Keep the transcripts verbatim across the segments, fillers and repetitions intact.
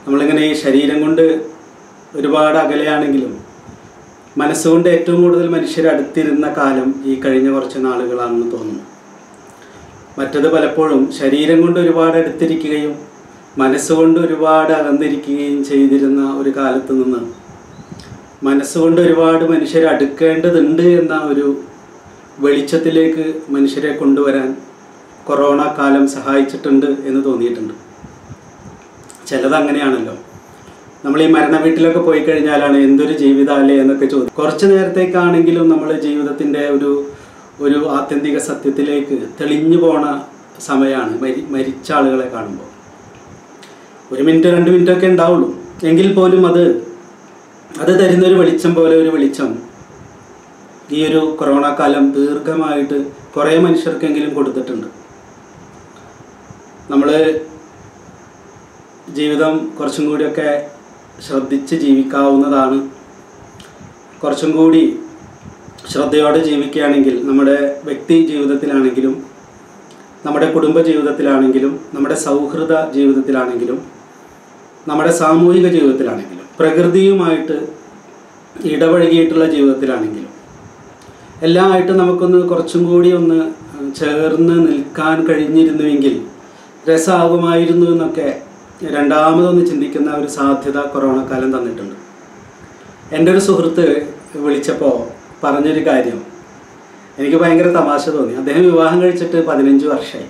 നമ്മളിങ്ങനെ ഈ ശരീരം കൊണ്ട് ഒരുപാട് അകലെയാണെങ്കിലും മനസ്സുകൊണ്ട് ഏറ്റവും കൂടുതൽ മനുഷ്യർ അടുത്തിരുന്ന കാലം ഈ കഴിഞ്ഞ കുറച്ച് നാളുകളാണെന്ന് തോന്നുന്നു. മറ്റത് പലപ്പോഴും ശരീരം കൊണ്ട് ഒരുപാട് അടുത്തിരിക്കുകയും മനസ്സുകൊണ്ട് ഒരുപാട് അകന്നിരിക്കുകയും ചെയ്തിരുന്ന ഒരു കാലത്ത് നിന്ന് മനസ്സുകൊണ്ട് ഒരുപാട് മനുഷ്യർ അടുക്കേണ്ടതുണ്ട് എന്ന ഒരു വെളിച്ചത്തിലേക്ക് മനുഷ്യരെ കൊണ്ടുവരാൻ കൊറോണ കാലം സഹായിച്ചിട്ടുണ്ട് എന്ന് തോന്നിയിട്ടുണ്ട്. ചിലത് അങ്ങനെയാണല്ലോ. നമ്മൾ ഈ മരണ വീട്ടിലൊക്കെ പോയി കഴിഞ്ഞാലാണ് എന്തൊരു ജീവിതമല്ലേ എന്നൊക്കെ ചോദിക്കും. കുറച്ച് നേരത്തേക്കാണെങ്കിലും നമ്മൾ ജീവിതത്തിൻ്റെ ഒരു ഒരു ആത്യന്തിക സത്യത്തിലേക്ക് തെളിഞ്ഞു പോണ സമയമാണ് മരി മരിച്ച ആളുകളെ കാണുമ്പോൾ. ഒരു മിനിറ്റ് രണ്ട് മിനിറ്റൊക്കെ ഉണ്ടാവുള്ളൂ, എങ്കിൽ പോലും അത് അത് തരുന്നൊരു വെളിച്ചം പോലെ ഒരു വെളിച്ചം ഈ ഒരു കൊറോണ കാലം ദീർഘമായിട്ട് കുറേ മനുഷ്യർക്കെങ്കിലും കൊടുത്തിട്ടുണ്ട്. നമ്മൾ ജീവിതം കുറച്ചും കൂടിയൊക്കെ ശ്രദ്ധിച്ച് ജീവിക്കാവുന്നതാണ്. കുറച്ചും കൂടി ശ്രദ്ധയോടെ ജീവിക്കുകയാണെങ്കിൽ നമ്മുടെ വ്യക്തി ജീവിതത്തിലാണെങ്കിലും നമ്മുടെ കുടുംബ ജീവിതത്തിലാണെങ്കിലും നമ്മുടെ സൗഹൃദ ജീവിതത്തിലാണെങ്കിലും നമ്മുടെ സാമൂഹിക ജീവിതത്തിലാണെങ്കിലും പ്രകൃതിയുമായിട്ട് ഇടപഴകിയിട്ടുള്ള ജീവിതത്തിലാണെങ്കിലും എല്ലാമായിട്ട് നമുക്കൊന്ന് കുറച്ചും കൂടി ഒന്ന് ചേർന്ന് നിൽക്കാൻ കഴിഞ്ഞിരുന്നുവെങ്കിൽ രസമാകുമായിരുന്നു എന്നൊക്കെ രണ്ടാമതൊന്ന് ചിന്തിക്കുന്ന ഒരു സാധ്യത കൊറോണ കാലം തന്നിട്ടുണ്ട്. എൻ്റെ ഒരു സുഹൃത്ത് വിളിച്ചപ്പോൾ പറഞ്ഞൊരു കാര്യം എനിക്ക് ഭയങ്കര തമാശ തോന്നി. അദ്ദേഹം വിവാഹം കഴിച്ചിട്ട് പതിനഞ്ച് വർഷമായി.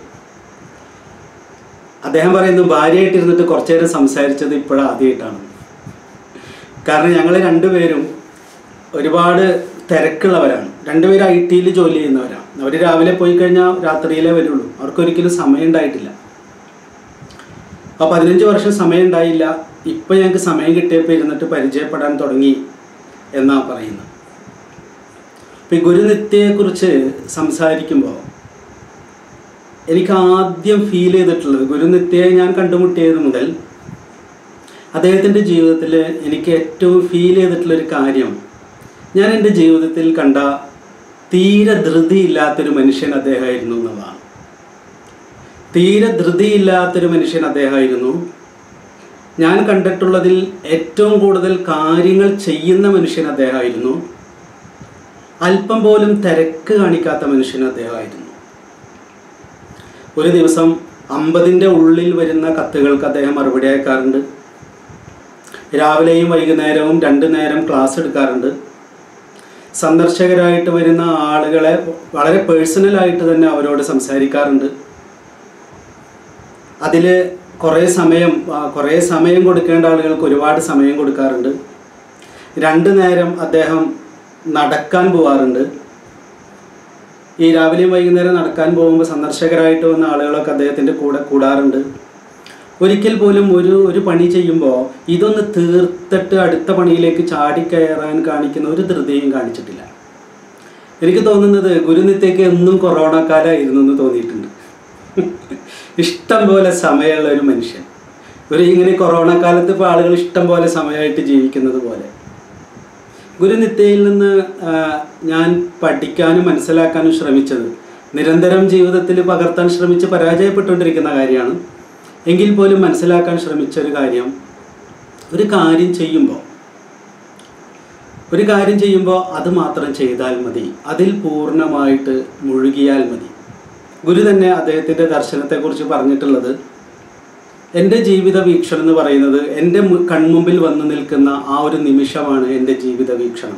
അദ്ദേഹം പറയുന്നു ഭാര്യയായിട്ടിരുന്നിട്ട് കുറച്ചു നേരം സംസാരിച്ചത് ഇപ്പോഴും ആദ്യമായിട്ടാണ്. കാരണം ഞങ്ങൾ രണ്ടുപേരും ഒരുപാട് തിരക്കുള്ളവരാണ്. രണ്ടുപേരും ഐ ടിയിൽ ജോലി ചെയ്യുന്നവരാണ്. അവർ രാവിലെ പോയി കഴിഞ്ഞാൽ രാത്രിയിലേ വരുള്ളൂ. അവർക്കൊരിക്കലും സമയം ഉണ്ടായിട്ടില്ല. അപ്പോൾ പതിനഞ്ച് വർഷം സമയം ഉണ്ടായില്ല. ഇപ്പം ഞങ്ങൾക്ക് സമയം കിട്ടിയപ്പോൾ ഇരുന്നിട്ട് പരിചയപ്പെടാൻ തുടങ്ങി എന്നാണ് പറയുന്നത്. ഇപ്പം ഈ ഗുരുനിത്യയെക്കുറിച്ച് സംസാരിക്കുമ്പോൾ എനിക്ക് ആദ്യം ഫീൽ ചെയ്തിട്ടുള്ളത്, ഗുരുനിത്യയെ ഞാൻ കണ്ടുമുട്ടിയത് മുതൽ അദ്ദേഹത്തിൻ്റെ ജീവിതത്തിൽ എനിക്ക് ഏറ്റവും ഫീൽ ചെയ്തിട്ടുള്ളൊരു കാര്യം, ഞാൻ എൻ്റെ ജീവിതത്തിൽ കണ്ട തീരെ ധൃതിയില്ലാത്തൊരു മനുഷ്യൻ അദ്ദേഹമായിരുന്നു എന്നുള്ളതാണ്. തീരെ ധൃതിയില്ലാത്തൊരു മനുഷ്യൻ അദ്ദേഹമായിരുന്നു. ഞാൻ കണ്ടിട്ടുള്ളതിൽ ഏറ്റവും കൂടുതൽ കാര്യങ്ങൾ ചെയ്യുന്ന മനുഷ്യൻ അദ്ദേഹമായിരുന്നു. അല്പം പോലും തിരക്ക് കാണിക്കാത്ത മനുഷ്യൻ അദ്ദേഹമായിരുന്നു. ഒരു ദിവസം അമ്പതിൻ്റെ ഉള്ളിൽ വരുന്ന കത്തുകൾക്ക് അദ്ദേഹം മറുപടി അയക്കാറുണ്ട്. രാവിലെയും വൈകുന്നേരവും രണ്ട് നേരം ക്ലാസ് എടുക്കാറുണ്ട്. സന്ദർശകരായിട്ട് വരുന്ന ആളുകളെ വളരെ പേഴ്സണലായിട്ട് തന്നെ അവരോട് സംസാരിക്കാറുണ്ട്. അതിൽ കുറേ സമയം കുറേ സമയം കൊടുക്കേണ്ട ആളുകൾക്ക് ഒരുപാട് സമയം കൊടുക്കാറുണ്ട്. രണ്ട് നേരം അദ്ദേഹം നടക്കാൻ പോവാറുണ്ട്. ഈ രാവിലെയും വൈകുന്നേരം നടക്കാൻ പോകുമ്പോൾ സന്ദർശകരായിട്ട് വന്ന ആളുകളൊക്കെ അദ്ദേഹത്തിൻ്റെ കൂടെ കൂടാറുണ്ട്. ഒരിക്കൽ പോലും ഒരു ഒരു പണി ചെയ്യുമ്പോൾ ഇതൊന്ന് തീർത്തിട്ട് അടുത്ത പണിയിലേക്ക് ചാടിക്കയറാൻ കാണിക്കുന്ന ഒരു ധൃതിയും കാണിച്ചിട്ടില്ല. എനിക്ക് തോന്നുന്നത് ഗുരുനിത്യയ്ക്ക് എന്നും കൊറോണ കാലമായിരുന്നു എന്ന് തോന്നിയിട്ടുണ്ട്. ഇഷ്ടം പോലെ സമയമുള്ള ഒരു മനുഷ്യൻ. ഒരു ഇങ്ങനെ കൊറോണ കാലത്ത് ഇപ്പോൾ ആളുകൾ ഇഷ്ടം പോലെ സമയമായിട്ട് ജീവിക്കുന്നത് പോലെ. ഗുരുനിത്യയിൽ നിന്ന് ഞാൻ പഠിക്കാനും മനസ്സിലാക്കാനും ശ്രമിച്ചത്, നിരന്തരം ജീവിതത്തിൽ പകർത്താൻ ശ്രമിച്ച് പരാജയപ്പെട്ടുകൊണ്ടിരിക്കുന്ന കാര്യമാണ്. എങ്കിൽ പോലും മനസ്സിലാക്കാൻ ശ്രമിച്ചൊരു കാര്യം, ഒരു കാര്യം ചെയ്യുമ്പോൾ ഒരു കാര്യം ചെയ്യുമ്പോൾ അത് മാത്രം ചെയ്താൽ മതി, അതിൽ പൂർണ്ണമായിട്ട് മുഴുകിയാൽ മതി. ഗുരു തന്നെ അദ്ദേഹത്തിൻ്റെ ദർശനത്തെക്കുറിച്ച് പറഞ്ഞിട്ടുള്ളത്, എൻ്റെ ജീവിത വീക്ഷണം എന്ന് പറയുന്നത് എൻ്റെ കൺമുമ്പിൽ വന്നു നിൽക്കുന്ന ആ ഒരു നിമിഷമാണ് എൻ്റെ ജീവിത വീക്ഷണം.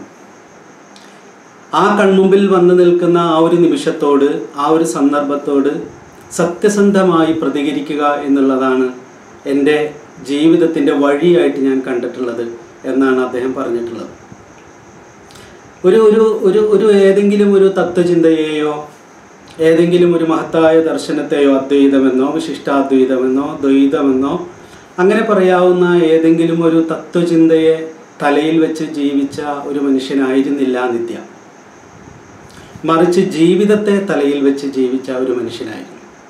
ആ കൺമുമ്പിൽ വന്നു നിൽക്കുന്ന ആ ഒരു നിമിഷത്തോട്, ആ ഒരു സന്ദർഭത്തോട് സത്യസന്ധമായി പ്രതികരിക്കുക എന്നുള്ളതാണ് എൻ്റെ ജീവിതത്തിൻ്റെ വഴിയായിട്ട് ഞാൻ കണ്ടിട്ടുള്ളത് എന്നാണ് അദ്ദേഹം പറഞ്ഞിട്ടുള്ളത്. ഒരു ഒരു ഒരു ഒരു ഏതെങ്കിലും ഒരു തത്വചിന്തയെയോ ഏതെങ്കിലും ഒരു മഹത്തായ ദർശനത്തെയോ അദ്വൈതമെന്നോ വിശിഷ്ടാദ്വൈതമെന്നോ ദ്വൈതമെന്നോ അങ്ങനെ പറയാവുന്ന ഏതെങ്കിലും ഒരു തത്വചിന്തയെ തലയിൽ വെച്ച് ജീവിച്ച ഒരു മനുഷ്യനായിരുന്നില്ല നിത്യ. മറിച്ച് ജീവിതത്തെ തലയിൽ വെച്ച് ജീവിച്ച ഒരു മനുഷ്യനായിരുന്നു.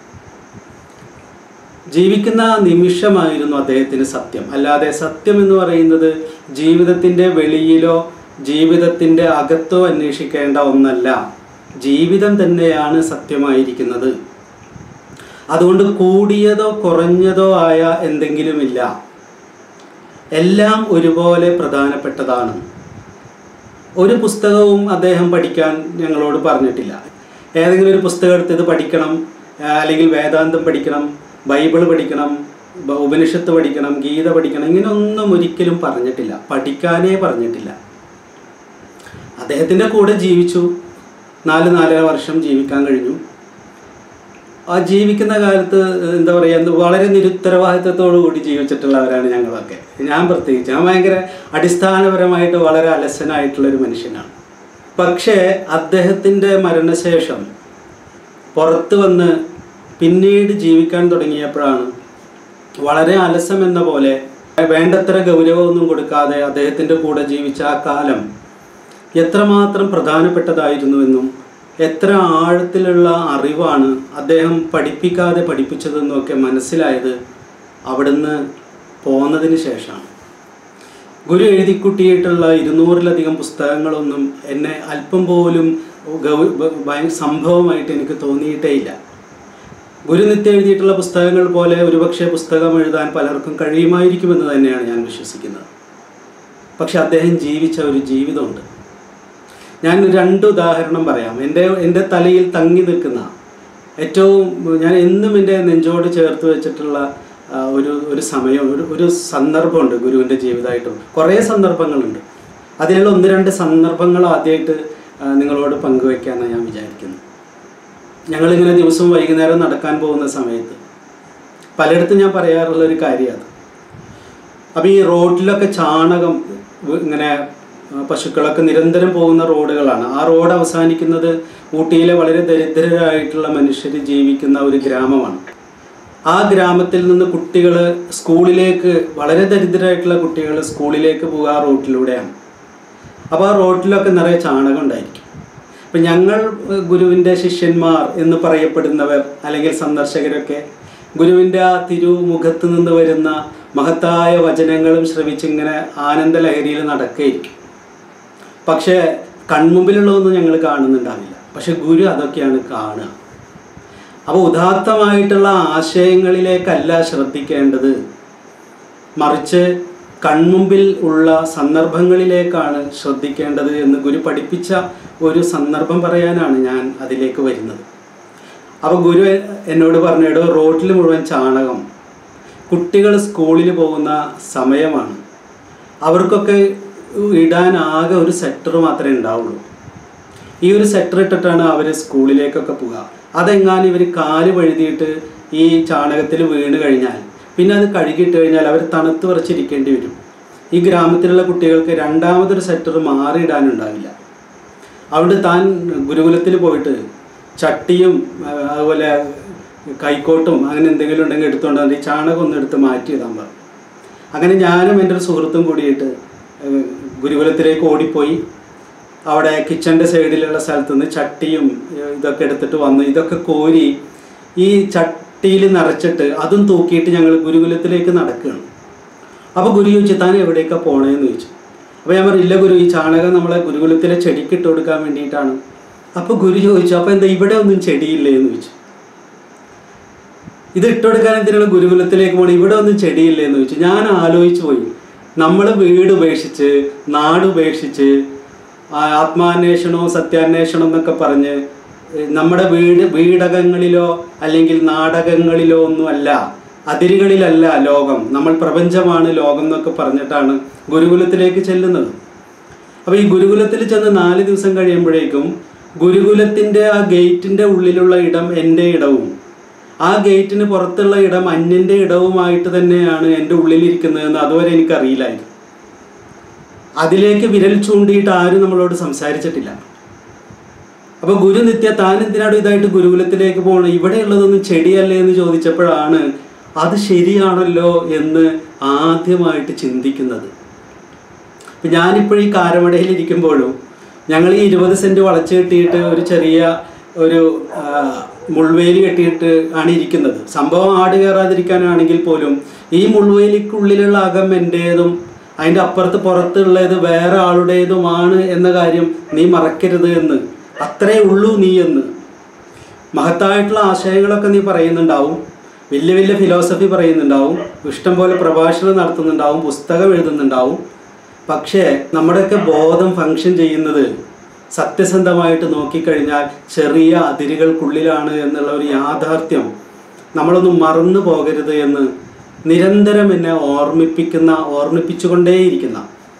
ജീവിക്കുന്ന നിമിഷമായിരുന്നു അദ്ദേഹത്തിന് സത്യം. അല്ലാതെ സത്യം എന്ന് പറയുന്നത് ജീവിതത്തിൻ്റെ വെളിയിലോ ജീവിതത്തിൻ്റെ അകത്തോ അന്വേഷിക്കേണ്ട ഒന്നല്ല. ജീവിതം തന്നെയാണ് സത്യമായിരിക്കുന്നത്. അതുകൊണ്ട് കൂടിയതോ കുറഞ്ഞതോ ആയ എന്തെങ്കിലുമില്ല. എല്ലാം ഒരുപോലെ പ്രധാനപ്പെട്ടതാണ്. ഒരു പുസ്തകവും അദ്ദേഹം പഠിക്കാൻ ഞങ്ങളോട് പറഞ്ഞിട്ടില്ല. ഏതെങ്കിലും ഒരു പുസ്തകം എടുത്ത് ഇത് പഠിക്കണം, അല്ലെങ്കിൽ വേദാന്തം പഠിക്കണം, ബൈബിൾ പഠിക്കണം, ഉപനിഷത്ത് പഠിക്കണം, ഗീത പഠിക്കണം, ഇങ്ങനെയൊന്നും ഒരിക്കലും പറഞ്ഞിട്ടില്ല. പഠിക്കാനേ പറഞ്ഞിട്ടില്ല. അദ്ദേഹത്തിൻ്റെ കൂടെ ജീവിച്ചു. നാല് നാലര വർഷം ജീവിക്കാൻ കഴിഞ്ഞു. ആ ജീവിക്കുന്ന കാലത്ത് എന്താ പറയുക, വളരെ നിരുത്തരവാദിത്വത്തോടു കൂടി ജീവിച്ചിട്ടുള്ളവരാണ് ഞങ്ങളൊക്കെ. ഞാൻ പ്രത്യേകിച്ച് ഞാൻ ഭയങ്കര അടിസ്ഥാനപരമായിട്ട് വളരെ അലസനായിട്ടുള്ളൊരു മനുഷ്യനാണ്. പക്ഷേ അദ്ദേഹത്തിൻ്റെ മരണശേഷം പുറത്ത് വന്ന് പിന്നീട് ജീവിക്കാൻ തുടങ്ങിയപ്പോഴാണ് വളരെ അലസം എന്ന പോലെ, വേണ്ടത്ര ഗൗരവമൊന്നും കൊടുക്കാതെ അദ്ദേഹത്തിൻ്റെ കൂടെ ജീവിച്ച ആ കാലം എത്രമാത്രം പ്രധാനപ്പെട്ടതായിരുന്നുവെന്നും എത്ര ആഴത്തിലുള്ള അറിവാണ് അദ്ദേഹം പഠിപ്പിക്കാതെ പഠിപ്പിച്ചതെന്നൊക്കെ മനസ്സിലായത് അവിടുന്ന് പോന്നതിന് ശേഷമാണ്. ഗുരു എഴുതിക്കുട്ടിയിട്ടുള്ള ഇരുന്നൂറിലധികം പുസ്തകങ്ങളൊന്നും എന്നെ അല്പം പോലും ഗൗ ഭയങ്കര സംഭവമായിട്ട് എനിക്ക് തോന്നിയിട്ടേ ഇല്ല. ഗുരു നിത്യം എഴുതിയിട്ടുള്ള പുസ്തകങ്ങൾ പോലെ ഒരുപക്ഷെ പുസ്തകം എഴുതാൻ പലർക്കും കഴിയുമായിരിക്കുമെന്ന് തന്നെയാണ് ഞാൻ വിശ്വസിക്കുന്നത്. പക്ഷെ അദ്ദേഹം ജീവിച്ച ഒരു ജീവിതമുണ്ട്. ഞാൻ രണ്ട് ഉദാഹരണം പറയാം. എൻ്റെ എൻ്റെ തലയിൽ തങ്ങി നിൽക്കുന്ന ഏറ്റവും, ഞാൻ എന്നും എൻ്റെ നെഞ്ചോട് ചേർത്ത് വെച്ചിട്ടുള്ള ഒരു ഒരു സമയം, ഒരു ഒരു സന്ദർഭമുണ്ട് ഗുരുവിൻ്റെ ജീവിതമായിട്ടും. കുറേ സന്ദർഭങ്ങളുണ്ട്. അതിലുള്ള ഒന്ന് രണ്ട് സന്ദർഭങ്ങൾ ആദ്യമായിട്ട് നിങ്ങളോട് പങ്കുവയ്ക്കാമെന്ന് ഞാൻ വിചാരിക്കുന്നു. ഞങ്ങളിങ്ങനെ ദിവസവും വൈകുന്നേരം നടക്കാൻ പോകുന്ന സമയത്ത് പലയിടത്തും ഞാൻ പറയാറുള്ളൊരു കാര്യമാണ്. അപ്പോൾ ഈ റോഡിലൊക്കെ ചാണകം, ഇങ്ങനെ പശുക്കളൊക്കെ നിരന്തരം പോകുന്ന റോഡുകളാണ്. ആ റോഡ് അവസാനിക്കുന്നത് ഊട്ടിയിലെ വളരെ ദരിദ്രരായിട്ടുള്ള മനുഷ്യർ ജീവിക്കുന്ന ഒരു ഗ്രാമമാണ്. ആ ഗ്രാമത്തിൽ നിന്ന് കുട്ടികൾ സ്കൂളിലേക്ക്, വളരെ ദരിദ്രരായിട്ടുള്ള കുട്ടികൾ സ്കൂളിലേക്ക് പോകുക ആ റോഡിലൂടെയാണ്. അപ്പോൾ ആ റോഡിലൊക്കെ നിറയെ ചാണകം ഉണ്ടായിരിക്കും. അപ്പം ഞങ്ങൾ ഗുരുവിൻ്റെ ശിഷ്യന്മാർ എന്ന് പറയപ്പെടുന്നവർ അല്ലെങ്കിൽ സന്ദർശകരൊക്കെ ഗുരുവിൻ്റെ ആ തിരുമുഖത്ത് നിന്ന് വരുന്ന മഹത്തായ വചനങ്ങളും ശ്രവിച്ചിങ്ങനെ ആനന്ദലഹരിയിൽ നടക്കുകയായിരിക്കും. പക്ഷേ കൺമുമ്പിലുള്ളതൊന്നും ഞങ്ങൾ കാണുന്നുണ്ടാവില്ല. പക്ഷെ ഗുരു അതൊക്കെയാണ് കാണുക. അപ്പോൾ ഉദാത്തമായിട്ടുള്ള ആശയങ്ങളിലേക്കല്ല ശ്രദ്ധിക്കേണ്ടത്, മറിച്ച് കൺമുമ്പിൽ ഉള്ള സന്ദർഭങ്ങളിലേക്കാണ് ശ്രദ്ധിക്കേണ്ടത് എന്ന് ഗുരു പഠിപ്പിച്ച ഒരു സന്ദർഭം പറയാനാണ് ഞാൻ അതിലേക്ക് വരുന്നത്. അപ്പോൾ ഗുരു എന്നോട് പറഞ്ഞു, എടോ റോഡിൽ മുഴുവൻ ചാണകം, കുട്ടികൾ സ്കൂളിൽ പോകുന്ന സമയമാണ്, അവർക്കൊക്കെ ഇടാൻ ആകെ ഒരു സെറ്റർ മാത്രമേ ഉണ്ടാവുള്ളൂ. ഈ ഒരു സെറ്റർ ഇട്ടിട്ടാണ് അവർ സ്കൂളിലേക്കൊക്കെ പോകുക. അതെങ്ങാനും ഇവർ കാല് വഴുതിയിട്ട് ഈ ചാണകത്തിൽ വീണ് കഴിഞ്ഞാൽ പിന്നെ അത് കഴുകിയിട്ട് കഴിഞ്ഞാൽ അവർ തണുത്ത് വിറച്ചിരിക്കേണ്ടി വരും. ഈ ഗ്രാമത്തിലുള്ള കുട്ടികൾക്ക് രണ്ടാമതൊരു സെറ്റർ മാറിയിടാനുണ്ടാവില്ല. അവിടെ താൻ ഗുരുകുലത്തിൽ പോയിട്ട് ചട്ടിയും അതുപോലെ കൈക്കോട്ടും അങ്ങനെ എന്തെങ്കിലും ഉണ്ടെങ്കിൽ എടുത്തുകൊണ്ട് ഈ ചാണകം ഒന്ന് എടുത്ത് മാറ്റിയിടാൻ പറഞ്ഞു. അങ്ങനെ ഞാനും എൻ്റെ ഒരു സുഹൃത്തും കൂടിയിട്ട് ഗുരുകുലത്തിലേക്ക് ഓടിപ്പോയി. അവിടെ കിച്ചൻ്റെ സൈഡിലുള്ള സ്ഥലത്ത് നിന്ന് ചട്ടിയും ഇതൊക്കെ എടുത്തിട്ട് വന്ന് ഇതൊക്കെ കോരി ഈ ചട്ടിയിൽ നിറച്ചിട്ട് അതും തൂക്കിയിട്ട് ഞങ്ങൾ ഗുരുകുലത്തിലേക്ക് നടക്കുകയാണ്. അപ്പോൾ ഗുരു ചോദിച്ചു, താൻ എവിടേക്കാണ് പോണേന്ന് ചോദിച്ചു. അപ്പോൾ ഞാൻ പറഞ്ഞു, ഇല്ല ഗുരു, ഈ ചാണകം നമ്മളെ ഗുരുകുലത്തിലെ ചെടിക്ക് ഇട്ട് കൊടുക്കാൻ വേണ്ടിയിട്ടാണ്. അപ്പോൾ ഗുരു ചോദിച്ചു, അപ്പോൾ എന്താ ഇവിടെ ഒന്നും ചെടിയില്ലേ എന്ന് ചോദിച്ചു. ഇത് ഇട്ടുകൊടുക്കാൻ എന്തിനാണ് ഗുരുകുലത്തിലേക്ക് പോകണം, ഇവിടെ ഒന്നും ചെടിയില്ലേ എന്ന് ചോദിച്ചു. ഞാൻ ആലോചിച്ചു പോയി, നമ്മൾ വീട് ഉപേക്ഷിച്ച് നാട് ഉപേക്ഷിച്ച് ആത്മാന്വേഷണവും സത്യാന്വേഷണം എന്നൊക്കെ പറഞ്ഞ് നമ്മുടെ വീട് വീടകങ്ങളിലോ അല്ലെങ്കിൽ നാടകങ്ങളിലോ ഒന്നുമല്ല, അതിരുകളിലല്ല ലോകം, നമ്മൾ പ്രപഞ്ചമാണ് ലോകം എന്നൊക്കെ പറഞ്ഞിട്ടാണ് ഗുരുകുലത്തിലേക്ക് ചെല്ലുന്നത്. അപ്പോൾ ഈ ഗുരുകുലത്തിൽ ചെന്ന് നാല് ദിവസം കഴിയുമ്പോഴേക്കും ഗുരുകുലത്തിൻ്റെ ആ ഗേറ്റിൻ്റെ ഉള്ളിലുള്ള ഇടം എൻ്റെ ഇടവും ആ ഗേറ്റിന് പുറത്തുള്ള ഇടം അന്യൻ്റെ ഇടവുമായിട്ട് തന്നെയാണ് എൻ്റെ ഉള്ളിലിരിക്കുന്നതെന്ന് അതുവരെ എനിക്കറിയില്ലായിരുന്നു. അതിലേക്ക് വിരൽ ചൂണ്ടിയിട്ട് ആരും നമ്മളോട് സംസാരിച്ചിട്ടില്ല. അപ്പോൾ ഗുരു നിത്യ താൻ എന്തിനാണ് ഇതായിട്ട് ഗുരുകുലത്തിലേക്ക് പോകണം, ഇവിടെയുള്ളതൊന്നും ചെടിയല്ലേ എന്ന് ചോദിച്ചപ്പോഴാണ് അത് ശരിയാണല്ലോ എന്ന് ആദ്യമായിട്ട് ചിന്തിക്കുന്നത്. ഇപ്പം ഞാനിപ്പോഴീ കാരമടയിലിരിക്കുമ്പോഴും ഞങ്ങൾ ഈ ഇരുപത് സെൻറ്റ് വളച്ച് കെട്ടിയിട്ട് ഒരു ചെറിയ ഒരു മുൾവേലി കെട്ടിയിട്ട് ആണ് ഇരിക്കുന്നത്. സംഭവം ആട് കയറാതിരിക്കാനാണെങ്കിൽ പോലും ഈ മുൾവേലിക്കുള്ളിലുള്ള അകം എൻ്റേതും അതിൻ്റെ അപ്പുറത്ത് പുറത്തുള്ളത് വേറെ ആളുടേതുമാണ് എന്ന കാര്യം നീ മറക്കരുത് എന്ന്, അത്രേ ഉള്ളൂ നീ എന്ന്. മഹത്തായിട്ടുള്ള ആശയങ്ങളൊക്കെ നീ പറയുന്നുണ്ടാവും, വലിയ വലിയ ഫിലോസഫി പറയുന്നുണ്ടാവും, ഇഷ്ടം പോലെ പ്രഭാഷണം നടത്തുന്നുണ്ടാവും, പുസ്തകം എഴുതുന്നുണ്ടാവും. പക്ഷേ നമ്മുടെയൊക്കെ ബോധം ഫങ്ഷൻ ചെയ്യുന്നത് സത്യസന്ധമായിട്ട് നോക്കിക്കഴിഞ്ഞാൽ ചെറിയ അതിരുകൾക്കുള്ളിലാണ് എന്നുള്ള ഒരു യാഥാർത്ഥ്യം നമ്മളൊന്നും മറന്നു പോകരുത് എന്ന് നിരന്തരം എന്നെ ഓർമ്മിപ്പിക്കുന്ന ഓർമ്മിപ്പിച്ചുകൊണ്ടേയിരിക്കുന്ന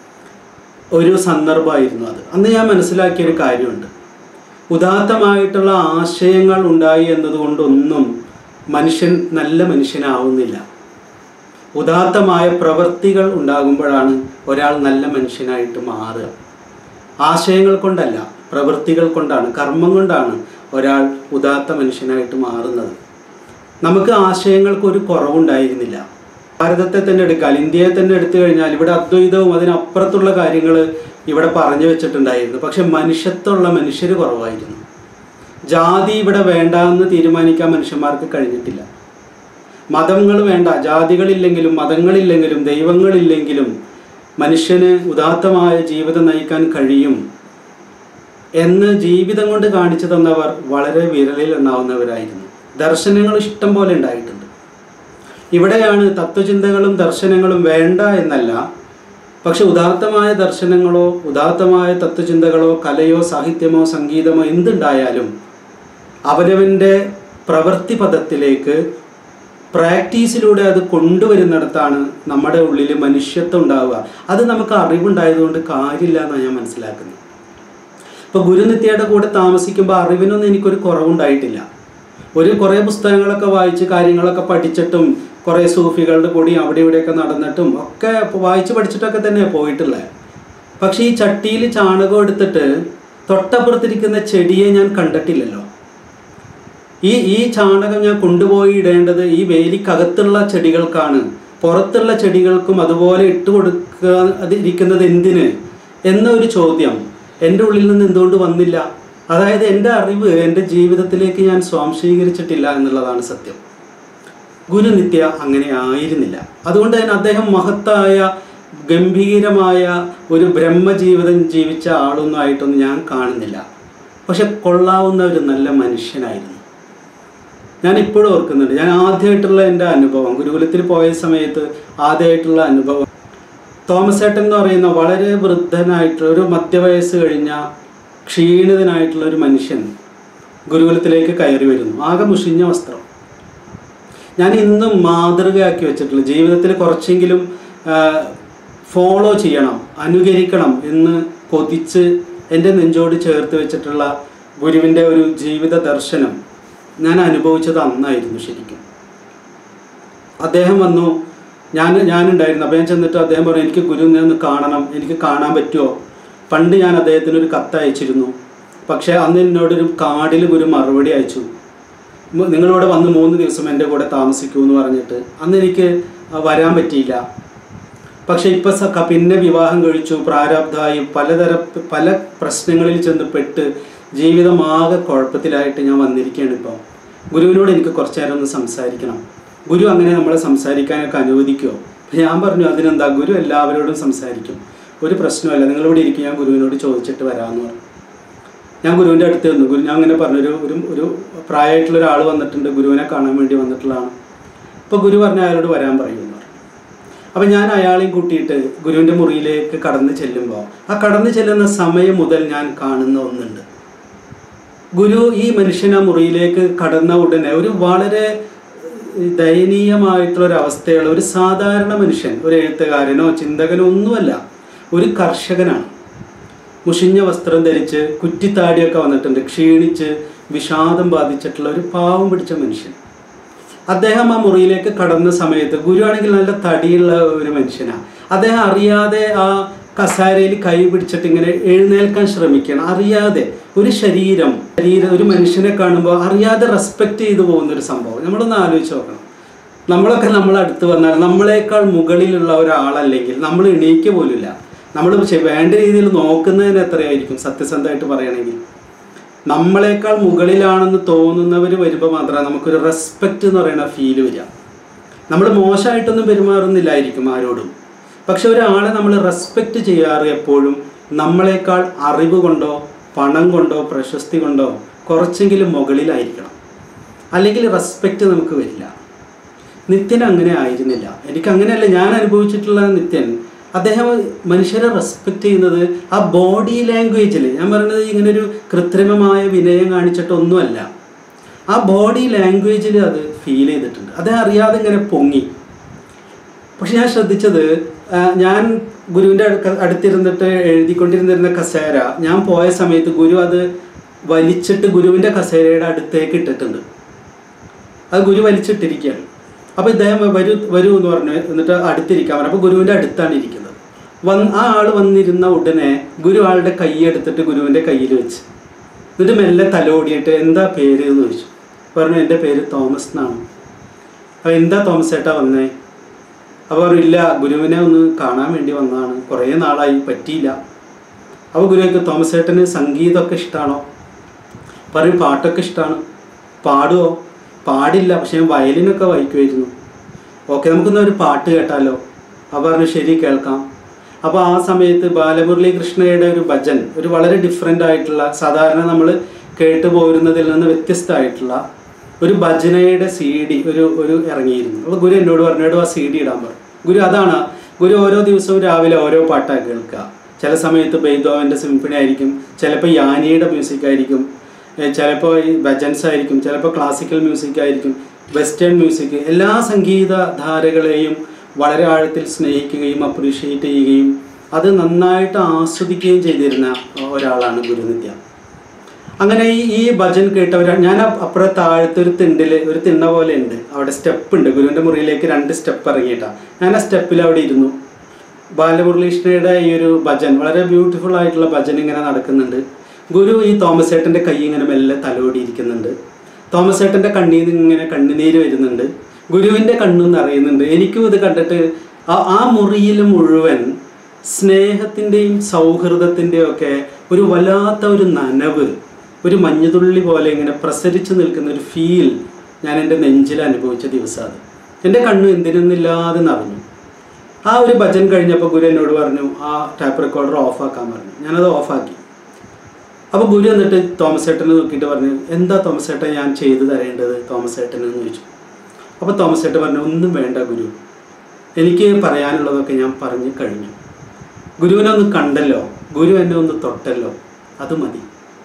ഒരു സന്ദർഭമായിരുന്നു അത്. അന്ന് ഞാൻ മനസ്സിലാക്കിയൊരു കാര്യമുണ്ട്. ഉദാത്തമായിട്ടുള്ള ആശയങ്ങൾ ഉണ്ടായി എന്നതുകൊണ്ടൊന്നും മനുഷ്യൻ നല്ല മനുഷ്യനാവുന്നില്ല. ഉദാത്തമായ പ്രവൃത്തികൾ ഉണ്ടാകുമ്പോഴാണ് ഒരാൾ നല്ല മനുഷ്യനായിട്ട് മാറുക. ആശയങ്ങൾ കൊണ്ടല്ല, പ്രവൃത്തികൾ കൊണ്ടാണ്, കർമ്മം കൊണ്ടാണ് ഒരാൾ ഉദാത്ത മനുഷ്യനായിട്ട് മാറുന്നത്. നമുക്ക് ആശയങ്ങൾക്കൊരു കുറവുണ്ടായിരുന്നില്ല. ഭാരതത്തെ തന്നെ എടുക്കാൽ, ഇന്ത്യയെ തന്നെ എടുത്തു കഴിഞ്ഞാൽ ഇവിടെ അദ്വൈതവും അതിനപ്പുറത്തുള്ള കാര്യങ്ങൾ ഇവിടെ പറഞ്ഞു വെച്ചിട്ടുണ്ടായിരുന്നു. പക്ഷെ മനുഷ്യത്വമുള്ള മനുഷ്യർ കുറവായിരുന്നു. ജാതി ഇവിടെ വേണ്ട എന്ന് തീരുമാനിക്കാൻ മനുഷ്യന്മാർക്ക് കഴിഞ്ഞിട്ടില്ല. മതങ്ങൾ വേണ്ട, ജാതികളില്ലെങ്കിലും മതങ്ങളില്ലെങ്കിലും ദൈവങ്ങളില്ലെങ്കിലും മനുഷ്യന് ഉദാത്തമായ ജീവിതം നയിക്കാൻ കഴിയും എന്ന് ജീവിതം കൊണ്ട് കാണിച്ചു തന്നവർ വളരെ വിരലിൽ എണ്ണാവുന്നവരായിരുന്നു. ദർശനങ്ങൾ ഇഷ്ടം പോലെ ഉണ്ടായിട്ടുണ്ട്. ഇവിടെയാണ് തത്വചിന്തകളും ദർശനങ്ങളും വേണ്ട എന്നല്ല, പക്ഷെ ഉദാത്തമായ ദർശനങ്ങളോ ഉദാത്തമായ തത്വചിന്തകളോ കലയോ സാഹിത്യമോ സംഗീതമോ എന്തുണ്ടായാലും അവനവൻ്റെ പ്രവൃത്തി പദത്തിലേക്ക് പ്രാക്ടീസിലൂടെ അത് കൊണ്ടുവരുന്നിടത്താണ് നമ്മുടെ ഉള്ളിൽ മനുഷ്യത്വം ഉണ്ടാവുക. അത് നമുക്ക് അറിവുണ്ടായതുകൊണ്ട് കാര്യമില്ല എന്നാണ് ഞാൻ മനസ്സിലാക്കുന്നത്. ഇപ്പോൾ ഗുരുനിത്യയുടെ കൂടെ താമസിക്കുമ്പോൾ അറിവിനൊന്നും എനിക്കൊരു കുറവുണ്ടായിട്ടില്ല. ഒരു കുറേ പുസ്തകങ്ങളൊക്കെ വായിച്ച് കാര്യങ്ങളൊക്കെ പഠിച്ചിട്ടും കുറേ സൂഫികളുടെ കൂടി അവിടെ ഇവിടെയൊക്കെ നടന്നിട്ടും ഒക്കെ വായിച്ച് പഠിച്ചിട്ടൊക്കെ തന്നെയാണ് പോയിട്ടുള്ളത്. പക്ഷേ ഈ ചട്ടിയിൽ ചാണകം എടുത്തിട്ട് തൊട്ടപ്പുറത്തിരിക്കുന്ന ചെടിയെ ഞാൻ കണ്ടിട്ടില്ലല്ലോ. ഈ ഈ ചാണകം ഞാൻ കൊണ്ടുപോയി ഇടേണ്ടത് ഈ വേലിക്കകത്തുള്ള ചെടികൾക്കാണ്, പുറത്തുള്ള ചെടികൾക്കും അതുപോലെ ഇട്ട് കൊടുക്കുക അത് ഇരിക്കുന്നത് എന്തിന് എന്നൊരു ചോദ്യം എൻ്റെ ഉള്ളിൽ നിന്ന് എന്തുകൊണ്ട് വന്നില്ല? അതായത് എൻ്റെ അറിവ് എൻ്റെ ജീവിതത്തിലേക്ക് ഞാൻ സ്വാംശീകരിച്ചിട്ടില്ല എന്നുള്ളതാണ് സത്യം. ഗുരുനിത്യ അങ്ങനെ ആയിരുന്നില്ല. അതുകൊണ്ട് തന്നെ അദ്ദേഹം മഹത്തായ ഗംഭീരമായ ഒരു ബ്രഹ്മജീവിതം ജീവിച്ച ആളൊന്നും ആയിട്ടൊന്നും ഞാൻ കാണുന്നില്ല. പക്ഷെ കൊള്ളാവുന്ന ഒരു നല്ല മനുഷ്യനായിരുന്നു. ഞാൻ ഇപ്പോഴും ഓർക്കുന്നുണ്ട്, ഞാൻ ആദ്യമായിട്ടുള്ള എൻ്റെ അനുഭവം ഗുരുകുലത്തിൽ പോയ സമയത്ത് ആദ്യമായിട്ടുള്ള അനുഭവം, തോമസ് ഏട്ടൻ എന്ന് പറയുന്ന വളരെ വൃദ്ധനായിട്ടുള്ള ഒരു മധ്യവയസ്സ് കഴിഞ്ഞ ക്ഷീണിതനായിട്ടുള്ള ഒരു മനുഷ്യൻ ഗുരുകുലത്തിലേക്ക് കയറി വരുന്നു. ആകെ മുഷിഞ്ഞ വസ്ത്രം. ഞാൻ ഇന്നും മാതൃകയാക്കി വെച്ചിട്ടുള്ള, ജീവിതത്തിൽ കുറച്ചെങ്കിലും ഫോളോ ചെയ്യണം, അനുകരിക്കണം എന്ന് കൊതിച്ച് എൻ്റെ നെഞ്ചോട് ചേർത്ത് വെച്ചിട്ടുള്ള ഗുരുവിൻ്റെ ഒരു ജീവിത ദർശനം ഞാൻ അനുഭവിച്ചത് അന്നായിരുന്നു ശരിക്കും. അദ്ദേഹം വന്നു, ഞാൻ ഞാനുണ്ടായിരുന്നു. അപ്പോൾ ഞാൻ ചെന്നിട്ട് അദ്ദേഹം പറഞ്ഞു, എനിക്ക് ഗുരുവിനെ ഒന്ന് കാണണം, എനിക്ക് കാണാൻ പറ്റുമോ? പണ്ട് ഞാൻ അദ്ദേഹത്തിനൊരു കത്ത് അയച്ചിരുന്നു. പക്ഷേ അന്ന് എന്നോടൊരു കാർഡിൽ ഗുരു മറുപടി അയച്ചു, നിങ്ങളിവിടെ വന്ന് മൂന്ന് ദിവസം എൻ്റെ കൂടെ താമസിക്കൂ എന്ന് പറഞ്ഞിട്ട്. അന്ന് എനിക്ക് വരാൻ പറ്റിയില്ല. പക്ഷെ ഇപ്പം പിന്നെ വിവാഹം കഴിച്ചു, പ്രാരാബ്ധമായി, പലതര പല പ്രശ്നങ്ങളിൽ ചെന്ന് പെട്ട് ജീവിതമാകെ കുഴപ്പത്തിലായിട്ട് ഞാൻ വന്നിരിക്കുകയാണ്. ഇപ്പോൾ ഗുരുവിനോട് എനിക്ക് കുറച്ചു നേരം ഒന്ന് സംസാരിക്കണം. ഗുരു അങ്ങനെ നമ്മളെ സംസാരിക്കാനൊക്കെ അനുവദിക്കുമോ? ഞാൻ പറഞ്ഞു, അതിനെന്താ, ഗുരു എല്ലാവരോടും സംസാരിക്കും, ഒരു പ്രശ്നമല്ല, നിങ്ങളിവിടെ ഇരിക്കും, ഞാൻ ഗുരുവിനോട് ചോദിച്ചിട്ട് വരാമെന്ന് പറഞ്ഞു. ഞാൻ ഗുരുവിൻ്റെ അടുത്ത് വന്നു. ഗുരു ഞാൻ അങ്ങനെ പറഞ്ഞു, ഒരു ഒരു പ്രായമായിട്ടുള്ള ഒരാൾ വന്നിട്ടുണ്ട്, ഗുരുവിനെ കാണാൻ വേണ്ടി വന്നിട്ടുള്ളതാണ്. അപ്പോൾ ഗുരു പറഞ്ഞു അയാളോട് വരാൻ പറയുമെന്ന് പറഞ്ഞു. അപ്പം ഞാൻ അയാളെയും കൂട്ടിയിട്ട് ഗുരുവിൻ്റെ മുറിയിലേക്ക് കടന്ന് ചെല്ലുമ്പോൾ ആ കടന്നു ചെല്ലുന്ന സമയം മുതൽ ഞാൻ കാണുന്ന ഒന്നുണ്ട്. ഗുരു ഈ മനുഷ്യൻ ആ മുറിയിലേക്ക് കടന്ന ഉടനെ ഒരു വളരെ ദയനീയമായിട്ടുള്ളൊരവസ്ഥയുള്ള ഒരു സാധാരണ മനുഷ്യൻ, ഒരു എഴുത്തുകാരനോ ചിന്തകനോ ഒന്നുമല്ല, ഒരു കർഷകനാണ്. മുഷിഞ്ഞ വസ്ത്രം ധരിച്ച് കുറ്റിത്താടിയൊക്കെ വന്നിട്ടുണ്ട്, ക്ഷീണിച്ച് വിഷാദം ബാധിച്ചിട്ടുള്ള ഒരു പാവം പിടിച്ച മനുഷ്യൻ. അദ്ദേഹം ആ മുറിയിലേക്ക് കടന്ന സമയത്ത്, ഗുരു ആണെങ്കിൽ നല്ല തടിയുള്ള ഒരു മനുഷ്യനാണ്. അദ്ദേഹം അറിയാതെ ആ കസാരയിൽ കൈ പിടിച്ചിട്ട് ഇങ്ങനെ എഴുന്നേൽക്കാൻ ശ്രമിക്കണം. അറിയാതെ ഒരു ശരീരം ശരീരം ഒരു മനുഷ്യനെ കാണുമ്പോൾ അറിയാതെ റെസ്പെക്റ്റ് ചെയ്തു പോകുന്നൊരു സംഭവം നമ്മളൊന്ന് ആലോചിച്ച് നോക്കണം. നമ്മളൊക്കെ നമ്മളടുത്ത് വന്നാൽ നമ്മളെക്കാൾ മുകളിലുള്ള ഒരാളല്ലെങ്കിൽ നമ്മൾ എണീക്കുക പോലുമില്ല. നമ്മൾ വേണ്ട രീതിയിൽ നോക്കുന്നതിന് എത്രയായിരിക്കും സത്യസന്ധമായിട്ട് പറയണമെങ്കിൽ. നമ്മളെക്കാൾ മുകളിലാണെന്ന് തോന്നുന്നവർ വരുമ്പോൾ മാത്രമേ നമുക്കൊരു റെസ്പെക്റ്റ് എന്ന് പറയുന്ന ഫീല് വരിക. നമ്മൾ മോശമായിട്ടൊന്നും പെരുമാറുന്നില്ലായിരിക്കും ആരോടും, പക്ഷെ ഒരാളെ നമ്മൾ റെസ്പെക്റ്റ് ചെയ്യാറ് എപ്പോഴും നമ്മളെക്കാൾ അറിവ് കൊണ്ടോ പണം കൊണ്ടോ പ്രശസ്തി കൊണ്ടോ കുറച്ചെങ്കിലും മുകളിലായിരിക്കണം, അല്ലെങ്കിൽ റെസ്പെക്റ്റ് നമുക്ക് വരില്ല. നിത്യൻ അങ്ങനെ ആയിരുന്നില്ല. എനിക്ക് അങ്ങനെയല്ല ഞാൻ അനുഭവിച്ചിട്ടുള്ള നിത്യൻ. അദ്ദേഹം മനുഷ്യരെ റെസ്പെക്റ്റ് ചെയ്യുന്നത് ആ ബോഡി ലാംഗ്വേജിൽ, ഞാൻ പറയുന്നത് ഇങ്ങനൊരു കൃത്രിമമായ വിനയം കാണിച്ചിട്ടൊന്നുമല്ല, ആ ബോഡി ലാംഗ്വേജിൽ അത് ഫീൽ ചെയ്തിട്ടുണ്ട്. അദ്ദേഹം അറിയാതെ ഇങ്ങനെ പൊങ്ങി. പക്ഷെ ഞാൻ ശ്രദ്ധിച്ചത്, ഞാൻ ഗുരുവിൻ്റെ അടുത്തിരുന്നിട്ട് എഴുതിക്കൊണ്ടിരുന്നിരുന്ന കസേര ഞാൻ പോയ സമയത്ത് ഗുരു അത് വലിച്ചിട്ട് ഗുരുവിൻ്റെ കസേരയുടെ അടുത്തേക്ക് ഇട്ടിട്ടുണ്ട്. അത് ഗുരു വലിച്ചിട്ടിരിക്കുകയാണ്. അപ്പോൾ ഇദ്ദേഹം വരൂ വരൂ എന്ന് പറഞ്ഞു, എന്നിട്ട് അടുത്തിരിക്കാൻ പറഞ്ഞു. അപ്പോൾ ഗുരുവിൻ്റെ അടുത്താണ് ഇരിക്കുന്നത്. വന്ന് ആ ആൾ വന്നിരുന്ന ഉടനെ ഗുരു ആളുടെ കൈ എടുത്തിട്ട് ഗുരുവിൻ്റെ കയ്യിൽ വെച്ച്, എന്നിട്ട് മെല്ലെ തലോടിയിട്ട് എന്താ പേര് എന്ന് ചോദിച്ചു. പറഞ്ഞു എൻ്റെ പേര് തോമസ് എന്നാണ്. അപ്പോൾ എന്താ തോമസ് ഏട്ടാ വന്നേ? അപ്പോൾ ഇല്ല, ഗുരുവിനെ ഒന്ന് കാണാൻ വേണ്ടി വന്നതാണ്, കുറേ നാളായി പറ്റിയില്ല. അപ്പോൾ ഗുരുവിക്ക് തോമസ് ഏട്ടന് സംഗീതമൊക്കെ ഇഷ്ടമാണോ? പറയും പാട്ടൊക്കെ ഇഷ്ടമാണ്. പാടുമോ? പാടില്ല, പക്ഷേ ഞാൻ വയലിനൊക്കെ വായിക്കുമായിരുന്നു. ഓക്കെ, നമുക്കൊന്ന് ഒരു പാട്ട് കേട്ടാലോ? അപ്പോൾ പറഞ്ഞു ശരി കേൾക്കാം. അപ്പോൾ ആ സമയത്ത് ബാലമുരളി കൃഷ്ണയുടെ ഒരു ഭജൻ, ഒരു വളരെ ഡിഫറെൻ്റ് ആയിട്ടുള്ള, സാധാരണ നമ്മൾ കേട്ടു പോരുന്നതിൽ നിന്ന് വ്യത്യസ്തമായിട്ടുള്ള ഒരു ഭജനയുടെ സി ഡി ഒരു ഒരു ഇറങ്ങിയിരുന്നു. അപ്പോൾ ഗുരു എന്നോട് പറഞ്ഞോട് ആ സി ഡി ഇടാൻ പറഞ്ഞു. ഗുരു അതാണ് ഗുരു ഓരോ ദിവസവും രാവിലെ ഓരോ പാട്ടാണ് കേൾക്കുക. ചില സമയത്ത് ബെയ്തോവൻ്റെ സിംഫണി ആയിരിക്കും, ചിലപ്പോൾ യാനിയുടെ മ്യൂസിക് ആയിരിക്കും, ചിലപ്പോൾ ഈ ഭജൻസ് ആയിരിക്കും, ചിലപ്പോൾ ക്ലാസിക്കൽ മ്യൂസിക് ആയിരിക്കും, വെസ്റ്റേൺ മ്യൂസിക്. എല്ലാ സംഗീതധാരകളെയും വളരെ ആഴത്തിൽ സ്നേഹിക്കുകയും അപ്രീഷിയേറ്റ് ചെയ്യുകയും അത് നന്നായിട്ട് ആസ്വദിക്കുകയും ചെയ്തിരുന്ന ഒരാളാണ് ഗുരുനിത്യ. അങ്ങനെ ഈ ഈ ഭജൻ കേട്ടവരാണ്. ഞാൻ അപ്പുറം താഴത്തെ ഒരു തിണ്ടിൽ ഒരു തിണ്ണ പോലെ ഉണ്ട്, അവിടെ സ്റ്റെപ്പ് ഉണ്ട്. ഗുരുവിൻ്റെ മുറിയിലേക്ക് രണ്ട് സ്റ്റെപ്പ് ഇറങ്ങിയിട്ടാണ്. ഞാൻ ആ സ്റ്റെപ്പിൽ അവിടെ ഇരുന്നു. ബാലമുരളീഷ്ണയുടെ ഈ ഒരു ഭജൻ, വളരെ ബ്യൂട്ടിഫുൾ ആയിട്ടുള്ള ഭജൻ ഇങ്ങനെ നടക്കുന്നുണ്ട്. ഗുരു ഈ തോമസ് ഏട്ടൻ്റെ കൈ ഇങ്ങനെ മെല്ലെ തലോടിയിരിക്കുന്നുണ്ട്. തോമസ് ഏട്ടൻ്റെ കണ്ണിൽ നിന്ന് ഇങ്ങനെ കണ്ണുനീര് വരുന്നുണ്ട്. ഗുരുവിൻ്റെ കണ്ണും നിറയുന്നുണ്ട്. എനിക്കും ഇത് കണ്ടിട്ട് ആ ആ മുറിയിൽ മുഴുവൻ സ്നേഹത്തിൻ്റെയും സൗഹൃദത്തിൻ്റെയും ഒക്കെ ഒരു വല്ലാത്ത ഒരു നനവ്, ഒരു മഞ്ഞുതുള്ളി പോലെ ഇങ്ങനെ പ്രസരിച്ച് നിൽക്കുന്ന ഒരു ഫീൽ ഞാൻ എൻ്റെ നെഞ്ചിൽ അനുഭവിച്ച ദിവസമാണ്. എൻ്റെ കണ്ണു എന്തിനൊന്നില്ലാതെ നിറഞ്ഞു. ആ ഒരു ഭജൻ കഴിഞ്ഞപ്പോൾ ഗുരു എന്നോട് പറഞ്ഞു ആ ടാപ്പ് റെക്കോർഡർ ഓഫാക്കാൻ പറഞ്ഞു. ഞാനത് ഓഫാക്കി. അപ്പോൾ ഗുരു എന്നിട്ട് തോമസ് ഏട്ടനെ നോക്കിയിട്ട് പറഞ്ഞു എന്താ തോമസ് ഏട്ടൻ ഞാൻ ചെയ്തു തരേണ്ടത് തോമസ് ഏട്ടനെന്ന് ചോദിച്ചു. അപ്പോൾ തോമസ് ഏട്ടൻ പറഞ്ഞു ഒന്നും വേണ്ട ഗുരു, എനിക്ക് പറയാനുള്ളതൊക്കെ ഞാൻ പറഞ്ഞു കഴിഞ്ഞു. ഗുരുവിനെ ഒന്ന് കണ്ടല്ലോ, ഗുരു എന്നെ ഒന്ന് തൊട്ടല്ലോ, അത് മതി.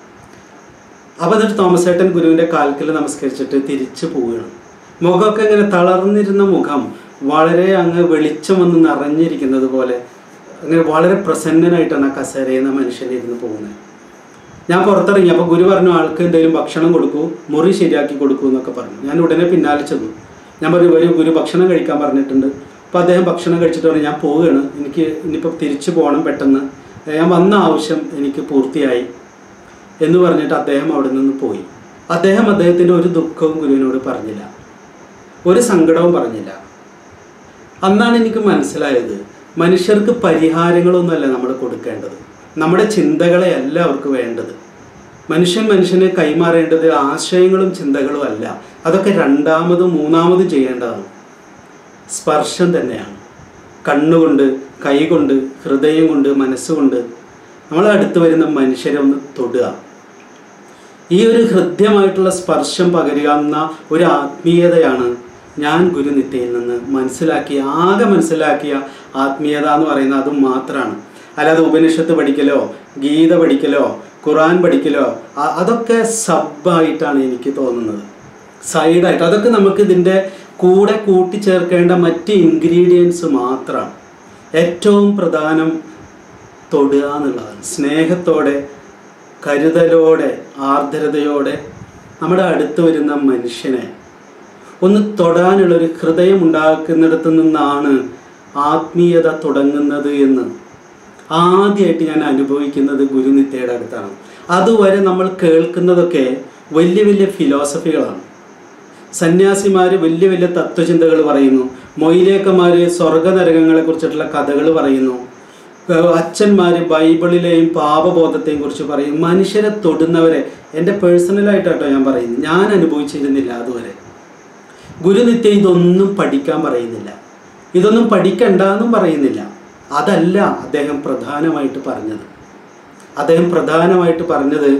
അപ്പോൾ എന്നിട്ട് തോമസ് ഏട്ടൻ ഗുരുവിൻ്റെ കാൽക്കൽ നമസ്കരിച്ചിട്ട് തിരിച്ചു പോവുകയാണ്. മുഖമൊക്കെ ഇങ്ങനെ തളർന്നിരുന്ന മുഖം വളരെ അങ്ങ് വെളിച്ചം വന്ന് നിറഞ്ഞിരിക്കുന്നത് പോലെ അങ്ങനെ വളരെ പ്രസന്നനായിട്ടാണ് ആ കസേരയിൽ നിന്ന് മനുഷ്യനിരുന്ന് പോകുന്നത്. ഞാൻ പുറത്തിറങ്ങി. അപ്പോൾ ഗുരു പറഞ്ഞു ആൾക്ക് എന്തെങ്കിലും ഭക്ഷണം കൊടുക്കൂ, മുറി ശരിയാക്കി കൊടുക്കൂ എന്നൊക്കെ പറഞ്ഞു. ഞാൻ ഉടനെ പിന്നാലെ ചെന്നു. ഞാൻ പറഞ്ഞു വരൂ, ഗുരു ഭക്ഷണം കഴിക്കാൻ പറഞ്ഞിട്ടുണ്ട്. അപ്പോൾ അദ്ദേഹം ഭക്ഷണം കഴിച്ചിട്ട് പറഞ്ഞു ഞാൻ പോവുകയാണ്, എനിക്ക് ഇനിയിപ്പോൾ തിരിച്ചു പോകണം പെട്ടെന്ന്, ഞാൻ വന്ന ആവശ്യം എനിക്ക് പൂർത്തിയായി എന്ന് പറഞ്ഞിട്ട് അദ്ദേഹം അവിടെ നിന്ന് പോയി. അദ്ദേഹം അദ്ദേഹത്തിൻ്റെ ഒരു ദുഃഖവും ഗുരുവിനോട് പറഞ്ഞില്ല, ഒരു സങ്കടവും പറഞ്ഞില്ല. അന്നാണ് എനിക്ക് മനസ്സിലായത് മനുഷ്യർക്ക് പരിഹാരങ്ങളൊന്നുമല്ല നമ്മൾ കൊടുക്കേണ്ടത്, നമ്മുടെ ചിന്തകളെയല്ല അവർക്ക് വേണ്ടത്. മനുഷ്യൻ മനുഷ്യന് കൈമാറേണ്ടത് ആശയങ്ങളും ചിന്തകളും അല്ല, അതൊക്കെ രണ്ടാമതും മൂന്നാമതും ചെയ്യേണ്ടതാണ്. സ്പർശം തന്നെയാണ്. കണ്ണുകൊണ്ട്, കൈകൊണ്ട്, ഹൃദയം കൊണ്ട്, മനസ്സുകൊണ്ട് നമ്മളെ അടുത്ത് വരുന്ന മനുഷ്യരെ ഒന്ന് തൊടുക. ഈ ഒരു ഹൃദ്യമായിട്ടുള്ള സ്പർശം പകരുക എന്ന ഒരു ആത്മീയതയാണ് ഞാൻ ഗുരുനിത്യയിൽ നിന്ന് മനസ്സിലാക്കിയ, ആകെ മനസ്സിലാക്കിയ ആത്മീയത എന്ന് പറയുന്നത് അതും മാത്രമാണ്. അല്ലാതെ ഉപനിഷത്ത് പഠിക്കലോ ഗീത പഠിക്കലോ ഖുറാൻ പഠിക്കലോ അതൊക്കെ സബ്ബായിട്ടാണ് എനിക്ക് തോന്നുന്നത്, സൈഡായിട്ട്. അതൊക്കെ നമുക്ക് ഇതിൻ്റെ കൂടെ കൂട്ടിച്ചേർക്കേണ്ട മറ്റ് ഇൻഗ്രീഡിയൻസ് മാത്രമാണ്. ഏറ്റവും പ്രധാനം തൊടുക എന്നുള്ളതാണ്. സ്നേഹത്തോടെ, കരുതലോടെ, ആർദ്രതയോടെ നമ്മുടെ അടുത്ത് വരുന്ന മനുഷ്യനെ ഒന്ന് തൊടാനുള്ളൊരു ഹൃദയം ഉണ്ടാക്കുന്നിടത്ത് നിന്നാണ് ആത്മീയത തുടങ്ങുന്നത് എന്ന് ആദ്യമായിട്ട് ഞാൻ അനുഭവിക്കുന്നത് ഗുരുനിത്യയുടെ അടുത്താണ്. അതുവരെ നമ്മൾ കേൾക്കുന്നതൊക്കെ വലിയ വലിയ ഫിലോസഫികളാണ്. സന്യാസിമാർ വലിയ വലിയ തത്വചിന്തകൾ പറയുന്നു, മൊയിലേക്കന്മാർ സ്വർഗനരകങ്ങളെ കുറിച്ചിട്ടുള്ള കഥകൾ പറയുന്നു, അച്ഛന്മാർ ബൈബിളിലെയും പാപബോധത്തെയും കുറിച്ച് പറയും. മനുഷ്യരെ തൊടുന്നവരെ, എൻ്റെ പേഴ്സണലായിട്ടാട്ടോ ഞാൻ പറയുന്നത്, ഞാൻ അനുഭവിച്ചിരുന്നില്ല അതുവരെ. ഗുരുനിത്യ ഇതൊന്നും പഠിക്കാൻ പറയുന്നില്ല, ഇതൊന്നും പഠിക്കണ്ടെന്നും പറയുന്നില്ല. അതല്ല അദ്ദേഹം പ്രധാനമായിട്ട് പറഞ്ഞത്. അദ്ദേഹം പ്രധാനമായിട്ട് പറഞ്ഞത്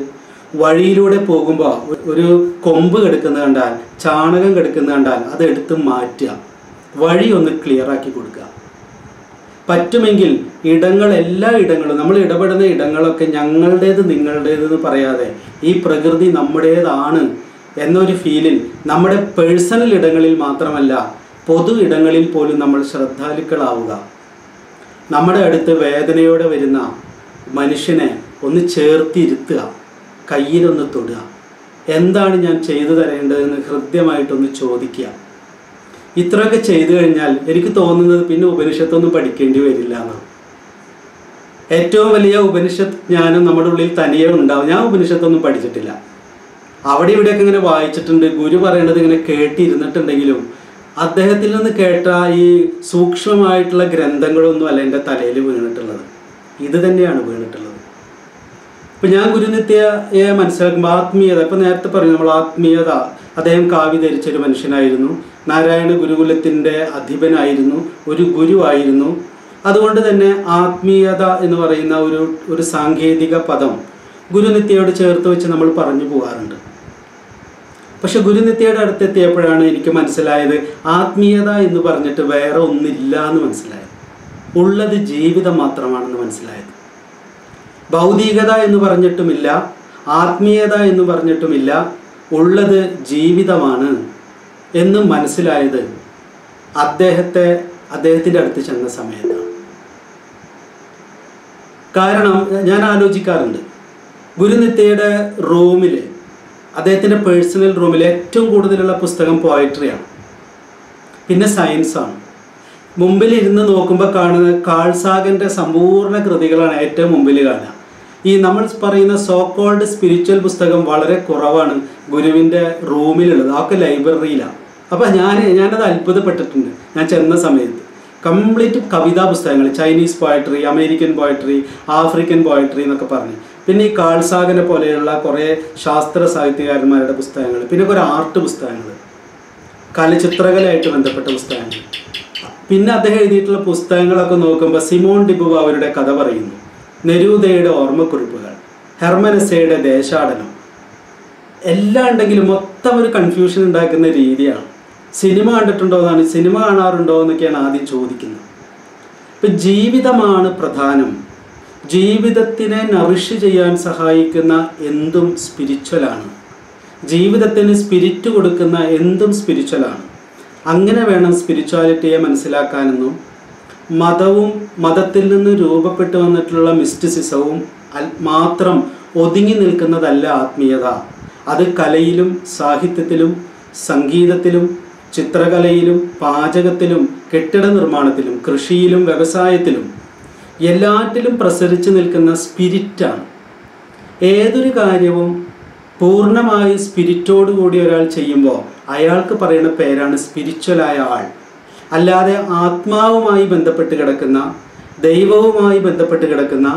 വഴിയിലൂടെ പോകുമ്പോൾ ഒരു കൊമ്പ് കിടക്കുന്നത് കണ്ടാൽ, ചാണകം കിടക്കുന്നത് കണ്ടാൽ അത് എടുത്ത് മാറ്റുക, വഴി ഒന്ന് ക്ലിയർ ആക്കി കൊടുക്കുക. പറ്റുമെങ്കിൽ ഇടങ്ങൾ, എല്ലാ ഇടങ്ങളും, നമ്മൾ ഇടപെടുന്ന ഇടങ്ങളൊക്കെ ഞങ്ങളുടേത് നിങ്ങളുടേതെന്ന് പറയാതെ ഈ പ്രകൃതി നമ്മുടേതാണ് എന്നൊരു ഫീലിൽ നമ്മുടെ പേഴ്സണൽ ഇടങ്ങളിൽ മാത്രമല്ല പൊതു ഇടങ്ങളിൽ പോലും നമ്മൾ ശ്രദ്ധാലുക്കളാവുക. നമ്മുടെ അടുത്ത് വേദനയോടെ വരുന്ന മനുഷ്യനെ ഒന്ന് ചേർത്തിരുത്തുക, കയ്യിലൊന്ന് തൊടുക, എന്താണ് ഞാൻ ചെയ്തു തരേണ്ടതെന്ന് ഹൃദ്യമായിട്ടൊന്ന് ചോദിക്കുക. ഇത്രയൊക്കെ ചെയ്തു കഴിഞ്ഞാൽ എനിക്ക് തോന്നുന്നത് പിന്നെ ഉപനിഷത്തൊന്നും പഠിക്കേണ്ടി വരില്ല എന്നാണ്. ഏറ്റവും വലിയ ഉപനിഷത്ത് ജ്ഞാനം നമ്മുടെ ഉള്ളിൽ തനിയെ ഉണ്ടാവും. ഞാൻ ഉപനിഷത്തൊന്നും പഠിച്ചിട്ടില്ല, അവിടെ ഇവിടെയൊക്കെ ഇങ്ങനെ വായിച്ചിട്ടുണ്ട്, ഗുരു പറയേണ്ടത് ഇങ്ങനെ കേട്ടിരുന്നിട്ടുണ്ടെങ്കിലും അദ്ദേഹത്തിൽ നിന്ന് കേട്ട ഈ സൂക്ഷ്മമായിട്ടുള്ള ഗ്രന്ഥങ്ങളൊന്നും അല്ല എൻ്റെ തലയിൽ വീണിട്ടുള്ളത്. ഇത് തന്നെയാണ് വീണിട്ടുള്ളത്. ഇപ്പം ഞാൻ ഗുരുനിത്യയെ മനസ്സിലാക്കുമ്പോൾ ആത്മീയത, ഇപ്പം നേരത്തെ പറഞ്ഞു നമ്മൾ ആത്മീയത, അദ്ദേഹം കാവ്യ ധരിച്ചൊരു മനുഷ്യനായിരുന്നു, നാരായണ ഗുരുകുലത്തിൻ്റെ അധിപനായിരുന്നു, ഒരു ഗുരുവായിരുന്നു. അതുകൊണ്ട് തന്നെ ആത്മീയത എന്ന് പറയുന്ന ഒരു ഒരു സാങ്കേതിക പദം ഗുരുനിത്യയോട് ചേർത്ത് വെച്ച് നമ്മൾ പറഞ്ഞു പോകാറുണ്ട്. പക്ഷെ ഗുരുനിത്യയുടെ അടുത്തെത്തിയപ്പോഴാണ് എനിക്ക് മനസ്സിലായത് ആത്മീയത എന്ന് പറഞ്ഞിട്ട് വേറെ ഒന്നില്ല എന്ന് മനസ്സിലായത്. ഉള്ളത് ജീവിതം മാത്രമാണെന്ന് മനസ്സിലായത്. ഭൗതികത എന്ന് പറഞ്ഞിട്ടുമില്ല, ആത്മീയത എന്ന് പറഞ്ഞിട്ടുമില്ല, ഉള്ളത് ജീവിതമാണ് എന്ന് മനസ്സിലായത് അദ്ദേഹത്തെ അദ്ദേഹത്തിൻ്റെ അടുത്ത് ചെന്ന സമയത്താണ്. കാരണം ഞാൻ ആലോചിക്കാറുണ്ട്, ഗുരുനിത്യയുടെ റൂമിൽ, അദ്ദേഹത്തിൻ്റെ പേഴ്സണൽ റൂമിൽ ഏറ്റവും കൂടുതലുള്ള പുസ്തകം പോയട്രിയാണ്, പിന്നെ സയൻസാണ്. മുമ്പിൽ ഇരുന്ന് നോക്കുമ്പോൾ കാണുന്ന കാൾ സാഗൻ്റെ സമ്പൂർണ്ണ കൃതികളാണ് ഏറ്റവും മുമ്പിൽ കാണുക. ഈ നമ്മൾ പറയുന്ന സോ കോൾഡ് സ്പിരിച്വൽ പുസ്തകം വളരെ കുറവാണ് ഗുരുവിൻ്റെ റൂമിലുള്ളത്, അതൊക്കെ ലൈബ്രറിയിലാണ്. അപ്പോൾ ഞാൻ ഞാനത് അത്ഭുതപ്പെട്ടിട്ടുണ്ട്. ഞാൻ ചെന്ന സമയത്ത് കംപ്ലീറ്റ് കവിതാ പുസ്തകങ്ങൾ, Chinese poetry, American poetry, African poetry എന്നൊക്കെ പറഞ്ഞ്, പിന്നെ ഈ കാൾ സാഗനെ പോലെയുള്ള കുറേ ശാസ്ത്ര സാഹിത്യകാരന്മാരുടെ പുസ്തകങ്ങൾ, പിന്നെ കുറേ ആർട്ട് പുസ്തകങ്ങൾ, കല ചിത്രകലയായിട്ട് ബന്ധപ്പെട്ട പുസ്തകങ്ങൾ. പിന്നെ അദ്ദേഹം എഴുതിയിട്ടുള്ള പുസ്തകങ്ങളൊക്കെ നോക്കുമ്പോൾ സിമോൺ ഡിബുവ അവരുടെ കഥ പറയുന്നു, നെരൂദയുടെ ഓർമ്മക്കുറിപ്പുകൾ, ഹെർമനസയുടെ ദേശാടനം, എല്ലാം ഉണ്ടെങ്കിലും മൊത്തം ഒരു കൺഫ്യൂഷൻ ഉണ്ടാക്കുന്ന രീതിയാണ്. സിനിമ കണ്ടിട്ടുണ്ടോ എന്നാണ്, സിനിമ കാണാറുണ്ടോ എന്നൊക്കെയാണ് ആദ്യം ചോദിക്കുന്നത്. ഇപ്പം ജീവിതമാണ് പ്രധാനം. ജീവിതത്തിനെ നറിഷ് ചെയ്യാൻ സഹായിക്കുന്ന എന്തും സ്പിരിച്വലാണ്. ജീവിതത്തിന് സ്പിരിറ്റ് കൊടുക്കുന്ന എന്തും സ്പിരിച്വലാണ്. അങ്ങനെ വേണം സ്പിരിച്വാലിറ്റിയെ മനസ്സിലാക്കാനെന്നും മതവും മതത്തിൽ നിന്ന് രൂപപ്പെട്ടു വന്നിട്ടുള്ള മിസ്റ്റിസിസവും മാത്രം ഒതുങ്ങി നിൽക്കുന്നതല്ല ആത്മീയത. അത് കലയിലും സാഹിത്യത്തിലും സംഗീതത്തിലും ചിത്രകലയിലും പാചകത്തിലും കെട്ടിട നിർമ്മാണത്തിലും കൃഷിയിലും വ്യവസായത്തിലും എല്ലാറ്റിലും പ്രസരിച്ച് നിൽക്കുന്ന സ്പിരിറ്റാണ്. ഏതൊരു കാര്യവും പൂർണ്ണമായി സ്പിരിറ്റോട് കൂടി ഒരാൾ ചെയ്യുമ്പോൾ അയാൾക്ക് പറയുന്ന പേരാണ് സ്പിരിച്വലായ ആൾ. അല്ലാതെ ആത്മാവുമായി ബന്ധപ്പെട്ട് കിടക്കുന്ന, ദൈവവുമായി ബന്ധപ്പെട്ട് കിടക്കുന്ന,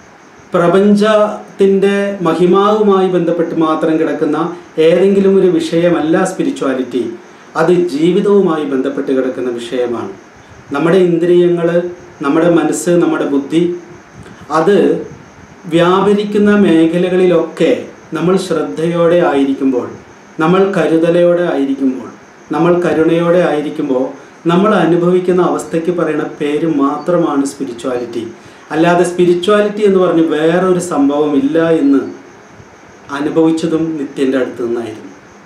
പ്രപഞ്ചത്തിൻ്റെ മഹിമാവുമായി ബന്ധപ്പെട്ട് മാത്രം കിടക്കുന്ന ഏതെങ്കിലും ഒരു വിഷയമല്ല സ്പിരിച്വാലിറ്റി. അത് ജീവിതവുമായി ബന്ധപ്പെട്ട് കിടക്കുന്ന വിഷയമാണ്. നമ്മുടെ ഇന്ദ്രിയങ്ങൾ, നമ്മുടെ മനസ്സ്, നമ്മുടെ ബുദ്ധി, അത് വ്യാപരിക്കുന്ന മേഖലകളിലൊക്കെ നമ്മൾ ശ്രദ്ധയോടെ ആയിരിക്കുമ്പോൾ, നമ്മൾ കരുതലോടെ ആയിരിക്കുമ്പോൾ, നമ്മൾ കരുണയോടെ ആയിരിക്കുമ്പോൾ നമ്മൾ അനുഭവിക്കുന്ന അവസ്ഥയ്ക്ക് പറയുന്ന പേര് മാത്രമാണ് സ്പിരിച്വാലിറ്റി. അല്ലാതെ സ്പിരിച്വാലിറ്റി എന്ന് പറഞ്ഞ് വേറൊരു സംഭവം ഇല്ല എന്ന് അനുഭവിച്ചതും നിത്യൻ്റെ അടുത്ത് നിന്നായിരുന്നു.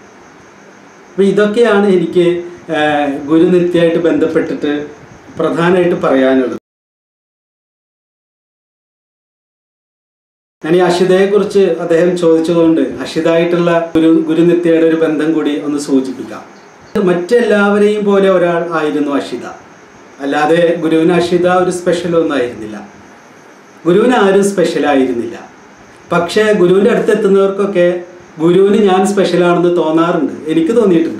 അപ്പോൾ ഇതൊക്കെയാണ് എനിക്ക് ഗുരുനിത്യമായിട്ട് ബന്ധപ്പെട്ടിട്ട് പ്രധാനമായിട്ട് പറയാനുള്ളത്. ഞാൻ ഈ അഷിതയെക്കുറിച്ച് അദ്ദേഹം ചോദിച്ചതുകൊണ്ട് അഷിതായിട്ടുള്ള ഗുരു ഗുരുനിത്യയുടെ ഒരു ബന്ധം കൂടി ഒന്ന് സൂചിപ്പിക്കാം. മറ്റെല്ലാവരെയും പോലെ ഒരാൾ ആയിരുന്നു അഷിത. അല്ലാതെ ഗുരുവിന് അഷിത ഒരു സ്പെഷ്യലൊന്നും ആയിരുന്നില്ല. ഗുരുവിന് ആരും സ്പെഷ്യലായിരുന്നില്ല. പക്ഷേ ഗുരുവിൻ്റെ അടുത്തെത്തുന്നവർക്കൊക്കെ ഗുരുവിന് ഞാൻ സ്പെഷ്യലാണെന്ന് തോന്നാറുണ്ട്. എനിക്ക് തോന്നിയിട്ടുണ്ട്.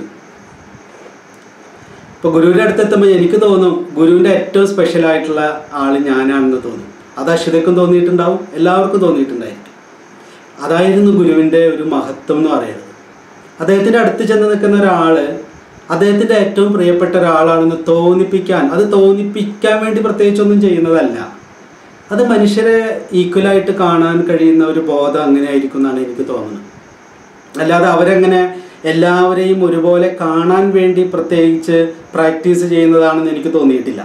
ഇപ്പോൾ ഗുരുവിൻ്റെ അടുത്തെത്തുമ്പോൾ എനിക്ക് തോന്നും ഗുരുവിൻ്റെ ഏറ്റവും സ്പെഷ്യലായിട്ടുള്ള ആൾ ഞാനാണെന്ന് തോന്നും. അത് അഷിതയ്ക്കും തോന്നിയിട്ടുണ്ടാവും, എല്ലാവർക്കും തോന്നിയിട്ടുണ്ടായിരിക്കും. അതായിരുന്നു ഗുരുവിൻ്റെ ഒരു മഹത്വം എന്ന് പറയുന്നത്. അദ്ദേഹത്തിൻ്റെ അടുത്ത് ചെന്ന് നിൽക്കുന്ന ഒരാൾ അദ്ദേഹത്തിൻ്റെ ഏറ്റവും പ്രിയപ്പെട്ട ഒരാളാണെന്ന് തോന്നിപ്പിക്കാൻ, അത് തോന്നിപ്പിക്കാൻ വേണ്ടി പ്രത്യേകിച്ചൊന്നും ചെയ്യുന്നതല്ല. അത് മനുഷ്യരെ ഈക്വലായിട്ട് കാണാൻ കഴിയുന്ന ഒരു ബോധം അങ്ങനെ ആയിരിക്കും എന്നാണ് എനിക്ക് തോന്നുന്നത്. അല്ലാതെ അവരെങ്ങനെ എല്ലാവരെയും ഒരുപോലെ കാണാൻ വേണ്ടി പ്രത്യേകിച്ച് പ്രാക്ടീസ് ചെയ്യുന്നതാണെന്ന് എനിക്ക് തോന്നിയിട്ടില്ല.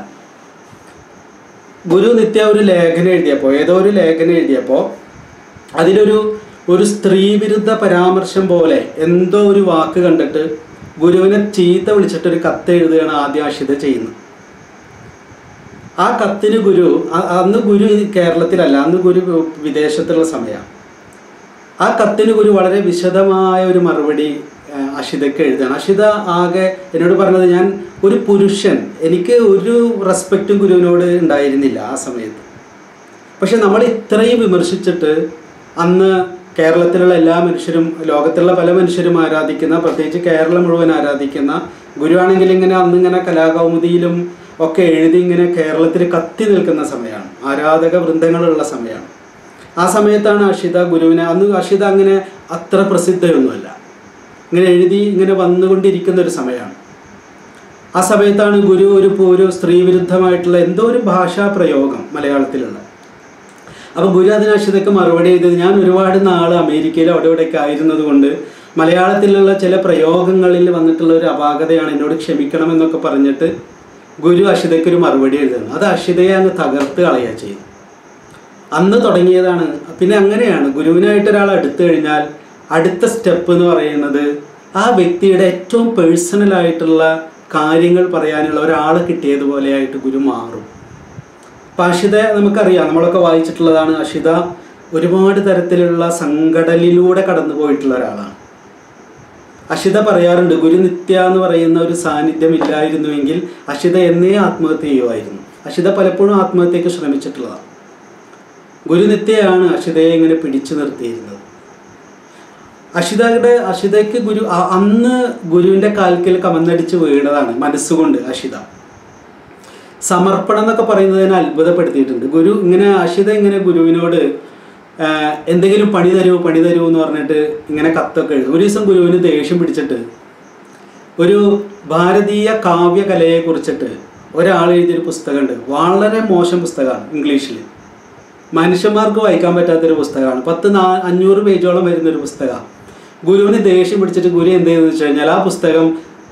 ഗുരു നിത്യ ഒരു ലേഖനം എഴുതിയപ്പോൾ ഏതോ ഒരു ലേഖനം എഴുതിയപ്പോൾ അതിലൊരു ഒരു സ്ത്രീ വിരുദ്ധ പരാമർശം പോലെ എന്തോ ഒരു വാക്ക് കണ്ടിട്ട് ഗുരുവിനെ ചീത്ത വിളിച്ചിട്ടൊരു കത്ത് എഴുതുകയാണ് ആദ്യം അഷിത ചെയ്യുന്നത്. ആ കത്തിന് ഗുരു അന്ന് ഗുരു കേരളത്തിലല്ല, അന്ന് ഗുരു വിദേശത്തുള്ള സമയമാണ്. ആ കത്തിന് ഗുരു വളരെ വിശദമായ ഒരു മറുപടി അഷിതയ്ക്ക് എഴുതുകയാണ്. അഷിത ആകെ എന്നോട് പറഞ്ഞത്, ഞാൻ ഒരു പുരുഷൻ, എനിക്ക് ഒരു റെസ്പെക്റ്റും ഗുരുവിനോട് ഉണ്ടായിരുന്നില്ല ആ സമയത്ത്. പക്ഷെ നമ്മൾ ഇത്രയും വിമർശിച്ചിട്ട് അന്ന് കേരളത്തിലുള്ള എല്ലാ മനുഷ്യരും ലോകത്തുള്ള പല മനുഷ്യരും ആരാധിക്കുന്ന, പ്രത്യേകിച്ച് കേരളം മുഴുവൻ ആരാധിക്കുന്ന ഗുരുവാണെങ്കിൽ ഇങ്ങനെ അന്നിങ്ങനെ കലാകൗമുദിയിലും ഒക്കെ എഴുതി ഇങ്ങനെ കേരളത്തിൽ കത്തി നിൽക്കുന്ന സമയമാണ്, ആരാധക വൃന്ദങ്ങളുള്ള സമയമാണ്. ആ സമയത്താണ് അഷിത ഗുരുവിനെ, അന്ന് അഷിത അങ്ങനെ അത്ര പ്രസിദ്ധയൊന്നുമല്ല, ഇങ്ങനെ എഴുതി ഇങ്ങനെ വന്നുകൊണ്ടിരിക്കുന്ന ഒരു സമയമാണ്. ആ സമയത്താണ് ഗുരു ഒരു ഒരു സ്ത്രീ വിരുദ്ധമായിട്ടുള്ള എന്തോ ഒരു ഭാഷാ പ്രയോഗം മലയാളത്തിലുള്ള. അപ്പോൾ ഗുരു അതിന് അഷിതയ്ക്ക് മറുപടി ചെയ്തത്, ഞാൻ ഒരുപാട് നാൾ അമേരിക്കയിൽ അവിടെ ഇവിടെയൊക്കെ ആയിരുന്നത് കൊണ്ട് മലയാളത്തിലുള്ള ചില പ്രയോഗങ്ങളിൽ വന്നിട്ടുള്ള ഒരു അപാകതയാണ്, എന്നോട് ക്ഷമിക്കണമെന്നൊക്കെ പറഞ്ഞിട്ട് ഗുരു അഷിതയ്ക്ക് ഒരു മറുപടി എഴുതുന്നു. അത് അഷിതയെ അങ്ങ് തകർത്ത് കളയുക ചെയ്തു. അന്ന് തുടങ്ങിയതാണ്. പിന്നെ അങ്ങനെയാണ് ഗുരുവിനായിട്ട് ഒരാൾ അടുത്തു കഴിഞ്ഞാൽ അടുത്ത സ്റ്റെപ്പ് എന്ന് പറയുന്നത് ആ വ്യക്തിയുടെ ഏറ്റവും പേഴ്സണലായിട്ടുള്ള കാര്യങ്ങൾ പറയാനുള്ള ഒരാളെ കിട്ടിയതുപോലെയായിട്ട് ഗുരു മാറും. അപ്പം അഷിത നമുക്കറിയാം, നമ്മളൊക്കെ വായിച്ചിട്ടുള്ളതാണ്. അഷിത ഒരുപാട് തരത്തിലുള്ള സംഘടനയിലൂടെ കടന്നു പോയിട്ടുള്ള ഒരാളാണ്. അഷിത പറയാറുണ്ട്, ഗുരു നിത്യ എന്ന് പറയുന്ന ഒരു സാന്നിധ്യം ഇല്ലായിരുന്നുവെങ്കിൽ അഷിത എന്നേ ആത്മഹത്യ ചെയ്യുമായിരുന്നു. അഷിത പലപ്പോഴും ആത്മഹത്യക്ക് ശ്രമിച്ചിട്ടുള്ളതാണ്. ഗുരു നിത്യയാണ് അഷിതയെ ഇങ്ങനെ പിടിച്ചു നിർത്തിയിരുന്നത്. അഷിതയുടെ അഷിതയ്ക്ക് ഗുരു അന്ന് ഗുരുവിൻ്റെ കാൽക്കൽ കമന്നടിച്ച് വീണതാണ് മനസ്സുകൊണ്ട്. അഷിത സമർപ്പണം എന്നൊക്കെ പറയുന്നതിനെ അത്ഭുതപ്പെടുത്തിയിട്ടുണ്ട്. ഗുരു ഇങ്ങനെ അഷിത ഇങ്ങനെ ഗുരുവിനോട് എന്തെങ്കിലും പണി തരൂ പണി തരൂ എന്ന് പറഞ്ഞിട്ട് ഇങ്ങനെ കത്തൊക്കെ എഴുതും. ഒരു ദിവസം ഗുരുവിന് ദേഷ്യം പിടിച്ചിട്ട് ഒരു ഭാരതീയ കാവ്യകലയെ കുറിച്ചിട്ട് ഒരാൾ എഴുതിയൊരു പുസ്തകമുണ്ട്. വളരെ മോശം പുസ്തകമാണ്, ഇംഗ്ലീഷിൽ മനുഷ്യന്മാർക്ക് വായിക്കാൻ പറ്റാത്തൊരു പുസ്തകമാണ്. പത്ത് നാ അഞ്ഞൂറ് പേജോളം വരുന്നൊരു പുസ്തകമാണ്. ഗുരുവിന് ദേഷ്യം പിടിച്ചിട്ട് ഗുരു എന്ത് ചെയ്തെന്ന് വെച്ച് കഴിഞ്ഞാൽ ആ പുസ്തകം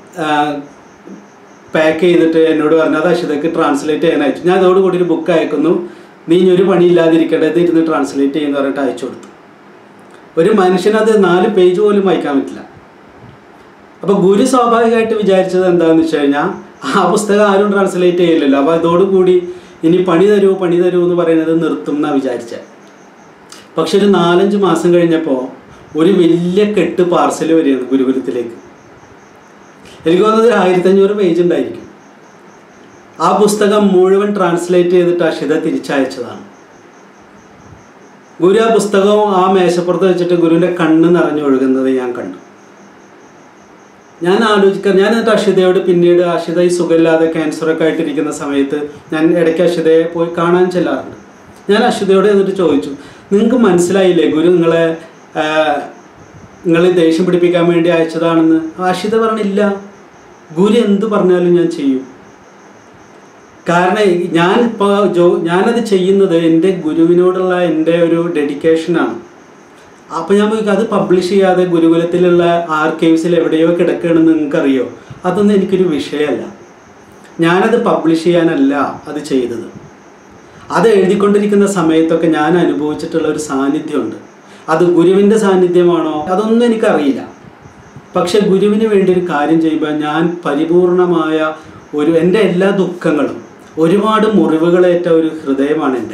പാക്ക് ചെയ്തിട്ട് എന്നോട് പറഞ്ഞു, അത് അഷിതയ്ക്ക് ട്രാൻസ്ലേറ്റ് ചെയ്യാൻ അയച്ചു. ഞാൻ അതോടുകൂടി ഒരു ബുക്ക് അയക്കുന്നു, നീ ഒരു പണിയില്ലാതിരിക്കേണ്ടത് ഇരുന്ന് ട്രാൻസ്ലേറ്റ് ചെയ്യുന്ന പറഞ്ഞിട്ട് അയച്ചു കൊടുത്തു. ഒരു മനുഷ്യനത് നാല് പേജ് പോലും വായിക്കാൻ പറ്റില്ല. അപ്പോൾ ഗുരു സ്വാഭാവികമായിട്ട് വിചാരിച്ചത് എന്താണെന്ന് വെച്ച് കഴിഞ്ഞാൽ ആ പുസ്തകം ആരും ട്രാൻസ്ലേറ്റ് ചെയ്യില്ലല്ലോ, അപ്പോൾ അതോടുകൂടി ഇനി പണി തരൂ പണി തരൂ എന്ന് പറയുന്നത് നിർത്തും എന്നാണ് വിചാരിച്ചത്. പക്ഷെ ഒരു നാലഞ്ച് മാസം കഴിഞ്ഞപ്പോൾ ഒരു വലിയ കെട്ട് പാർസൽ വരികയാണ് ഗുരുകുലത്തിലേക്ക്. എനിക്ക് തോന്നുന്നത് ഒരു ആയിരത്തഞ്ഞൂറ് പേജ് ഉണ്ടായിരിക്കും. ആ പുസ്തകം മുഴുവൻ ട്രാൻസ്ലേറ്റ് ചെയ്തിട്ട് അഷിത തിരിച്ചയച്ചതാണ്. ഗുരു ആ പുസ്തകവും ആ മേശപ്പുറത്ത് വെച്ചിട്ട് ഗുരുവിൻ്റെ കണ്ണ് നിറഞ്ഞൊഴുകുന്നത് ഞാൻ കണ്ടു. ഞാൻ ആലോചിക്കാം, ഞാൻ എന്നിട്ട് അഷിതയോട് പിന്നീട് അഷിത ഈ സുഖമില്ലാതെ ക്യാൻസറൊക്കെ ആയിട്ടിരിക്കുന്ന സമയത്ത് ഞാൻ ഇടയ്ക്ക് അഷിതയെ പോയി കാണാൻ ചെല്ലാറുണ്ട്. ഞാൻ അഷിതയോട് എന്നിട്ട് ചോദിച്ചു, നിങ്ങൾക്ക് മനസ്സിലായില്ലേ ഗുരു നിങ്ങളെ നിങ്ങൾ ദേഷ്യം പിടിപ്പിക്കാൻ വേണ്ടി അയച്ചതാണെന്ന്? അഷിത പറഞ്ഞില്ല, ഗുരു എന്ത് പറഞ്ഞാലും ഞാൻ ചെയ്യും. കാരണം ഞാൻ ഇപ്പോൾ ജോ ഞാനത് ചെയ്യുന്നത് എൻ്റെ ഗുരുവിനോടുള്ള എൻ്റെ ഒരു ഡെഡിക്കേഷനാണ്. അപ്പോൾ ഞാൻ പോയി അത് പബ്ലിഷ് ചെയ്യാതെ ഗുരുകുലത്തിലുള്ള ആർക്കൈവ്സിൽ എവിടെയോ കിടക്കുകയാണെന്ന് നിങ്ങൾക്കറിയോ? അതൊന്നും എനിക്കൊരു വിഷയമല്ല. ഞാനത് പബ്ലിഷ് ചെയ്യാനല്ല അത് ചെയ്തത്. അത് എഴുതിക്കൊണ്ടിരിക്കുന്ന സമയത്തൊക്കെ ഞാൻ അനുഭവിച്ചിട്ടുള്ള ഒരു സാന്നിധ്യമുണ്ട്. അത് ഗുരുവിൻ്റെ സാന്നിധ്യമാണോ അതൊന്നും എനിക്കറിയില്ല. പക്ഷെ ഗുരുവിന് വേണ്ടി ഒരു കാര്യം ചെയ്യുമ്പോൾ ഞാൻ പരിപൂർണമായ ഒരു എൻ്റെ എല്ലാ ദുഃഖങ്ങളും ഒരുപാട് മുറിവുകളേറ്റ ഒരു ഹൃദയമാണ് എൻ്റെ.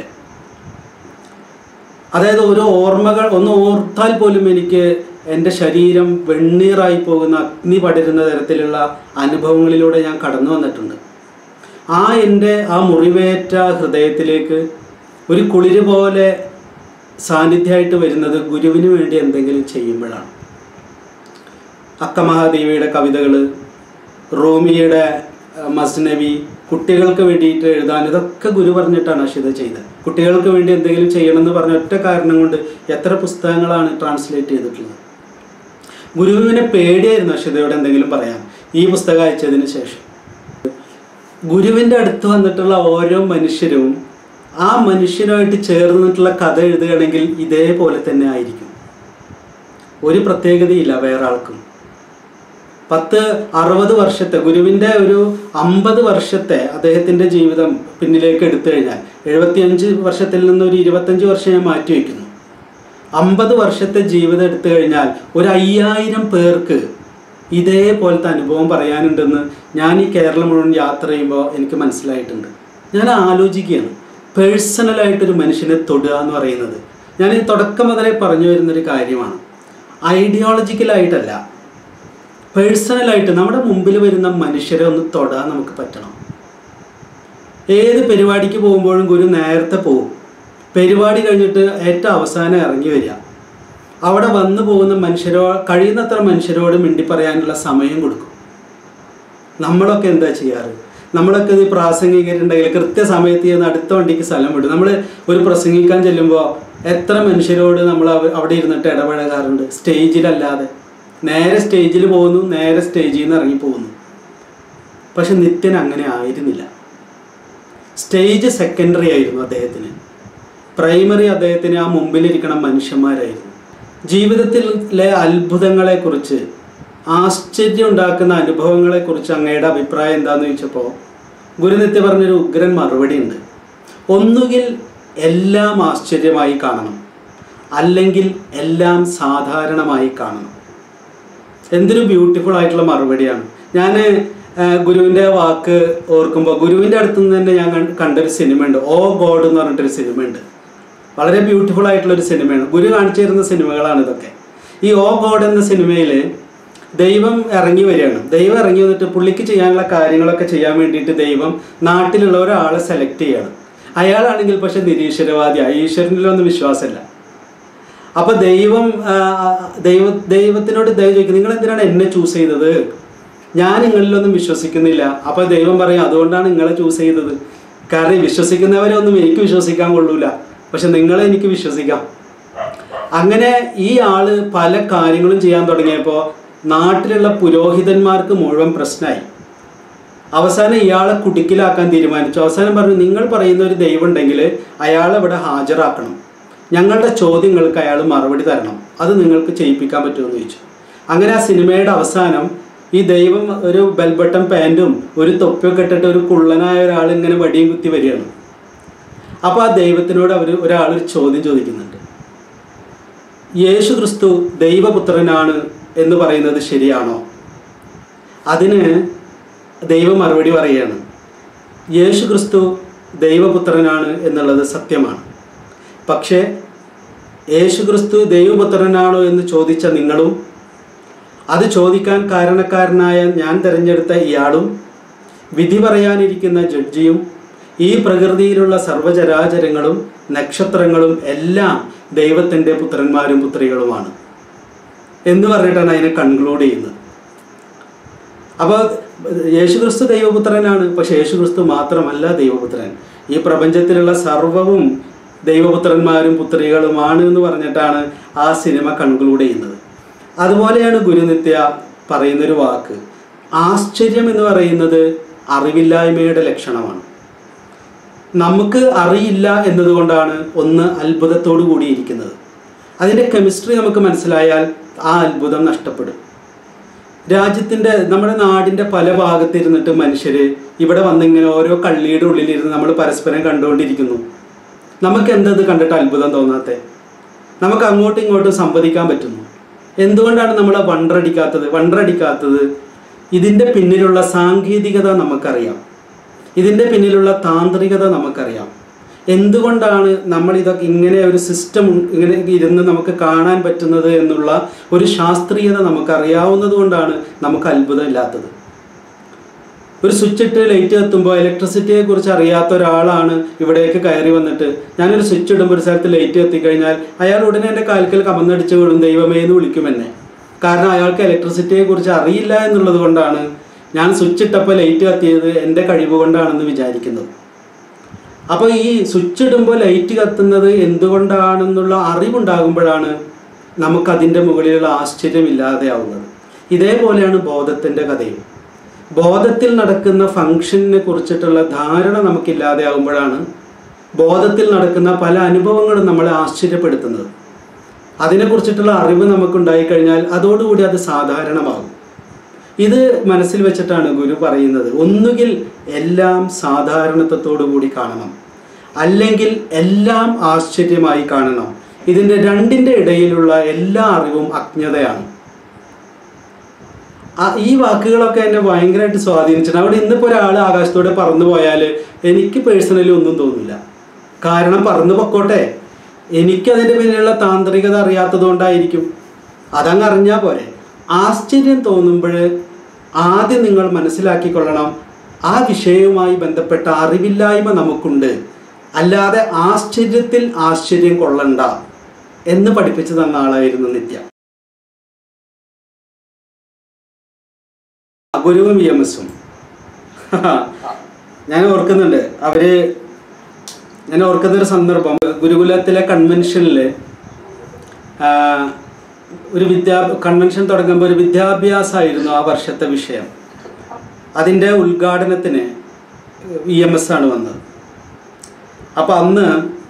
അതായത് ഓരോ ഓർമ്മകൾ ഒന്ന് ഓർത്താൽ പോലും എനിക്ക് എൻ്റെ ശരീരം വെണ്ണീറായി പോകുന്ന അഗ്നി പടരുന്ന തരത്തിലുള്ള അനുഭവങ്ങളിലൂടെ ഞാൻ കടന്നു വന്നിട്ടുണ്ട്. ആ എൻ്റെ ആ മുറിവേറ്റ ഹൃദയത്തിലേക്ക് ഒരു കുളിര് പോലെ സാന്നിധ്യമായിട്ട് വരുന്നത് ഗുരുവിന് വേണ്ടി എന്തെങ്കിലും ചെയ്യുമ്പോഴാണ്. അക്കമഹാദേവിയുടെ കവിതകൾ, റൂമിയുടെ മസ്നവി, കുട്ടികൾക്ക് വേണ്ടിയിട്ട് എഴുതാൻ, ഇതൊക്കെ ഗുരു പറഞ്ഞിട്ടാണ് അഷിത ചെയ്തത്. കുട്ടികൾക്ക് വേണ്ടി എന്തെങ്കിലും ചെയ്യണമെന്ന് പറഞ്ഞ ഒറ്റ കാരണം കൊണ്ട് എത്ര പുസ്തകങ്ങളാണ് ട്രാൻസ്ലേറ്റ് ചെയ്തിട്ടുള്ളത്. ഗുരുവിനെ പേടിയായിരുന്നു അഷിതയോട് എന്തെങ്കിലും പറയാൻ ഈ പുസ്തകം അയച്ചതിന് ശേഷം. ഗുരുവിൻ്റെ അടുത്ത് വന്നിട്ടുള്ള ഓരോ മനുഷ്യരും ആ മനുഷ്യനുമായിട്ട് ചേർന്നിട്ടുള്ള കഥ എഴുതുകയാണെങ്കിൽ ഇതേപോലെ തന്നെ ആയിരിക്കും. ഒരു പ്രത്യേകതയില്ല വേറെ ആൾക്കും. പത്ത് അറുപത് വർഷത്തെ ഗുരുവിൻ്റെ ഒരു അമ്പത് വർഷത്തെ അദ്ദേഹത്തിൻ്റെ ജീവിതം പിന്നിലേക്ക് എടുത്തു കഴിഞ്ഞാൽ, എഴുപത്തിയഞ്ച് വർഷത്തിൽ നിന്ന് ഒരു ഇരുപത്തഞ്ച് വർഷം ഞാൻ മാറ്റി വയ്ക്കുന്നു. അമ്പത് വർഷത്തെ ജീവിതം എടുത്തു കഴിഞ്ഞാൽ ഒരു അയ്യായിരം പേർക്ക് ഇതേപോലത്തെ അനുഭവം പറയാനുണ്ടെന്ന് ഞാൻ ഈ കേരളം മുഴുവൻ യാത്ര ചെയ്യുമ്പോൾ എനിക്ക് മനസ്സിലായിട്ടുണ്ട്. ഞാൻ ആലോചിക്കുകയാണ്, പേഴ്സണലായിട്ടൊരു മനുഷ്യനെ തൊടുക എന്ന് പറയുന്നത് ഞാൻ ഈ തുടക്കം മുതലേ പറഞ്ഞു വരുന്നൊരു കാര്യമാണ്. ഐഡിയോളജിക്കലായിട്ടല്ല, പേഴ്സണലായിട്ട് നമ്മുടെ മുമ്പിൽ വരുന്ന മനുഷ്യരെ ഒന്ന് തൊടാൻ നമുക്ക് പറ്റണം. ഏത് പരിപാടിക്ക് പോകുമ്പോഴും ഗുരു നേരത്തെ പോകും. പരിപാടി കഴിഞ്ഞിട്ട് ഏറ്റവും അവസാനം ഇറങ്ങി വരിക. അവിടെ വന്നു പോകുന്ന മനുഷ്യരോ കഴിയുന്നത്ര മനുഷ്യരോട് മിണ്ടി പറയാനുള്ള സമയം കൊടുക്കും. നമ്മളൊക്കെ എന്താ ചെയ്യാറ്? നമ്മളൊക്കെ ഇത് പ്രാസംഗികരുണ്ടെങ്കിൽ കൃത്യസമയത്ത് ചെയ്യുന്ന അടുത്ത വണ്ടിക്ക് സ്ഥലം വിടും. നമ്മൾ ഒരു പ്രസംഗിക്കാൻ ചെല്ലുമ്പോൾ എത്ര മനുഷ്യരോട് നമ്മൾ അവിടെ ഇരുന്നിട്ട് ഇടപഴകാറുണ്ട്? സ്റ്റേജിലല്ലാതെ. നേരെ സ്റ്റേജിൽ പോകുന്നു, നേരെ സ്റ്റേജിൽ നിന്ന് ഇറങ്ങിപ്പോകുന്നു. പക്ഷെ നിത്യൻ അങ്ങനെ ആയിരുന്നില്ല. സ്റ്റേജ് സെക്കൻഡറി ആയിരുന്നു അദ്ദേഹത്തിന്. പ്രൈമറി അദ്ദേഹത്തിന് ആ മുമ്പിലിരിക്കണ മനുഷ്യന്മാരായിരുന്നു. ജീവിതത്തിലെ അത്ഭുതങ്ങളെക്കുറിച്ച്, ആശ്ചര്യം ഉണ്ടാക്കുന്ന അനുഭവങ്ങളെക്കുറിച്ച് അങ്ങയുടെ അഭിപ്രായം എന്താണെന്ന് ചോദിച്ചപ്പോൾ ഗുരുനിത്യ പറഞ്ഞൊരു ഉഗ്രൻ മറുപടി ഉണ്ട്. ഒന്നുകിൽ എല്ലാം ആശ്ചര്യമായി കാണണം, അല്ലെങ്കിൽ എല്ലാം സാധാരണമായി കാണണം. എന്തൊരു ബ്യൂട്ടിഫുൾ ആയിട്ടുള്ള മറുപടിയാണ്. ഞാൻ ഗുരുവിൻ്റെ വാക്ക് ഓർക്കുമ്പോൾ ഗുരുവിൻ്റെ അടുത്ത് നിന്ന് തന്നെ ഞാൻ കണ്ടൊരു സിനിമയുണ്ട്, ഓ ഗോഡ് എന്ന് പറഞ്ഞിട്ടൊരു സിനിമയുണ്ട്. വളരെ ബ്യൂട്ടിഫുൾ ആയിട്ടുള്ളൊരു സിനിമയാണ്. ഗുരു കാണിച്ചു തരുന്ന സിനിമകളാണ് ഇതൊക്കെ. ഈ ഓ ഗോഡ് എന്ന സിനിമയിൽ ദൈവം ഇറങ്ങി വരികയാണ്. ദൈവം ഇറങ്ങി വന്നിട്ട് പുള്ളിക്ക് ചെയ്യാനുള്ള കാര്യങ്ങളൊക്കെ ചെയ്യാൻ വേണ്ടിയിട്ട് ദൈവം നാട്ടിലുള്ള ഒരാളെ സെലക്ട് ചെയ്യണം. അയാളാണെങ്കിൽ പക്ഷെ നിരീശ്വരവാദിയാണ്, ഈശ്വരനിലൊന്നും വിശ്വാസമില്ല. അപ്പോൾ ദൈവം ദൈവ ദൈവത്തിനോട് ദൈവം ചോദിക്കും, നിങ്ങൾ എന്തിനാണ് എന്നെ ചൂസ് ചെയ്തത്? ഞാൻ നിങ്ങളിലൊന്നും വിശ്വസിക്കുന്നില്ല. അപ്പോൾ ദൈവം പറയും, അതുകൊണ്ടാണ് നിങ്ങളെ ചൂസ് ചെയ്തത്. കാരണം വിശ്വസിക്കുന്നവരെ ഒന്നും എനിക്ക് വിശ്വസിക്കാൻ കൊള്ളൂല, പക്ഷെ നിങ്ങളെ എനിക്ക് വിശ്വസിക്കാം. അങ്ങനെ ഈ ആള് പല കാര്യങ്ങളും ചെയ്യാൻ തുടങ്ങിയപ്പോൾ നാട്ടിലുള്ള പുരോഹിതന്മാർക്ക് മുഴുവൻ പ്രശ്നമായി. അവസാനം ഇയാളെ കുടുക്കിലാക്കാൻ തീരുമാനിച്ചു. അവസാനം പറഞ്ഞു, നിങ്ങൾ പറയുന്ന ഒരു ദൈവം ഉണ്ടെങ്കിൽ അയാളെ ഇവിടെ ഹാജരാക്കണം, ഞങ്ങളുടെ ചോദ്യങ്ങൾക്ക് അയാൾ മറുപടി തരണം, അത് നിങ്ങൾക്ക് ചെയ്യിപ്പിക്കാൻ പറ്റുമെന്ന് ചോദിച്ചു. അങ്ങനെ ആ സിനിമയുടെ അവസാനം ഈ ദൈവം ഒരു ബെൽബട്ടൺ പാൻറ്റും ഒരു തൊപ്പിയൊക്കെ ഇട്ടിട്ട് ഒരു കുള്ളനായ ഒരാൾ ഇങ്ങനെ വടിയും കുത്തി വരികയാണ്. അപ്പോൾ ആ ദൈവത്തിനോട് അവർ ഒരാളൊരു ചോദ്യം ചോദിക്കുന്നുണ്ട്, യേശു ക്രിസ്തു ദൈവപുത്രനാണ് എന്ന് പറയുന്നത് ശരിയാണോ? അതിന് ദൈവം മറുപടി പറയുകയാണ്, യേശു ക്രിസ്തു ദൈവപുത്രനാണ് എന്നുള്ളത് സത്യമാണ്. പക്ഷേ യേശു ക്രിസ്തു ദൈവപുത്രനാണോ എന്ന് ചോദിച്ച നിങ്ങളും, അത് ചോദിക്കാൻ കാരണക്കാരനായ ഞാൻ തിരഞ്ഞെടുത്ത ഇയാളും, വിധി പറയാനിരിക്കുന്ന ജഡ്ജിയും, ഈ പ്രകൃതിയിലുള്ള സർവ്വചരാചരങ്ങളും നക്ഷത്രങ്ങളും എല്ലാം ദൈവത്തിൻ്റെ പുത്രന്മാരും പുത്രികളുമാണ് എന്ന് പറഞ്ഞിട്ടാണ് അതിനെ കൺക്ലൂഡ് ചെയ്യുന്നത്. അപ്പോൾ യേശുക്രിസ്തു ദൈവപുത്രനാണ്, പക്ഷെ യേശുക്രിസ്തു മാത്രമല്ല ദൈവപുത്രൻ. ഈ പ്രപഞ്ചത്തിലുള്ള സർവ്വവും ദൈവപുത്രന്മാരും പുത്രികളുമാണ് എന്ന് പറഞ്ഞിട്ടാണ് ആ സിനിമ കൺക്ലൂഡ് ചെയ്യുന്നത്. അതുപോലെയാണ് ഗുരുനിത്യ പറയുന്നൊരു വാക്ക്, ആശ്ചര്യം എന്ന് പറയുന്നത് അറിവില്ലായ്മയുടെ ലക്ഷണമാണ്. നമുക്ക് അറിയില്ല എന്നതുകൊണ്ടാണ് ഒന്ന് അത്ഭുതത്തോടു കൂടിയിരിക്കുന്നത്. അതിൻ്റെ കെമിസ്ട്രി നമുക്ക് മനസ്സിലായാൽ ആ അത്ഭുതം നഷ്ടപ്പെടും. രാജ്യത്തിൻ്റെ, നമ്മുടെ നാടിൻ്റെ പല ഭാഗത്തിരുന്നിട്ട് മനുഷ്യർ ഇവിടെ വന്നിങ്ങനെ ഓരോ കള്ളിയുടെ ഉള്ളിലിരുന്ന് നമ്മൾ പരസ്പരം കണ്ടുകൊണ്ടിരിക്കുന്നു. നമുക്ക് എന്തത് കണ്ടിട്ട് അത്ഭുതം തോന്നാത്തത്? നമുക്ക് അങ്ങോട്ടും ഇങ്ങോട്ടും സംവദിക്കാൻ പറ്റുന്നു. എന്തുകൊണ്ടാണ് നമ്മൾ വണ്ടറടിക്കാത്തത്? വണ്ടറടിക്കാത്തത് ഇതിൻ്റെ പിന്നിലുള്ള സാങ്കേതികത നമുക്കറിയാം, ഇതിൻ്റെ പിന്നിലുള്ള താന്ത്രികത നമുക്കറിയാം. എന്തുകൊണ്ടാണ് നമ്മൾ ഇതൊക്കെ ഇങ്ങനെ ഒരു സിസ്റ്റം ഇങ്ങനെ ഇരുന്ന് നമുക്ക് കാണാൻ പറ്റുന്നത് എന്നുള്ള ഒരു ശാസ്ത്രീയത നമുക്കറിയാവുന്നത് കൊണ്ടാണ് നമുക്ക് അത്ഭുതം ഇല്ലാത്തത്. ഒരു സ്വിച്ച് ഇട്ട് ലൈറ്റ് കത്തുമ്പോൾ ഇലക്ട്രിസിറ്റിയെ കുറിച്ച് അറിയാത്ത ഒരാളാണ് ഇവിടേക്ക് കയറി വന്നിട്ട് ഞാനൊരു സ്വിച്ച് ഇടുമ്പോൾ ഒരു സ്ഥലത്ത് ലൈറ്റ് കത്തിക്കഴിഞ്ഞാൽ അയാൾ ഉടനെ എൻ്റെ കാൽക്കൽ കമന്നടിച്ച് വീഴും, ദൈവമേ എന്ന് വിളിക്കും എന്നെ. കാരണം അയാൾക്ക് ഇലക്ട്രിസിറ്റിയെ കുറിച്ച് അറിയില്ല എന്നുള്ളത് കൊണ്ടാണ് ഞാൻ സ്വിച്ച് ഇട്ടപ്പോൾ ലൈറ്റ് കത്തിയത് എൻ്റെ കഴിവ് കൊണ്ടാണെന്ന് വിചാരിക്കുന്നത്. അപ്പോൾ ഈ സ്വിച്ച് ഇടുമ്പോൾ ലൈറ്റ് കത്തുന്നത് എന്തുകൊണ്ടാണെന്നുള്ള അറിവുണ്ടാകുമ്പോഴാണ് നമുക്കതിൻ്റെ മുകളിലുള്ള ആശ്ചര്യം ഇല്ലാതെയാവുന്നത്. ഇതേപോലെയാണ് ബോധത്തിൻ്റെ കഥയും. ബോധത്തിൽ നടക്കുന്ന ഫങ്ഷനെ കുറിച്ചിട്ടുള്ള ധാരണ നമുക്കില്ലാതെ ആകുമ്പോഴാണ് ബോധത്തിൽ നടക്കുന്ന പല അനുഭവങ്ങളും നമ്മളെ ആശ്ചര്യപ്പെടുത്തുന്നത്. അതിനെക്കുറിച്ചിട്ടുള്ള അറിവ് നമുക്കുണ്ടായിക്കഴിഞ്ഞാൽ അതോടുകൂടി അത് സാധാരണമാകും. ഇത് മനസ്സിൽ വെച്ചിട്ടാണ് ഗുരു പറയുന്നത്, ഒന്നുകിൽ എല്ലാം സാധാരണത്വത്തോടു കൂടി കാണണം, അല്ലെങ്കിൽ എല്ലാം ആശ്ചര്യമായി കാണണം. ഇതിൻ്റെ രണ്ടിൻ്റെ ഇടയിലുള്ള എല്ലാ അറിവും അജ്ഞതയാണ്. ഈ വാക്കുകളൊക്കെ എന്നെ ഭയങ്കരമായിട്ട് സ്വാധീനിച്ചിട്ടുണ്ട്. അവിടെ ഇന്നിപ്പോൾ ഒരാൾ ആകാശത്തോടെ പറന്നു പോയാൽ എനിക്ക് പേഴ്സണലി ഒന്നും തോന്നില്ല. കാരണം പറന്നു പൊക്കോട്ടെ, എനിക്കതിൻ്റെ പിന്നിലുള്ള താന്ത്രികത അറിയാത്തത് കൊണ്ടായിരിക്കും. അതങ്ങ് അറിഞ്ഞാൽ പോരെ. ആശ്ചര്യം തോന്നുമ്പോൾ ആദ്യം നിങ്ങൾ മനസ്സിലാക്കിക്കൊള്ളണം, ആ വിഷയവുമായി ബന്ധപ്പെട്ട അറിവില്ലായ്മ നമുക്കുണ്ട്, അല്ലാതെ ആശ്ചര്യത്തിൽ ആശ്ചര്യം കൊള്ളണ്ട എന്ന് പഠിപ്പിച്ചു തന്ന ആളായിരുന്നു നിത്യ. ഗുരുവും ഇ എം എസും ഞാൻ ഓർക്കുന്നുണ്ട്. അവര് ഞാൻ ഓർക്കുന്നൊരു സന്ദർഭം, ഗുരുകുലത്തിലെ കൺവെൻഷനിൽ ഒരു വിദ്യാ കൺവെൻഷൻ തുടങ്ങുമ്പോൾ ഒരു വിദ്യാഭ്യാസമായിരുന്നു ആ വർഷത്തെ വിഷയം. അതിൻ്റെ ഉദ്ഘാടനത്തിന് ഇ എം എസ് ആണ് വന്നത്. അപ്പോൾ അന്ന്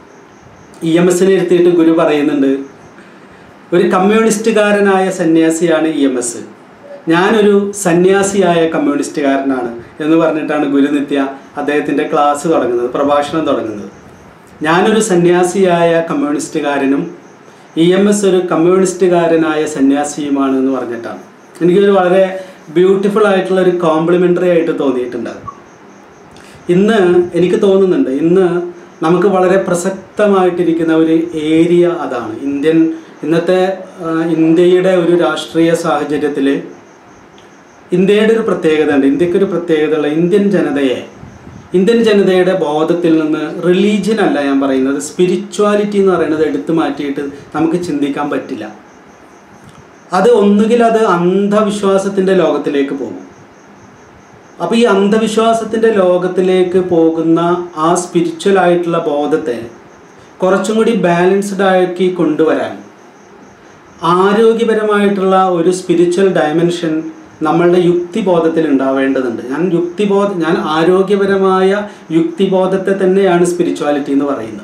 ഇ എം എസിനെ ഇരുത്തിയിട്ട് ഗുരു പറയുന്നുണ്ട്, ഒരു കമ്മ്യൂണിസ്റ്റുകാരനായ സന്യാസിയാണ് ഇ എം എസ്, ഞാനൊരു സന്യാസിയായ കമ്മ്യൂണിസ്റ്റുകാരനാണ് എന്ന് പറഞ്ഞിട്ടാണ് ഗുരുനിത്യ അദ്ദേഹത്തിൻ്റെ ക്ലാസ് തുടങ്ങുന്നത്, പ്രഭാഷണം തുടങ്ങുന്നത്. ഞാനൊരു സന്യാസിയായ കമ്മ്യൂണിസ്റ്റുകാരനും ഇ എം എസ് ഒരു കമ്മ്യൂണിസ്റ്റുകാരനായ സന്യാസിയുമാണ് എന്ന് പറഞ്ഞിട്ടാണ്. എനിക്കൊരു വളരെ ബ്യൂട്ടിഫുൾ ആയിട്ടുള്ള ഒരു കോംപ്ലിമെൻ്ററി ആയിട്ട് തോന്നിയിട്ടുണ്ട്. ഇന്ന് എനിക്ക് തോന്നുന്നുണ്ട്, ഇന്ന് നമുക്ക് വളരെ പ്രസക്തമായിട്ടിരിക്കുന്ന ഒരു ഏരിയ അതാണ്. ഇന്ത്യൻ ഇന്നത്തെ ഇന്ത്യയുടെ ഒരു രാഷ്ട്രീയ സാഹചര്യത്തിൽ ഇന്ത്യയുടെ ഒരു പ്രത്യേകത ഉണ്ട്. ഇന്ത്യക്കൊരു പ്രത്യേകതയുള്ള ഇന്ത്യൻ ജനതയെ ഇന്ത്യൻ ജനതയുടെ ബോധത്തിൽ നിന്ന് റിലീജിയൻ അല്ല ഞാൻ പറയുന്നത്, സ്പിരിച്വാലിറ്റി എന്ന് പറയുന്നത് എടുത്തു മാറ്റിയിട്ട് നമുക്ക് ചിന്തിക്കാൻ പറ്റില്ല. അത് ഒന്നുകിൽ അത് അന്ധവിശ്വാസത്തിൻ്റെ ലോകത്തിലേക്ക് പോകും. അപ്പോൾ ഈ അന്ധവിശ്വാസത്തിൻ്റെ ലോകത്തിലേക്ക് പോകുന്ന ആ സ്പിരിച്വൽ ആയിട്ടുള്ള ബോധത്തെ കുറച്ചും കൂടി ബാലൻസ്ഡ് ആക്കി കൊണ്ടുവരാൻ ആരോഗ്യപരമായിട്ടുള്ള ഒരു സ്പിരിച്വൽ ഡയമെൻഷൻ നമ്മളുടെ യുക്തിബോധത്തിൽ ഉണ്ടാവേണ്ടതുണ്ട്. ഞാൻ യുക്തിബോധ ഞാൻ ആരോഗ്യപരമായ യുക്തിബോധത്തെ തന്നെയാണ് സ്പിരിച്വാലിറ്റി എന്ന് പറയുന്നത്.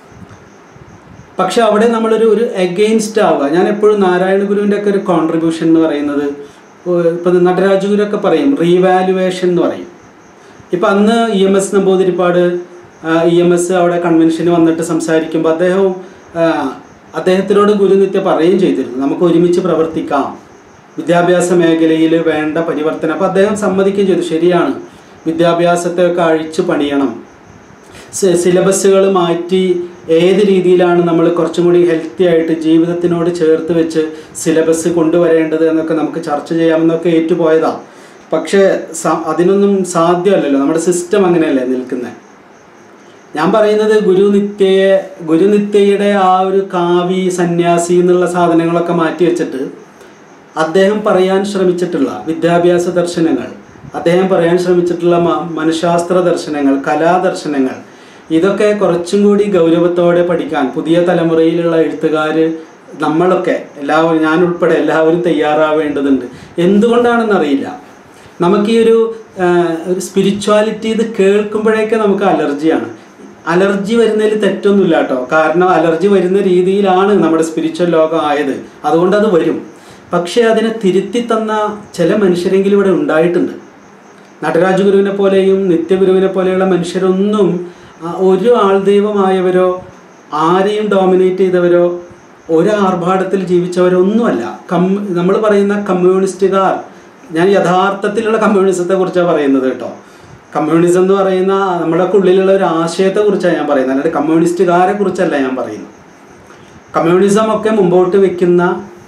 പക്ഷെ അവിടെ നമ്മളൊരു ഒരു എഗെയിൻസ്റ്റ് ആവുക. ഞാൻ എപ്പോഴും നാരായണ ഗുരുവിൻ്റെ ഒക്കെ ഒരു കോൺട്രിബ്യൂഷൻ എന്ന് പറയുന്നത്, ഇപ്പം നടരാജഗുരൊക്കെ പറയും റീവാലുവേഷൻ എന്ന് പറയും. ഇപ്പം അന്ന് ഇ എം എസ് നമ്പൂതിരിപ്പാട് ഇ എം എസ് അവിടെ കൺവെൻഷന് വന്നിട്ട് സംസാരിക്കുമ്പോൾ അദ്ദേഹവും അദ്ദേഹത്തിനോട് ഗുരുനിത്യ പറയുകയും ചെയ്തിരുന്നു, നമുക്ക് ഒരുമിച്ച് പ്രവർത്തിക്കാം, വിദ്യാഭ്യാസ മേഖലയിൽ വേണ്ട പരിവർത്തനം. അപ്പോൾ അദ്ദേഹം സമ്മതിക്കുകയും ചെയ്തു, ശരിയാണ്, വിദ്യാഭ്യാസത്തെയൊക്കെ അഴിച്ചു പണിയണം, സിലബസുകൾ മാറ്റി ഏത് രീതിയിലാണ് നമ്മൾ കുറച്ചും കൂടി ഹെൽത്തി ആയിട്ട് ജീവിതത്തിനോട് ചേർത്ത് വെച്ച് സിലബസ് കൊണ്ടുവരേണ്ടത് എന്നൊക്കെ നമുക്ക് ചർച്ച ചെയ്യാമെന്നൊക്കെ ഏറ്റുപോയതാണ്. പക്ഷേ അതിനൊന്നും സാധ്യമല്ലല്ലോ, നമ്മുടെ സിസ്റ്റം അങ്ങനെയല്ലേ നിൽക്കുന്നത്. ഞാൻ പറയുന്നത് ഗുരുനിത്യയെ ഗുരുനിത്യയുടെ ആ ഒരു കാവി സന്യാസി എന്നുള്ള സാധനങ്ങളൊക്കെ മാറ്റി വെച്ചിട്ട് അദ്ദേഹം പറയാൻ ശ്രമിച്ചിട്ടുള്ള വിദ്യാഭ്യാസ ദർശനങ്ങൾ, അദ്ദേഹം പറയാൻ ശ്രമിച്ചിട്ടുള്ള മനഃശാസ്ത്ര ദർശനങ്ങൾ, കലാദർശനങ്ങൾ, ഇതൊക്കെ കുറച്ചും കൂടി ഗൗരവത്തോടെ പഠിക്കാൻ പുതിയ തലമുറയിലുള്ള എഴുത്തുകാർ നമ്മളൊക്കെ എല്ലാവരും, ഞാൻ ഉൾപ്പെടെ എല്ലാവരും തയ്യാറാവേണ്ടതുണ്ട്. എന്തുകൊണ്ടാണെന്നറിയില്ല, നമുക്ക് ഈ ഒരു ഒരു സ്പിരിച്വാലിറ്റി ഇത് കേൾക്കുമ്പോഴേക്ക് നമുക്ക് അലർജിയാണ്. അലർജി വരുന്നതിൽ തെറ്റൊന്നുമില്ല കേട്ടോ, കാരണം അലർജി വരുന്ന രീതിയിലാണ് നമ്മുടെ സ്പിരിച്വൽ ലോകം ആയത്, അതുകൊണ്ടത് വരും. പക്ഷേ അതിനെ തിരുത്തി തന്ന ചില മനുഷ്യരെങ്കിലും ഇവിടെ ഉണ്ടായിട്ടുണ്ട്. നടരാജഗുരുവിനെ പോലെയും നിത്യഗുരുവിനെ പോലെയുള്ള മനുഷ്യരൊന്നും ഒരു ആൾദൈവമായവരോ ആരെയും ഡോമിനേറ്റ് ചെയ്തവരോ ഒരു ആർഭാടത്തിൽ ജീവിച്ചവരോ ഒന്നുമല്ല. കം നമ്മൾ പറയുന്ന കമ്മ്യൂണിസ്റ്റുകാർ, ഞാൻ യഥാർത്ഥത്തിലുള്ള കമ്മ്യൂണിസത്തെ കുറിച്ചാണ് പറയുന്നത് കേട്ടോ. കമ്മ്യൂണിസം എന്ന് പറയുന്ന നമ്മുടെ ഉള്ളിലുള്ള ഒരു ആശയത്തെ കുറിച്ചാണ് ഞാൻ പറയുന്നത്, അല്ലാണ്ട് കമ്മ്യൂണിസ്റ്റുകാരെ കുറിച്ചല്ല ഞാൻ പറയുന്നത്. കമ്മ്യൂണിസം ഒക്കെ മുമ്പോട്ട് വെക്കുന്ന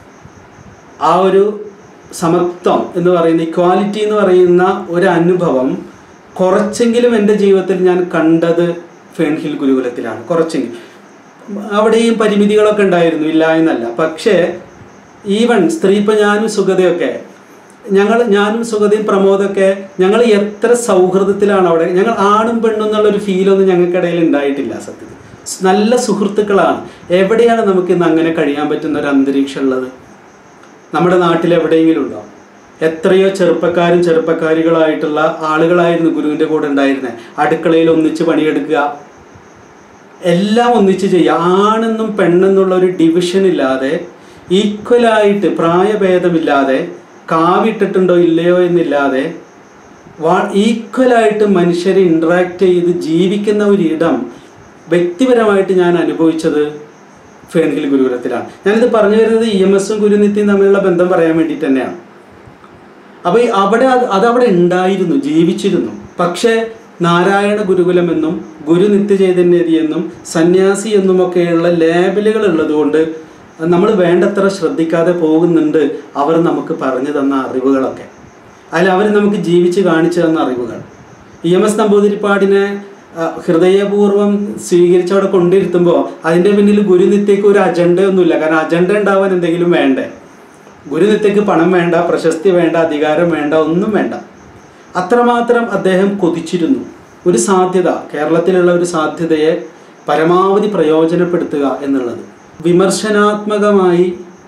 ആ ഒരു സമത്വം എന്ന് പറയുന്ന, ഇക്വാലിറ്റി എന്ന് പറയുന്ന ഒരു അനുഭവം കുറച്ചെങ്കിലും എൻ്റെ ജീവിതത്തിൽ ഞാൻ കണ്ടത് ഫേൺഹിൽ ഗുരുകുലത്തിലാണ്. കുറച്ചെങ്കിലും അവിടെയും പരിമിതികളൊക്കെ ഉണ്ടായിരുന്നു, ഇല്ല എന്നല്ല. പക്ഷേ ഈവൻ സ്ത്രീ, ഇപ്പം ഞാനും സുഗതയൊക്കെ, ഞങ്ങൾ ഞാനും സുഗതയും പ്രമോദൊക്കെ ഞങ്ങൾ എത്ര സൗഹൃദത്തിലാണ് അവിടെ. ഞങ്ങൾ ആണും പെണ്ണും എന്നുള്ളൊരു ഫീലൊന്നും ഞങ്ങൾക്കിടയിൽ ഉണ്ടായിട്ടില്ല. സത്യത്തിൽ നല്ല സുഹൃത്തുക്കളാണ്. എവിടെയാണ് നമുക്ക് ഇന്ന് അങ്ങനെ കഴിയാൻ പറ്റുന്ന ഒരു അന്തരീക്ഷം ഉള്ളത്? നമ്മുടെ നാട്ടിൽ എവിടെയെങ്കിലും ഉണ്ടോ? എത്രയോ ചെറുപ്പക്കാരും ചെറുപ്പക്കാരികളായിട്ടുള്ള ആളുകളായിരുന്നു ഗുരുവിൻ്റെ കൂടെ ഉണ്ടായിരുന്നത്. അടുക്കളയിൽ ഒന്നിച്ച് പണിയെടുക്കുക, എല്ലാം ഒന്നിച്ച് ചെയ്യുക. ആണെന്നും പെണ്ണെന്നുള്ള ഒരു ഡിവിഷൻ ഇല്ലാതെ ഈക്വലായിട്ട് പ്രായഭേദമില്ലാതെ കാവിട്ടിട്ടുണ്ടോ ഇല്ലയോ എന്നില്ലാതെ വാ ഈക്വലായിട്ട് മനുഷ്യരെ ഇൻട്രാക്ട് ചെയ്ത് ജീവിക്കുന്ന ഒരിടം വ്യക്തിപരമായിട്ട് ഞാൻ അനുഭവിച്ചത് ഫേൺഹിൽ ഗുരുകുലത്തിലാണ്. ഞാനിത് പറഞ്ഞു വരുന്നത് ഇ എം എസും ഗുരുനിത്യയും തമ്മിലുള്ള ബന്ധം പറയാൻ വേണ്ടിയിട്ട് തന്നെയാണ്. അപ്പോൾ അവിടെ അതവിടെ ഉണ്ടായിരുന്നു, ജീവിച്ചിരുന്നു. പക്ഷേ നാരായണ ഗുരുകുലമെന്നും ഗുരു നിത്യചൈതന്യതി എന്നും സന്യാസി എന്നുമൊക്കെയുള്ള ലേബലുകൾ ഉള്ളതുകൊണ്ട് നമ്മൾ വേണ്ടത്ര ശ്രദ്ധിക്കാതെ പോകുന്നുണ്ട് അവർ നമുക്ക് പറഞ്ഞു തന്ന അറിവുകളൊക്കെ. അതിൽ അവർ നമുക്ക് ജീവിച്ച് കാണിച്ചു തന്ന അറിവുകൾ. ഇ എം എസ് നമ്പൂതിരിപ്പാടിനെ ഹൃദയപൂർവ്വം സ്വീകരിച്ച് അവിടെ കൊണ്ടിരുത്തുമ്പോൾ അതിൻ്റെ പിന്നിൽ ഗുരുനിത്യയ്ക്ക് ഒരു അജണ്ടയൊന്നുമില്ല. കാരണം അജണ്ട ഉണ്ടാവാൻ എന്തെങ്കിലും വേണ്ടേ? ഗുരുനിത്യയ്ക്ക് പണം വേണ്ട, പ്രശസ്തി വേണ്ട, അധികാരം വേണ്ട, ഒന്നും വേണ്ട. അത്രമാത്രം അദ്ദേഹം കൊതിച്ചിരുന്നു ഒരു സാധ്യത, കേരളത്തിലുള്ള ഒരു സാധ്യതയെ പരമാവധി പ്രയോജനപ്പെടുത്തുക എന്നുള്ളത്. വിമർശനാത്മകമായി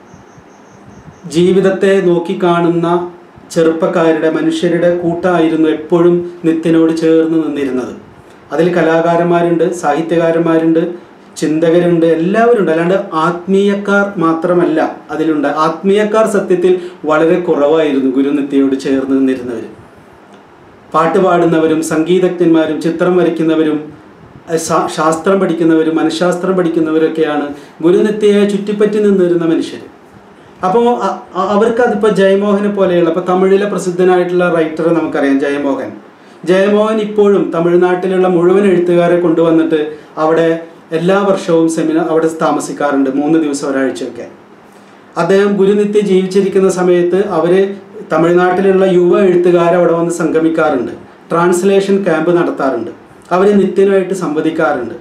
ജീവിതത്തെ നോക്കിക്കാണുന്ന ചെറുപ്പക്കാരുടെ, മനുഷ്യരുടെ കൂട്ടമായിരുന്നു എപ്പോഴും നിത്യനോട് ചേർന്ന് നിന്നിരുന്നത്. അതിൽ കലാകാരന്മാരുണ്ട്, സാഹിത്യകാരന്മാരുണ്ട്, ചിന്തകരുണ്ട്, എല്ലാവരും ഉണ്ട്. അല്ലാണ്ട് ആത്മീയക്കാർ മാത്രമല്ല അതിലുണ്ട്. ആത്മീയക്കാർ സത്യത്തിൽ വളരെ കുറവായിരുന്നു ഗുരുനിത്യയോട് ചേർന്ന് നിന്നിരുന്നവർ. പാട്ട് പാടുന്നവരും സംഗീതജ്ഞന്മാരും ചിത്രം വരയ്ക്കുന്നവരും ശാസ്ത്രം പഠിക്കുന്നവരും മനഃശാസ്ത്രം പഠിക്കുന്നവരൊക്കെയാണ് ഗുരുനിത്യയെ ചുറ്റിപ്പറ്റി നിന്നിരുന്ന മനുഷ്യർ. അപ്പോൾ അവർക്ക് അതിപ്പോൾ ജയമോഹനെ പോലെയുള്ള, ഇപ്പോൾ തമിഴിലെ പ്രസിദ്ധനായിട്ടുള്ള റൈറ്ററെ നമുക്കറിയാം, ജയമോഹൻ. ജയമോഹൻ ഇപ്പോഴും തമിഴ്നാട്ടിലുള്ള മുഴുവൻ എഴുത്തുകാരെ കൊണ്ടുവന്നിട്ട് അവിടെ എല്ലാ വർഷവും സെമിനാർ അവിടെ താമസിക്കാറുണ്ട്, മൂന്ന് ദിവസം ഒരാഴ്ചയൊക്കെ. അദ്ദേഹം ഗുരുനിത്യ ജീവിച്ചിരിക്കുന്ന സമയത്ത് അവർ തമിഴ്നാട്ടിലുള്ള യുവ എഴുത്തുകാരെ അവിടെ വന്ന് സംഗമിക്കാറുണ്ട്, ട്രാൻസ്ലേഷൻ ക്യാമ്പ് നടത്താറുണ്ട്, അവർ നിത്യനുമായിട്ട് സംവദിക്കാറുണ്ട്.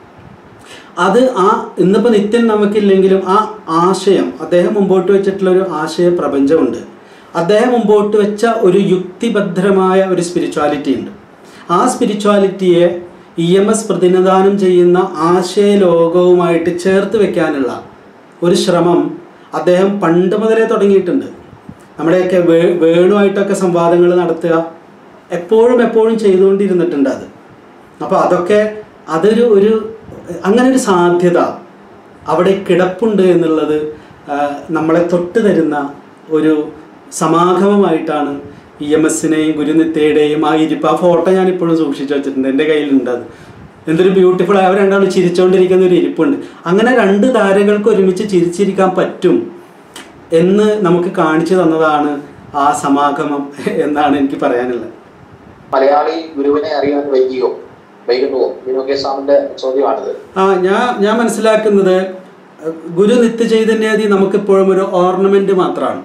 അത് ആ ഇന്നിപ്പോൾ നിത്യൻ നമുക്കില്ലെങ്കിലും ആ ആശയം അദ്ദേഹം മുമ്പോട്ട് വെച്ചിട്ടുള്ളൊരു ആശയ പ്രപഞ്ചമുണ്ട്. അദ്ദേഹം മുമ്പോട്ട് വെച്ച ഒരു യുക്തിഭദ്രമായ ഒരു സ്പിരിച്വാലിറ്റി ഉണ്ട്. ആ സ്പിരിച്വാലിറ്റിയെ ഇ എം എസ് പ്രതിനിധാനം ചെയ്യുന്ന ആശയ ലോകവുമായിട്ട് ചേർത്ത് വെക്കാനുള്ള ഒരു ശ്രമം അദ്ദേഹം പണ്ട് മുതലേ തുടങ്ങിയിട്ടുണ്ട്. നമ്മുടെയൊക്കെ വേ വേണുമായിട്ടൊക്കെ സംവാദങ്ങൾ നടത്തുക എപ്പോഴും എപ്പോഴും ചെയ്തുകൊണ്ടിരുന്നിട്ടുണ്ട് അത്. അപ്പോൾ അതൊക്കെ അതൊരു ഒരു അങ്ങനെ ഒരു സാധ്യത അവിടെ കിടപ്പുണ്ട് എന്നുള്ളത് നമ്മളെ തൊട്ട് തരുന്ന ഒരു സമാഗമമായിട്ടാണ് ഇ എം എസിനെയും ഗുരുനിത്യയുടെയും ആ ഇരിപ്പ്. ആ ഫോട്ടോ ഞാനിപ്പോഴും സൂക്ഷിച്ചു വെച്ചിട്ടുണ്ട്, എൻ്റെ കയ്യിലുണ്ട്. അത് എന്തൊരു ബ്യൂട്ടിഫുൾ, അവർ രണ്ടാളും ചിരിച്ചുകൊണ്ടിരിക്കുന്ന ഒരു ഇരിപ്പുണ്ട്. അങ്ങനെ രണ്ട് താരങ്ങൾക്ക് ഒരുമിച്ച് ചിരിച്ചിരിക്കാൻ പറ്റും എന്ന് നമുക്ക് കാണിച്ചു തന്നതാണ് ആ സമാഗമം എന്നാണ് എനിക്ക് പറയാനുള്ളത്. മലയാളി ഗുരുവിനെ അറിയാൻ വൈകിയോ വൈകുന്നുവോ വിനോദ സ്വാമിന്റെ ചോദ്യമാണിത്. ആ ഞാൻ ഞാൻ മനസ്സിലാക്കുന്നത് ഗുരു നിത്യചൈതന്യതി നമുക്കിപ്പോഴും ഒരു ഓർണമെന്റ് മാത്രമാണ്.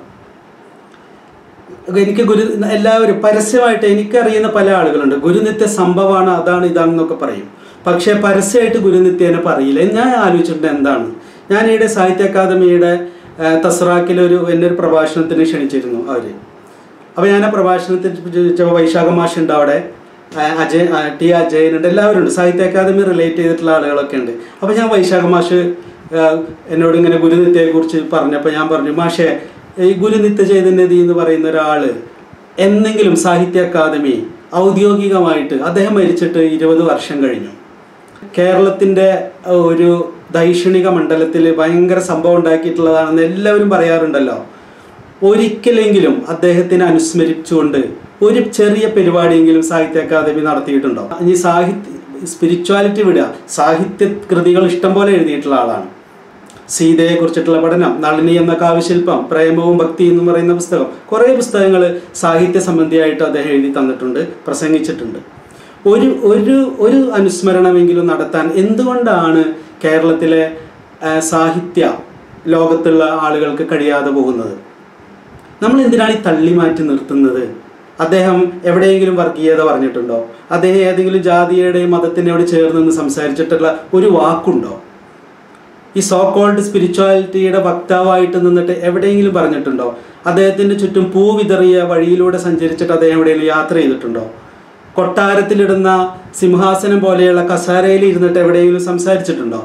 എനിക്ക് ഗുരു എല്ലാവരും പരസ്യമായിട്ട് എനിക്കറിയുന്ന പല ആളുകളുണ്ട്, ഗുരുനിത്യ സംഭവമാണ്, അതാണ് ഇതാണെന്നൊക്കെ പറയും. പക്ഷേ പരസ്യമായിട്ട് ഗുരുനിത്യനെ പറയില്ല. ഞാൻ ആലോചിച്ചിട്ടുണ്ട് എന്താണ്. ഞാൻ ഈയിടെ സാഹിത്യ അക്കാദമിയുടെ തസ്രാക്കിലൊരു എൻ്റെ ഒരു പ്രഭാഷണത്തിന് ക്ഷണിച്ചിരുന്നു അവർ. അപ്പോൾ ഞാൻ ആ പ്രഭാഷണത്തിൽ വൈശാഖ മാഷുണ്ട്, അവിടെ അജയ് ടി അജയനുണ്ട്, എല്ലാവരും ഉണ്ട്, സാഹിത്യ അക്കാദമി റിലേറ്റ് ചെയ്തിട്ടുള്ള ആളുകളൊക്കെ ഉണ്ട്. അപ്പോൾ ഞാൻ വൈശാഖ മാഷ് എന്നോട് ഇങ്ങനെ ഗുരുനിത്യയെക്കുറിച്ച് പറഞ്ഞപ്പോൾ ഞാൻ പറഞ്ഞു, മാഷേ ഈ ഗുരുനിത്യ ചൈതന്യതി എന്ന് പറയുന്ന ഒരാൾ എന്നെങ്കിലും സാഹിത്യ അക്കാദമി ഔദ്യോഗികമായിട്ട്, അദ്ദേഹം മരിച്ചിട്ട് ഇരുപത് വർഷം കഴിഞ്ഞു, കേരളത്തിൻ്റെ ഒരു ദൈക്ഷണിക മണ്ഡലത്തിൽ ഭയങ്കര സംഭവം ഉണ്ടാക്കിയിട്ടുള്ളതാണെന്ന് എല്ലാവരും പറയാറുണ്ടല്ലോ. ഒരിക്കലെങ്കിലും അദ്ദേഹത്തിനെ അനുസ്മരിച്ചുകൊണ്ട് ഒരു ചെറിയ പരിപാടിയെങ്കിലും സാഹിത്യ അക്കാദമി നടത്തിയിട്ടുണ്ടോ? ഇനി സാഹിത്യ സ്പിരിച്വാലിറ്റി വിടുക, സാഹിത്യ കൃതികൾ ഇഷ്ടം പോലെ എഴുതിയിട്ടുള്ള ആളാണ്. സീതയെക്കുറിച്ചിട്ടുള്ള പഠനം, നളിനി എന്ന കാവ്യശില്പം, പ്രേമവും ഭക്തി എന്ന് പറയുന്ന പുസ്തകം, കുറേ പുസ്തകങ്ങൾ സാഹിത്യ സംബന്ധിയായിട്ട് അദ്ദേഹം എഴുതി തന്നിട്ടുണ്ട്, പ്രസംഗിച്ചിട്ടുണ്ട്. ഒരു ഒരു ഒരു അനുസ്മരണമെങ്കിലും നടത്താൻ എന്തുകൊണ്ടാണ് കേരളത്തിലെ സാഹിത്യ ലോകത്തുള്ള ആളുകൾക്ക് കഴിയാതെ പോകുന്നത്? നമ്മൾ എന്തിനാണ് ഈ തള്ളി മാറ്റി നിർത്തുന്നത്? അദ്ദേഹം എവിടെയെങ്കിലും വർഗീയത പറഞ്ഞിട്ടുണ്ടോ? അദ്ദേഹം ഏതെങ്കിലും ജാതിയുടെയും മതത്തിനോട് ചേർന്ന് നിന്ന് സംസാരിച്ചിട്ടുള്ള ഒരു വാക്കുണ്ടോ? ഈ സോ കോൾഡ് സ്പിരിച്വാലിറ്റിയുടെ വക്താവായിട്ട് നിന്നിട്ട് എവിടെയെങ്കിലും പറഞ്ഞിട്ടുണ്ടോ? അദ്ദേഹത്തിൻ്റെ ചുറ്റും പൂ വിതറിയ വഴിയിലൂടെ സഞ്ചരിച്ചിട്ട് അദ്ദേഹം എവിടെയെങ്കിലും യാത്ര ചെയ്തിട്ടുണ്ടോ? കൊട്ടാരത്തിലിടുന്ന സിംഹാസനം പോലെയുള്ള കസേരയിൽ ഇരുന്നിട്ട് എവിടെയെങ്കിലും സംസാരിച്ചിട്ടുണ്ടോ?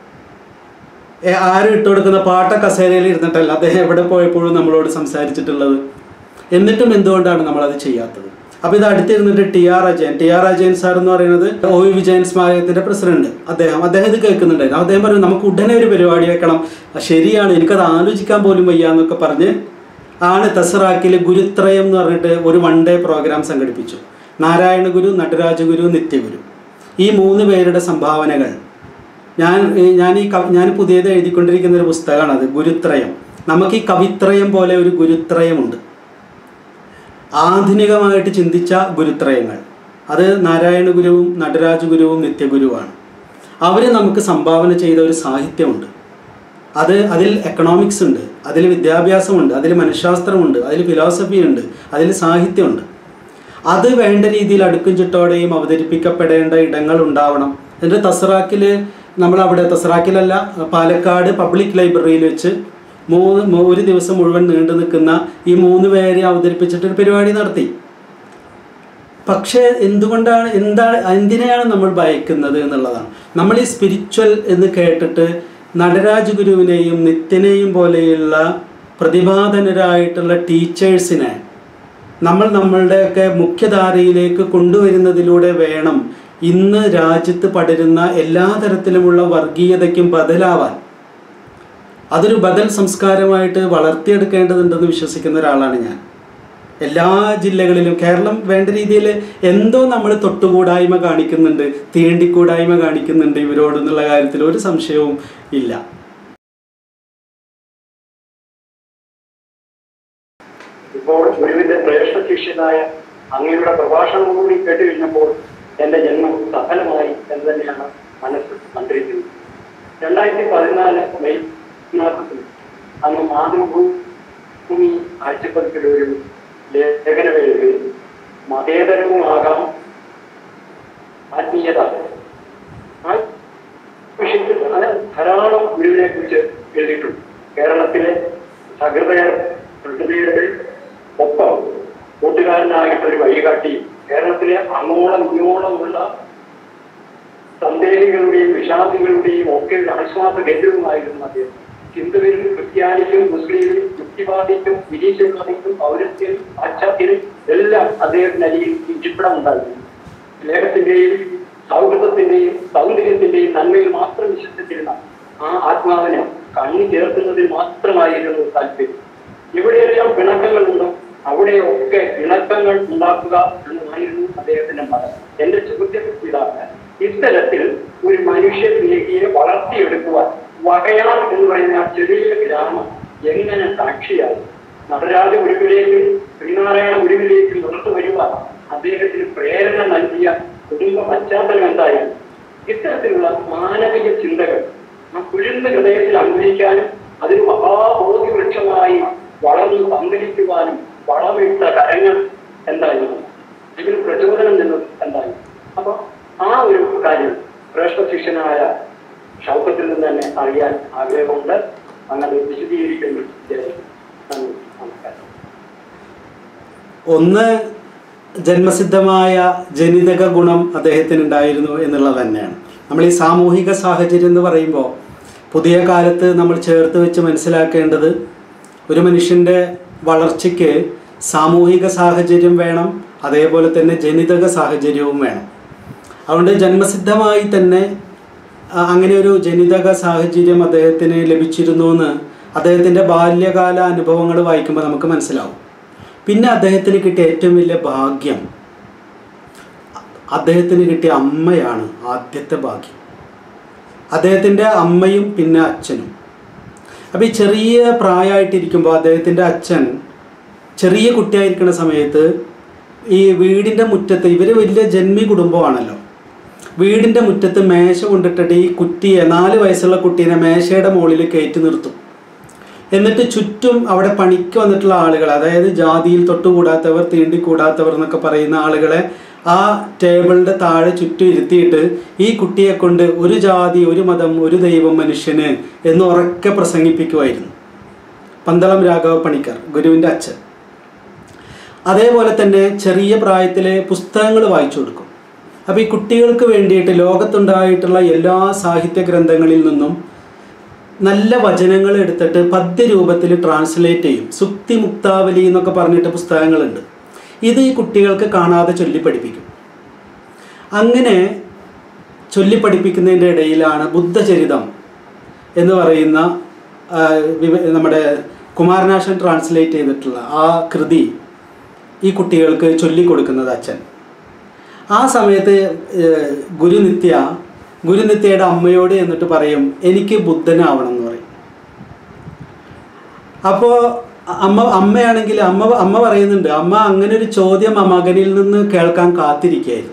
ആരും ഇട്ട് കൊടുക്കുന്ന പാട്ട കസേരയിൽ ഇരുന്നിട്ടല്ല അദ്ദേഹം എവിടെ പോയപ്പോഴും നമ്മളോട് സംസാരിച്ചിട്ടുള്ളത്. എന്നിട്ടും എന്തുകൊണ്ടാണ് നമ്മളത് ചെയ്യാത്തത്? അപ്പോൾ ഇത് അടുത്തിരുന്നിട്ട് ടി ആർ അജയൻ ടി ആർ അജയൻ സാർ എന്ന് പറയുന്നത് ഒ വി വിജയൻ സ്മാരകത്തിൻ്റെ പ്രസിഡന്റ്, അദ്ദേഹം അദ്ദേഹം ഇത് കേൾക്കുന്നുണ്ടായിരുന്നു. അദ്ദേഹം പറഞ്ഞു നമുക്ക് ഉടനെ ഒരു പരിപാടി വെക്കണം, ശരിയാണ് എനിക്കത് ആലോചിക്കാൻ പോലും വയ്യ എന്നൊക്കെ പറഞ്ഞ് ആണ് തസ്റാക്കിൽ ഗുരുത്രയം എന്ന് പറഞ്ഞിട്ട് ഒരു വൺ ഡേ പ്രോഗ്രാം സംഘടിപ്പിച്ചു. നാരായണ ഗുരു, നടരാജ ഗുരു, നിത്യഗുരു, ഈ മൂന്ന് പേരുടെ സംഭാവനകൾ ഞാൻ ഞാൻ ഈ ഞാൻ പുതിയത് എഴുതിക്കൊണ്ടിരിക്കുന്ന ഒരു പുസ്തകമാണ് അത്, ഗുരുത്രയം. നമുക്ക് ഈ കവിത്രയം പോലെ ഒരു ഗുരുത്രയമുണ്ട്, ആധുനികമായിട്ട് ചിന്തിച്ച ഗുരുത്രയങ്ങൾ. അത് നാരായണ ഗുരുവും നടരാജ ഗുരുവും നിത്യഗുരുവാണ്. അവർ നമുക്ക് സംഭാവന ചെയ്ത ഒരു സാഹിത്യമുണ്ട്. അത് അതിൽ എക്കണോമിക്സ് ഉണ്ട്, അതിൽ വിദ്യാഭ്യാസമുണ്ട്, അതിൽ മനഃശാസ്ത്രമുണ്ട്, അതിൽ ഫിലോസഫി ഉണ്ട്, അതിൽ സാഹിത്യമുണ്ട്. അത് വേണ്ട രീതിയിൽ അടുക്കും ചിട്ടോടെയും അവതരിപ്പിക്കപ്പെടേണ്ട ഇടങ്ങൾ ഉണ്ടാവണം. എന്നിട്ട് തസ്റാക്കിൽ നമ്മളവിടെ തസ്റാക്കിലല്ല പാലക്കാട് പബ്ലിക് ലൈബ്രറിയിൽ വെച്ച് മൂന്ന് ഒരു ദിവസം മുഴുവൻ നീണ്ടു നിൽക്കുന്ന ഈ മൂന്ന് പേരെ അവതരിപ്പിച്ചിട്ടൊരു പരിപാടി നടത്തി. പക്ഷേ എന്തുകൊണ്ടാണ് എന്താണ് എന്തിനെയാണ് നമ്മൾ ഭയക്കുന്നത് എന്നുള്ളതാണ്. നമ്മൾ ഈ സ്പിരിച്വൽ എന്ന് കേട്ടിട്ട് നടരാജ ഗുരുവിനെയും നിത്യനെയും പോലെയുള്ള പ്രതിഭാധനരായിട്ടുള്ള ടീച്ചേഴ്സിനെ നമ്മൾ നമ്മളുടെയൊക്കെ മുഖ്യധാരയിലേക്ക് കൊണ്ടുവരുന്നതിലൂടെ വേണം ഇന്ന് രാജ്യത്ത് പടരുന്ന എല്ലാ തരത്തിലുമുള്ള വർഗീയതയ്ക്കും ബദലാവാൻ. അതൊരു ബദൽ സംസ്കാരമായിട്ട് വളർത്തിയെടുക്കേണ്ടതുണ്ടെന്ന് വിശ്വസിക്കുന്ന ഒരാളാണ് ഞാൻ. എല്ലാ ജില്ലകളിലും കേരളം വേണ്ട രീതിയിൽ എന്തോ നമ്മൾ തൊട്ടുകൂടായ്മ കാണിക്കുന്നുണ്ട്, തീണ്ടിക്കൂടായ്മ കാണിക്കുന്നുണ്ട് ഇവരോടെന്നുള്ള കാര്യത്തിൽ ഒരു സംശയവും ഇല്ല. ഇപ്പോൾ ഗുരുവിന്റെ ശ്രേഷ്ഠ ശിഷ്യനായ അങ്ങയുടെ പ്രഭാഷണം കൂടി കേട്ട് കഴിഞ്ഞപ്പോൾ എന്റെ ജന്മം സഫലമായി എന്ന് തന്നെയാണ് മനസ്സ് മന്ത്രിക്കുന്നത്. രണ്ടായിരത്തി പതിനാല് മെയ് മാസത്തിൽ അങ്ങ് മാതൃഭൂമി ആഴ്ചപ്പതിപ്പിൽ ഒരു ലേഖനം എഴുതുകയും മതേതരവുമാകാം ആത്മീയത ആ വിഷയത്തിൽ അത് ധാരാളം ഗുരുവിനെ കുറിച്ച് എഴുതിയിട്ടുണ്ട്. കേരളത്തിലെ സഹൃദയർ ഹൃദയരുടെ ഒപ്പം കൂട്ടുകാരനായിട്ടൊരു വഴികാട്ടി, കേരളത്തിലെ അങ്ങോളം ഇങ്ങോളമുള്ള സന്ദേഹികളുടെയും വിഷാദികളുടെയും ഒക്കെ ഒരു ആശ്വാസ കേന്ദ്രവുമായിരുന്നു അദ്ദേഹം. ഹിന്ദുവിനും ക്രിസ്ത്യാനിക്കും മുസ്ലിമിനും യുക്തിവാദിക്കും നിരീശ്വരവാദിക്കും പൗരസ്ത്യനും പാശ്ചാത്യനും എല്ലാം അദ്ദേഹത്തിന് അരികിൽ ഇരിപ്പിടം ഉണ്ടായിരുന്നു. സ്നേഹത്തിന്റെയും സൗഹൃദത്തിന്റെയും സൗന്ദര്യത്തിന്റെയും നന്മയിൽ മാത്രം വിശ്വസിച്ചിരുന്ന ആ ആത്മാവിനെ കണ്ണു ചേർക്കുന്നതിൽ മാത്രമായിരുന്നു താല്പര്യം. എവിടെയെല്ലാം പിണക്കങ്ങളുണ്ടോ അവിടെയൊക്കെ ഇണക്കങ്ങൾ ഉണ്ടാക്കുക എന്നതായിരുന്നു അദ്ദേഹത്തിന്റെ മതം. എന്റെ ചോദ്യം ഇതാണ്, ഇത്തരത്തിൽ ഒരു മനുഷ്യ സ്നേഹിയെ വളർത്തിയെടുക്കുവാൻ വകയാർ എന്ന് പറയുന്ന ആ ചെറിയ ഗ്രാമം എങ്ങനെ സാക്ഷിയായി നടരാജ ഗുരുവിലേക്കും ശ്രീനാരായണ ഗുരുവിലേക്കും നടത്തു വരുവാൻ അദ്ദേഹത്തിന് പ്രേരണ നൽകിയ കുടുംബ പശ്ചാത്തലം എന്തായിരുന്നു? ഇത്തരത്തിലുള്ള മാനവിക ചിന്തകൾ ആ കുഴിർന്ന ഹൃദയത്തിൽ അന്വയിക്കാനും അതിന് മഹാബോധിവൃക്ഷമായി വളർന്നു പന്തലിക്കുവാനും വളമിട്ട കരങ്ങൾ എന്തായിരുന്നു, ഇതിന് പ്രചോദനം നിന്നത് എന്തായിരുന്നു? അപ്പൊ ആ ഒരു കാര്യം ശ്രേഷ്ഠ ശിഷ്യനായ ഷൗക്കത്തിൽ നിന്ന് തന്നെ അറിയാൻ ആഗ്രഹമുണ്ട്. അങ്ങനെ വിശദീകരിക്കുന്നു. നമസ്കാരം. ഒന്ന്, ജന്മസിദ്ധമായ ജനിതക ഗുണം അദ്ദേഹത്തിന് ഉണ്ടായിരുന്നു എന്നുള്ളത് തന്നെയാണ്. നമ്മൾ ഈ സാമൂഹിക സാഹചര്യം എന്ന് പറയുമ്പോൾ പുതിയ കാലത്ത് നമ്മൾ ചേർത്ത് വെച്ച് മനസ്സിലാക്കേണ്ടത് ഒരു മനുഷ്യൻ്റെ വളർച്ചയ്ക്ക് സാമൂഹിക സാഹചര്യം വേണം, അതേപോലെ തന്നെ ജനിതക സാഹചര്യവും വേണം. അതുകൊണ്ട് ജന്മസിദ്ധമായി തന്നെ അങ്ങനെ ഒരു ജനിതക സാഹചര്യം അദ്ദേഹത്തിന് ലഭിച്ചിരുന്നു എന്ന് അദ്ദേഹത്തിൻ്റെ ബാല്യകാല അനുഭവങ്ങൾ വായിക്കുമ്പോൾ നമുക്ക് മനസ്സിലാവും. പിന്നെ അദ്ദേഹത്തിന് കിട്ടിയ ഏറ്റവും വലിയ ഭാഗ്യം അദ്ദേഹത്തിന് കിട്ടിയ അമ്മയാണ്. ആദ്യത്തെ ഭാഗ്യം അദ്ദേഹത്തിൻ്റെ അമ്മയും പിന്നെ അച്ഛനും. അപ്പോൾ ഈ ചെറിയ പ്രായമായിട്ടിരിക്കുമ്പോൾ അദ്ദേഹത്തിൻ്റെ അച്ഛൻ ചെറിയ കുട്ടിയായിരിക്കുന്ന സമയത്ത് ഈ വീടിൻ്റെ മുറ്റത്ത്, ഇവർ വലിയ ജന്മി കുടുംബമാണല്ലോ, വീടിൻ്റെ മുറ്റത്ത് മേശ കൊണ്ടിട്ടിട്ട് ഈ കുട്ടിയെ, നാല് വയസ്സുള്ള കുട്ടീനെ മേശയുടെ മുകളിൽ കയറ്റി നിർത്തും. എന്നിട്ട് ചുറ്റും അവിടെ പണിക്ക് വന്നിട്ടുള്ള ആളുകൾ, അതായത് ജാതിയിൽ തൊട്ടുകൂടാത്തവർ, തീണ്ടിക്കൂടാത്തവർ എന്നൊക്കെ പറയുന്ന ആളുകളെ ആ ടേബിളിൻ്റെ താഴെ ചുറ്റും ഇരുത്തിയിട്ട് ഈ കുട്ടിയെ കൊണ്ട് ഒരു ജാതി, ഒരു മതം, ഒരു ദൈവം, മനുഷ്യന് എന്ന് ഉറക്കെ പ്രസംഗിപ്പിക്കുമായിരുന്നു പന്തളം രാഘവ പണിക്കർ, ഗുരുവിൻ്റെ അച്ഛൻ. അതേപോലെ തന്നെ ചെറിയ പ്രായത്തിലെ പുസ്തകങ്ങൾ വായിച്ചു കൊടുക്കും. അപ്പോൾ ഈ കുട്ടികൾക്ക് വേണ്ടിയിട്ട് ലോകത്തുണ്ടായിട്ടുള്ള എല്ലാ സാഹിത്യ ഗ്രന്ഥങ്ങളിൽ നിന്നും നല്ല വചനങ്ങൾ എടുത്തിട്ട് പദ്യ രൂപത്തിൽ ട്രാൻസ്ലേറ്റ് ചെയ്യും. സുക്തി മുക്താവലി എന്നൊക്കെ പറഞ്ഞിട്ട് പുസ്തകങ്ങളുണ്ട്. ഇത് ഈ കുട്ടികൾക്ക് കാണാതെ ചൊല്ലിപ്പഠിപ്പിക്കും. അങ്ങനെ ചൊല്ലിപ്പഠിപ്പിക്കുന്നതിൻ്റെ ഇടയിലാണ് ബുദ്ധചരിതം എന്ന് പറയുന്ന നമ്മുടെ കുമാരനാശൻ ട്രാൻസ്ലേറ്റ് ചെയ്തിട്ടുള്ള ആ കൃതി ഈ കുട്ടികൾക്ക് ചൊല്ലിക്കൊടുക്കുന്നത് അച്ഛൻ. ആ സമയത്ത് ഗുരുനിത്യ ഗുരുനിത്യയുടെ അമ്മയോട് എന്നിട്ട് പറയും, എനിക്ക് ബുദ്ധനാവണം എന്ന് പറയും. അപ്പോൾ അമ്മ അമ്മയാണെങ്കിൽ അമ്മ അമ്മ പറയുന്നുണ്ട്, അമ്മ അങ്ങനെ ഒരു ചോദ്യം ആ മകനിൽ നിന്ന് കേൾക്കാൻ കാത്തിരിക്കുകയായിരുന്നു.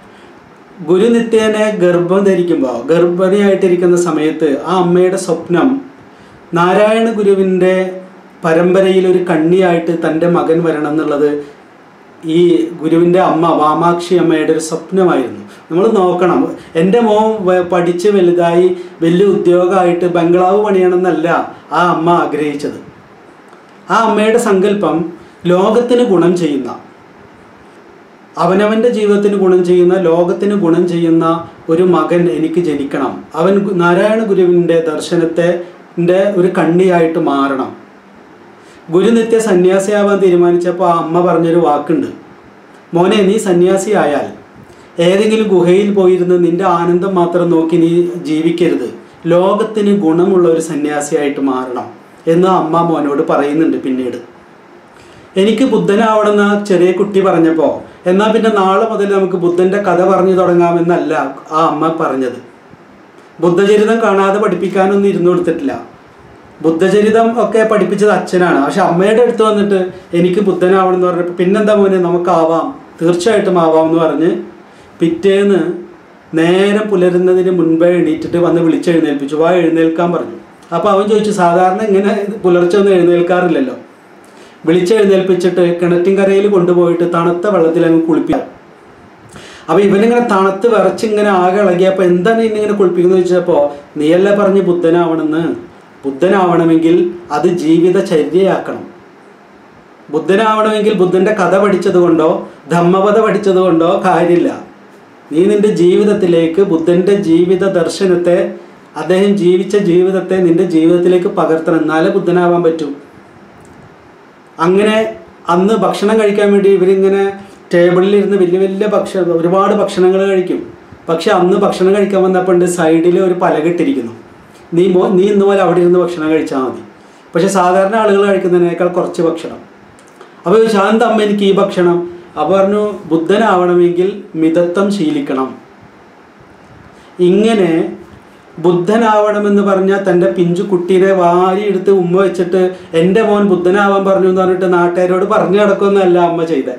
ഗുരുനിത്യനെ ഗർഭം ധരിക്കുമ്പോൾ ഗർഭിണിയായിട്ടിരിക്കുന്ന സമയത്ത് ആ അമ്മയുടെ സ്വപ്നം നാരായണ ഗുരുവിൻ്റെ പരമ്പരയിൽ ഒരു കണ്ണിയായിട്ട് തൻ്റെ മകൻ വരണം എന്നുള്ളത് ഈ ഗുരുവിൻ്റെ അമ്മ വാമാക്ഷി അമ്മയുടെ ഒരു സ്വപ്നമായിരുന്നു. നമ്മൾ നോക്കണം, എൻ്റെ മോൻ പഠിച്ച് വലുതായി വലിയ ഉദ്യോഗമായിട്ട് ബംഗ്ലാവ് പണിയണമെന്നല്ല ആ അമ്മ ആഗ്രഹിച്ചത്. ആ അമ്മയുടെ സങ്കല്പം ലോകത്തിന് ഗുണം ചെയ്യുന്ന, അവനവൻ്റെ ജീവിതത്തിന് ഗുണം ചെയ്യുന്ന, ലോകത്തിന് ഗുണം ചെയ്യുന്ന ഒരു മകൻ എനിക്ക് ജനിക്കണം. അവൻ നാരായണ ഗുരുവിൻ്റെ ദർശനത്തെ ഒരു കണ്ണിയായിട്ട് മാറണം. ഗുരുനിത്യ സന്യാസിയാവാൻ തീരുമാനിച്ചപ്പോൾ ആ അമ്മ പറഞ്ഞൊരു വാക്കുണ്ട്, മോനെ നീ സന്യാസിയായാൽ ഏതെങ്കിലും ഗുഹയിൽ പോയിരുന്ന് നിൻ്റെ ആനന്ദം മാത്രം നോക്കി നീ ജീവിക്കരുത്, ലോകത്തിന് ഗുണമുള്ള ഒരു സന്യാസിയായിട്ട് മാറണം എന്ന് അമ്മ മോനോട് പറയുന്നുണ്ട്. പിന്നീട് എനിക്ക് ബുദ്ധനാവണമെന്ന് ചെറിയ കുട്ടി പറഞ്ഞപ്പോൾ, എന്നാൽ പിന്നെ നാളെ മുതൽ നമുക്ക് ബുദ്ധൻ്റെ കഥ പറഞ്ഞു തുടങ്ങാമെന്നല്ല ആ അമ്മ പറഞ്ഞത്. ബുദ്ധചരിതം കാണാതെ പഠിപ്പിക്കാനൊന്നും ഇരുന്നു കൊടുത്തിട്ടില്ല. ബുദ്ധചരിതം ഒക്കെ പഠിപ്പിച്ചത് അച്ഛനാണ്. പക്ഷെ അമ്മയുടെ അടുത്ത് വന്നിട്ട് എനിക്ക് ബുദ്ധനാവണം എന്ന് പറഞ്ഞപ്പോൾ, പിന്നെന്താ മോനെ നമുക്കാവാം, തീർച്ചയായിട്ടും ആവാം എന്ന് പറഞ്ഞ് പിറ്റേന്ന് നേരം പുലരുന്നതിന് മുൻപേ എണീറ്റിട്ട് വന്ന് വിളിച്ചെഴുന്നേൽപ്പിച്ചു. വാ എഴുന്നേൽക്കാൻ പറഞ്ഞു. അപ്പോൾ അവൻ ചോദിച്ചു, സാധാരണ ഇങ്ങനെ പുലർച്ചെ ഒന്നും എഴുന്നേൽക്കാറില്ലല്ലോ. വിളിച്ചെഴുന്നേൽപ്പിച്ചിട്ട് കിണറ്റിൻകരയിൽ കൊണ്ടുപോയിട്ട് തണുത്ത വെള്ളത്തിൽ അങ്ങ് കുളിപ്പിക്കും. അപ്പോൾ ഇവനിങ്ങനെ തണുത്ത് വിറച്ചിങ്ങനെ ആകെ ഇളകിയപ്പോൾ എന്താണ് ഇന്നിങ്ങനെ കുളിപ്പിക്കുന്നത് ചോദിച്ചപ്പോൾ, നീയല്ലേ പറഞ്ഞ് ബുദ്ധനാവണമെന്ന്, ബുദ്ധനാവണമെങ്കിൽ അത് ജീവിതചര്യയാക്കണം. ബുദ്ധനാവണമെങ്കിൽ ബുദ്ധൻ്റെ കഥ പഠിച്ചത് കൊണ്ടോ ധമ്മപദ പഠിച്ചത് കൊണ്ടോ കാര്യമില്ല. നീ നിൻ്റെ ജീവിതത്തിലേക്ക് ബുദ്ധൻ്റെ ജീവിത ദർശനത്തെ, അദ്ദേഹം ജീവിച്ച ജീവിതത്തെ നിൻ്റെ ജീവിതത്തിലേക്ക് പകർത്തണം, എന്നാലേ ബുദ്ധനാവാൻ പറ്റൂ. അങ്ങനെ അന്ന് ഭക്ഷണം കഴിക്കാൻ വേണ്ടി ഇവരിങ്ങനെ ടേബിളിലിരുന്ന് വലിയ വലിയ ഭക്ഷണം ഒരുപാട് ഭക്ഷണങ്ങൾ കഴിക്കും. പക്ഷെ അന്ന് ഭക്ഷണം കഴിക്കാൻ വന്നപ്പോൾ സൈഡിൽ ഒരു പലകിട്ടിരിക്കുന്നു, നീ മോ നീ ഇന്ന് പോലെ അവിടെ ഇരുന്ന് ഭക്ഷണം കഴിച്ചാൽ മതി. പക്ഷെ സാധാരണ ആളുകൾ കഴിക്കുന്നതിനേക്കാൾ കുറച്ച് ഭക്ഷണം. അപ്പോൾ ശാന്തമ്മ എനിക്ക് ഈ ഭക്ഷണം. അപ്പോൾ പറഞ്ഞു, ബുദ്ധനാവണമെങ്കിൽ മിതത്വം ശീലിക്കണം. ഇങ്ങനെ ബുദ്ധനാവണമെന്ന് പറഞ്ഞാൽ തൻ്റെ പിഞ്ചു കുട്ടീനെ വാരിയെടുത്ത് ഉമ്മ വെച്ചിട്ട് എൻ്റെ മോൻ ബുദ്ധനാവാൻ പറഞ്ഞു എന്ന് പറഞ്ഞിട്ട് നാട്ടുകാരോട് പറഞ്ഞു നടക്കുമെന്നല്ല അമ്മ ചെയ്തത്.